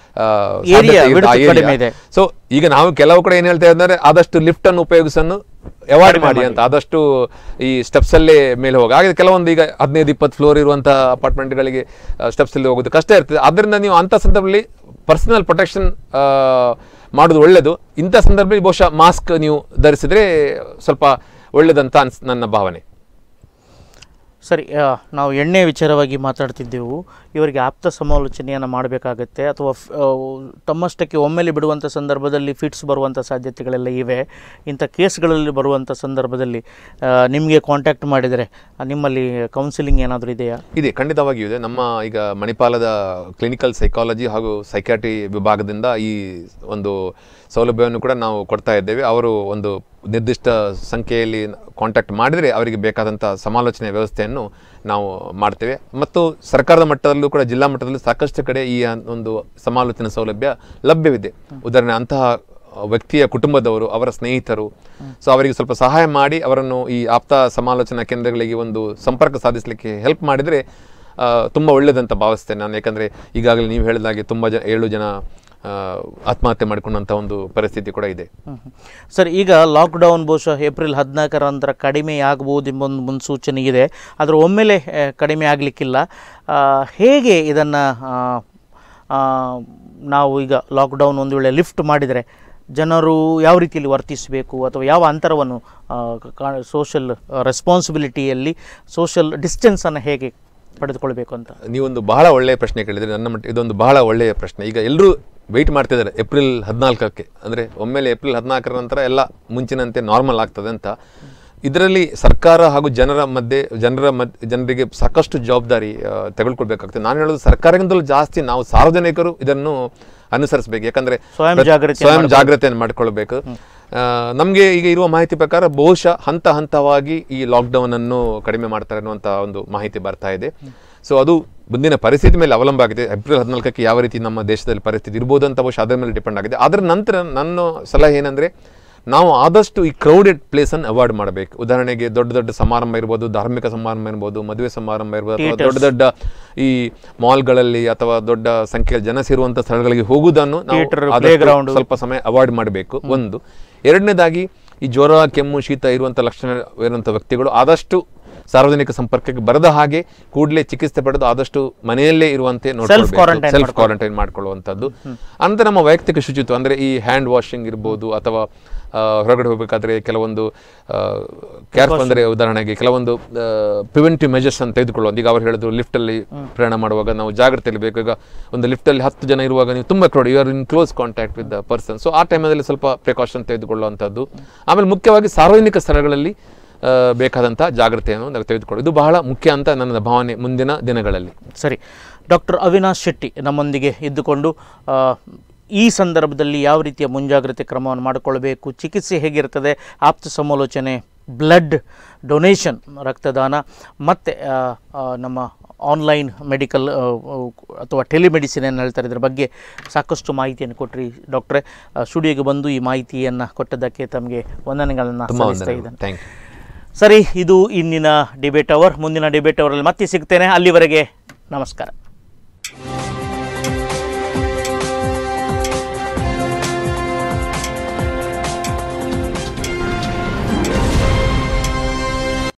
ಸೊ ಈಗ ನಾವು ಕೆಲವು ಕಡೆ ಏನ್ ಹೇಳ್ತಾ ಇದ್ದಾರೆ, ಆದಷ್ಟು ಲಿಫ್ಟ್ ಅನ್ನು ಉಪಯೋಗಿಸನ್ನು ಅವಾಯ್ಡ್ ಮಾಡಿ ಅಂತ, ಆದಷ್ಟು ಈ ಸ್ಟೆಪ್ಸ್ ಅಲ್ಲೇ ಮೇಲೆ ಹೋಗಿ. ಹಾಗೆ ಕೆಲವೊಂದು ಈಗ ಹದಿನೈದು ಇಪ್ಪತ್ತು ಫ್ಲೋರ್ ಇರುವಂತಹ ಅಪಾರ್ಟ್ಮೆಂಟ್ಗಳಿಗೆ ಸ್ಟೆಪ್ಸ್ ಅಲ್ಲಿ ಹೋಗೋದು ಕಷ್ಟ ಇರ್ತದೆ. ಅದರಿಂದ ನೀವು ಅಂತ ಸಂದರ್ಭದಲ್ಲಿ ಪರ್ಸನಲ್ ಪ್ರೊಟೆಕ್ಷನ್ ಮಾಡೋದು ಒಳ್ಳೆಯದು. ಇಂಥ ಸಂದರ್ಭದಲ್ಲಿ ಬಹುಶಃ ಮಾಸ್ಕ್ ನೀವು ಧರಿಸಿದ್ರೆ ಸ್ವಲ್ಪ ಒಳ್ಳೇದಂತ ಅನ್ಸ್ ನನ್ನ ಭಾವನೆ. ಸರಿ, ನಾವು ಎಣ್ಣೆ ವಿಚಾರವಾಗಿ ಮಾತಾಡ್ತಿದ್ದೆವು. ಇವರಿಗೆ ಆಪ್ತ ಸಮಾಲೋಚನೆಯನ್ನು ಮಾಡಬೇಕಾಗತ್ತೆ ಅಥವಾ ತಮ್ಮಷ್ಟಕ್ಕೆ ಒಮ್ಮೆಲೆ ಬಿಡುವಂಥ ಸಂದರ್ಭದಲ್ಲಿ ಫಿಟ್ಸ್ ಬರುವಂಥ ಸಾಧ್ಯತೆಗಳೆಲ್ಲ ಇವೆ. ಇಂಥ ಕೇಸ್ಗಳಲ್ಲಿ ಬರುವಂಥ ಸಂದರ್ಭದಲ್ಲಿ ನಿಮಗೆ ಕಾಂಟ್ಯಾಕ್ಟ್ ಮಾಡಿದರೆ ನಿಮ್ಮಲ್ಲಿ ಕೌನ್ಸಿಲಿಂಗ್ ಏನಾದರೂ ಇದೆಯಾ? ಇದೆ, ಖಂಡಿತವಾಗಿಯೂ ಇದೆ. ನಮ್ಮ ಈಗ ಮಣಿಪಾಲದ ಕ್ಲಿನಿಕಲ್ ಸೈಕಾಲಜಿ ಹಾಗೂ ಸೈಕ್ಯಾಟ್ರಿ ವಿಭಾಗದಿಂದ ಈ ಒಂದು ಸೌಲಭ್ಯವನ್ನು ಕೂಡ ನಾವು ಕೊಡ್ತಾ ಇದ್ದೇವೆ. ಅವರು ಒಂದು ನಿರ್ದಿಷ್ಟ ಸಂಖ್ಯೆಯಲ್ಲಿ ಕಾಂಟ್ಯಾಕ್ಟ್ ಮಾಡಿದರೆ ಅವರಿಗೆ ಬೇಕಾದಂಥ ಸಮಾಲೋಚನೆ ವ್ಯವಸ್ಥೆಯನ್ನು ನಾವು ಮಾಡ್ತೇವೆ. ಮತ್ತು ಸರ್ಕಾರದ ಮಟ್ಟದಲ್ಲೂ ಕೂಡ ಜಿಲ್ಲಾ ಮಟ್ಟದಲ್ಲೂ ಸಾಕಷ್ಟು ಕಡೆ ಈ ಒಂದು ಸಮಾಲೋಚನೆ ಸೌಲಭ್ಯ ಲಭ್ಯವಿದೆ. ಉದಾಹರಣೆ, ಅಂತಹ ವ್ಯಕ್ತಿಯ ಕುಟುಂಬದವರು, ಅವರ ಸ್ನೇಹಿತರು, ಸೊ ಅವರಿಗೆ ಸ್ವಲ್ಪ ಸಹಾಯ ಮಾಡಿ ಅವರನ್ನು ಈ ಆಪ್ತ ಸಮಾಲೋಚನಾ ಕೇಂದ್ರಗಳಿಗೆ ಒಂದು ಸಂಪರ್ಕ ಸಾಧಿಸಲಿಕ್ಕೆ ಹೆಲ್ಪ್ ಮಾಡಿದರೆ ತುಂಬ ಒಳ್ಳೆಯದಂತ ಭಾವಿಸ್ತೇನೆ ನಾನು. ಯಾಕಂದರೆ ಈಗಾಗಲೇ ನೀವು ಹೇಳಿದಾಗೆ ತುಂಬ ಜನ ಏಳು ಜನ ಆತ್ಮಹತ್ಯೆ ಮಾಡಿಕೊಂಡಂಥ ಒಂದು ಪರಿಸ್ಥಿತಿ ಕೂಡ ಇದೆ. ಸರ್, ಈಗ ಲಾಕ್ಡೌನ್ ಬಹುಶಃ ಏಪ್ರಿಲ್ ಹದಿನಾಲ್ಕರ ನಂತರ ಕಡಿಮೆ ಆಗಬಹುದು ಎಂಬ ಒಂದು ಮುನ್ಸೂಚನೆ ಇದೆ. ಅದರ ಒಮ್ಮೆಲೆ ಕಡಿಮೆ ಆಗಲಿಕ್ಕಿಲ್ಲ. ಹೇಗೆ ಇದನ್ನು ನಾವು ಈಗ ಲಾಕ್ಡೌನ್ ಒಂದು ವೇಳೆ ಲಿಫ್ಟ್ ಮಾಡಿದರೆ ಜನರು ಯಾವ ರೀತಿಯಲ್ಲಿ ವರ್ತಿಸಬೇಕು ಅಥವಾ ಯಾವ ಅಂತರವನ್ನು ಸೋಷಲ್ ರೆಸ್ಪಾನ್ಸಿಬಿಲಿಟಿಯಲ್ಲಿ ಸೋಷಲ್ ಡಿಸ್ಟೆನ್ಸನ್ನು ಹೇಗೆ ಪಡೆದುಕೊಳ್ಬೇಕು ಅಂತ ನೀವೊಂದು ಬಹಳ ಒಳ್ಳೆಯ ಪ್ರಶ್ನೆ ಕೇಳಿದರೆ. ನನ್ನ ಮಟ್ಟ ಇದೊಂದು ಬಹಳ ಒಳ್ಳೆಯ ಪ್ರಶ್ನೆ. ಈಗ ಎಲ್ಲರೂ ವೆಯ್ಟ್ ಮಾಡ್ತಿದ್ದಾರೆ ಏಪ್ರಿಲ್ ಹದಿನಾಲ್ಕಕ್ಕೆ, ಅಂದರೆ ಒಮ್ಮೆಲೆ ಏಪ್ರಿಲ್ ಹದಿನಾಲ್ಕರ ನಂತರ ಎಲ್ಲ ಮುಂಚಿನಂತೆ ನಾರ್ಮಲ್ ಆಗ್ತದೆ ಅಂತ. ಇದರಲ್ಲಿ ಸರ್ಕಾರ ಹಾಗೂ ಜನರ ಮಧ್ಯೆ ಜನರ ಮಧ್ಯ ಜನರಿಗೆ ಸಾಕಷ್ಟು ಜವಾಬ್ದಾರಿ ತೆಗೆದುಕೊಳ್ಬೇಕಾಗ್ತದೆ. ನಾನು ಹೇಳೋದು ಸರ್ಕಾರದಿಂದಲೂ ಜಾಸ್ತಿ ನಾವು ಸಾರ್ವಜನಿಕರು ಇದನ್ನು ಅನುಸರಿಸಬೇಕು. ಯಾಕಂದರೆ ಸ್ವಯಂ ಜಾಗೃತಿಯನ್ನು ಮಾಡಿಕೊಳ್ಬೇಕು. ನಮಗೆ ಈಗ ಇರುವ ಮಾಹಿತಿ ಪ್ರಕಾರ ಬಹುಶಃ ಹಂತ ಹಂತವಾಗಿ ಈ ಲಾಕ್ಡೌನನ್ನು ಕಡಿಮೆ ಮಾಡ್ತಾರೆ ಅನ್ನುವಂಥ ಒಂದು ಮಾಹಿತಿ ಬರ್ತಾ ಇದೆ. ಸೊ ಅದು ಮುಂದಿನ ಪರಿಸ್ಥಿತಿ ಮೇಲೆ ಅವಲಂಬ ಆಗಿದೆ. ಏಪ್ರಿಲ್ ಹದಿನಾಲ್ಕಕ್ಕೆ ಯಾವ ರೀತಿ ನಮ್ಮ ದೇಶದಲ್ಲಿ ಪರಿಸ್ಥಿತಿ ಇರ್ಬೋದು ಅಂತ ಬಹುಶಃ ಅದರ ಮೇಲೆ ಡಿಪೆಂಡ್ ಆಗಿದೆ. ಅದರ ನಂತರ ನನ್ನ ಸಲಹೆ ಏನಂದರೆ, ನಾವು ಆದಷ್ಟು ಈ ಕ್ರೌಡೆಡ್ ಪ್ಲೇಸನ್ನು ಅವಾಯ್ಡ್ ಮಾಡಬೇಕು. ಉದಾಹರಣೆಗೆ ದೊಡ್ಡ ದೊಡ್ಡ ಸಮಾರಂಭ ಇರ್ಬೋದು, ಧಾರ್ಮಿಕ ಸಮಾರಂಭ ಇರ್ಬೋದು, ಮದುವೆ ಸಮಾರಂಭ ಇರ್ಬೋದು, ಅಥವಾ ದೊಡ್ಡ ದೊಡ್ಡ ಈ ಮಾಲ್ಗಳಲ್ಲಿ ಅಥವಾ ದೊಡ್ಡ ಸಂಖ್ಯೆಯಲ್ಲಿ ಜನ ಸೇರುವಂಥ ಸ್ಥಳಗಳಿಗೆ ಹೋಗುವುದನ್ನು ನಾವು ಸ್ವಲ್ಪ ಸಮಯ ಅವಾಯ್ಡ್ ಮಾಡಬೇಕು ಒಂದು. ಎರಡನೇದಾಗಿ ಈ ಜ್ವರ, ಕೆಮ್ಮು, ಶೀತ ಇರುವಂಥ ಲಕ್ಷಣ ಇರುವಂಥ ವ್ಯಕ್ತಿಗಳು ಆದಷ್ಟು ಸಾರ್ವಜನಿಕ ಸಂಪರ್ಕಕ್ಕೆ ಬರದ ಹಾಗೆ ಕೂಡಲೇ ಚಿಕಿತ್ಸೆ ಪಡೆದು ಆದಷ್ಟು ಮನೆಯಲ್ಲೇ ಇರುವಂತೆ ನೋಡ್ಕೊಳ್ಬೇಕು, ಸೆಲ್ಫ್ ಕ್ವಾರಂಟೈನ್ ಮಾಡ್ಕೊಳ್ಳುವಂಥದ್ದು. ಅಂತ ನಮ್ಮ ವೈಯಕ್ತಿಕ ಶುಚಿತ್ವ ಅಂದರೆ ಈ ಹ್ಯಾಂಡ್ ವಾಷಿಂಗ್ ಇರ್ಬೋದು, ಅಥವಾ ಹೊರಗಡೆ ಹೋಗಬೇಕಾದ್ರೆ ಕೆಲವೊಂದು ಕೇರ್ ಅಂದರೆ ಉದಾಹರಣೆಗೆ ಕೆಲವೊಂದು ಪ್ರಿವೆಂಟಿವ್ ಮೆಜರ್ಸ್ ಅಂತ ತೆಗೆದುಕೊಳ್ಳುವಂಥ. ಈಗ ಅವ್ರು ಹೇಳಿದ್ರು ಲಿಫ್ಟಲ್ಲಿ ಪ್ರಯಾಣ ಮಾಡುವಾಗ ನಾವು ಜಾಗ್ರತೆಯಲ್ಲಿ ಬೇಕು. ಈಗ ಒಂದು ಲಿಫ್ಟಲ್ಲಿ ಹತ್ತು ಜನ ಇರುವಾಗ ನೀವು ತುಂಬ crowd, you are in close contact with the person. So ಆ ಟೈಮಲ್ಲಿ ಸ್ವಲ್ಪ ಪ್ರಿಕಾಷನ್ ತೆಗೆದುಕೊಳ್ಳುವಂಥದ್ದು. ಆಮೇಲೆ ಮುಖ್ಯವಾಗಿ ಸಾರ್ವಜನಿಕ ಸ್ಥಳಗಳಲ್ಲಿ ಬೇಕಾದಂಥ ಜಾಗ್ರತೆಯನ್ನು ನಾವು ತೆಗೆದುಕೊಳ್ಳೋದು ಇದು ಬಹಳ ಮುಖ್ಯ ಅಂತ ನನ್ನ ಭಾವನೆ ಮುಂದಿನ ದಿನಗಳಲ್ಲಿ. ಸರಿ, ಡಾಕ್ಟರ್ ಅವಿನಾಶ್ ಶೆಟ್ಟಿ ನಮ್ಮೊಂದಿಗೆ ಇದ್ದುಕೊಂಡು ಈ ಸಂದರ್ಭದಲ್ಲಿ ಯಾವ ರೀತಿಯ ಮುಂಜಾಗ್ರತೆ ಕ್ರಮವನ್ನು ಮಾಡಿಕೊಳ್ಳಬೇಕು, ಚಿಕಿತ್ಸೆ ಹೇಗಿರ್ತದೆ, ಆಪ್ತ ಸಮಾಲೋಚನೆ, ಬ್ಲಡ್ ಡೊನೇಷನ್ ರಕ್ತದಾನ, ಮತ್ತು ನಮ್ಮ ಆನ್ಲೈನ್ ಮೆಡಿಕಲ್ ಅಥವಾ ಟೆಲಿಮೆಡಿಸಿನ್ ಏನು ಹೇಳ್ತಾರೆ ಇದರ ಬಗ್ಗೆ ಸಾಕಷ್ಟು ಮಾಹಿತಿಯನ್ನು ಕೊಟ್ಟರಿ ಡಾಕ್ಟ್ರೇ. ಸ್ಟುಡಿಯೋಗೆ ಬಂದು ಈ ಮಾಹಿತಿಯನ್ನು ಕೊಟ್ಟದ್ದಕ್ಕೆ ತಮಗೆ ವಂದನೆಗಳನ್ನು ಸಲ್ಲಿಸ್ತಾ ಇದ್ದೇನೆ. ಸರಿ, ಇದು ಇಂದಿನ ಡಿಬೇಟ್ ಅವರ್. ಮುಂದಿನ ಡಿಬೇಟ್ ಅವರಲ್ಲಿ ಮತ್ತೆ ಸಿಗ್ತೇನೆ. ಅಲ್ಲಿವರೆಗೆ ನಮಸ್ಕಾರ.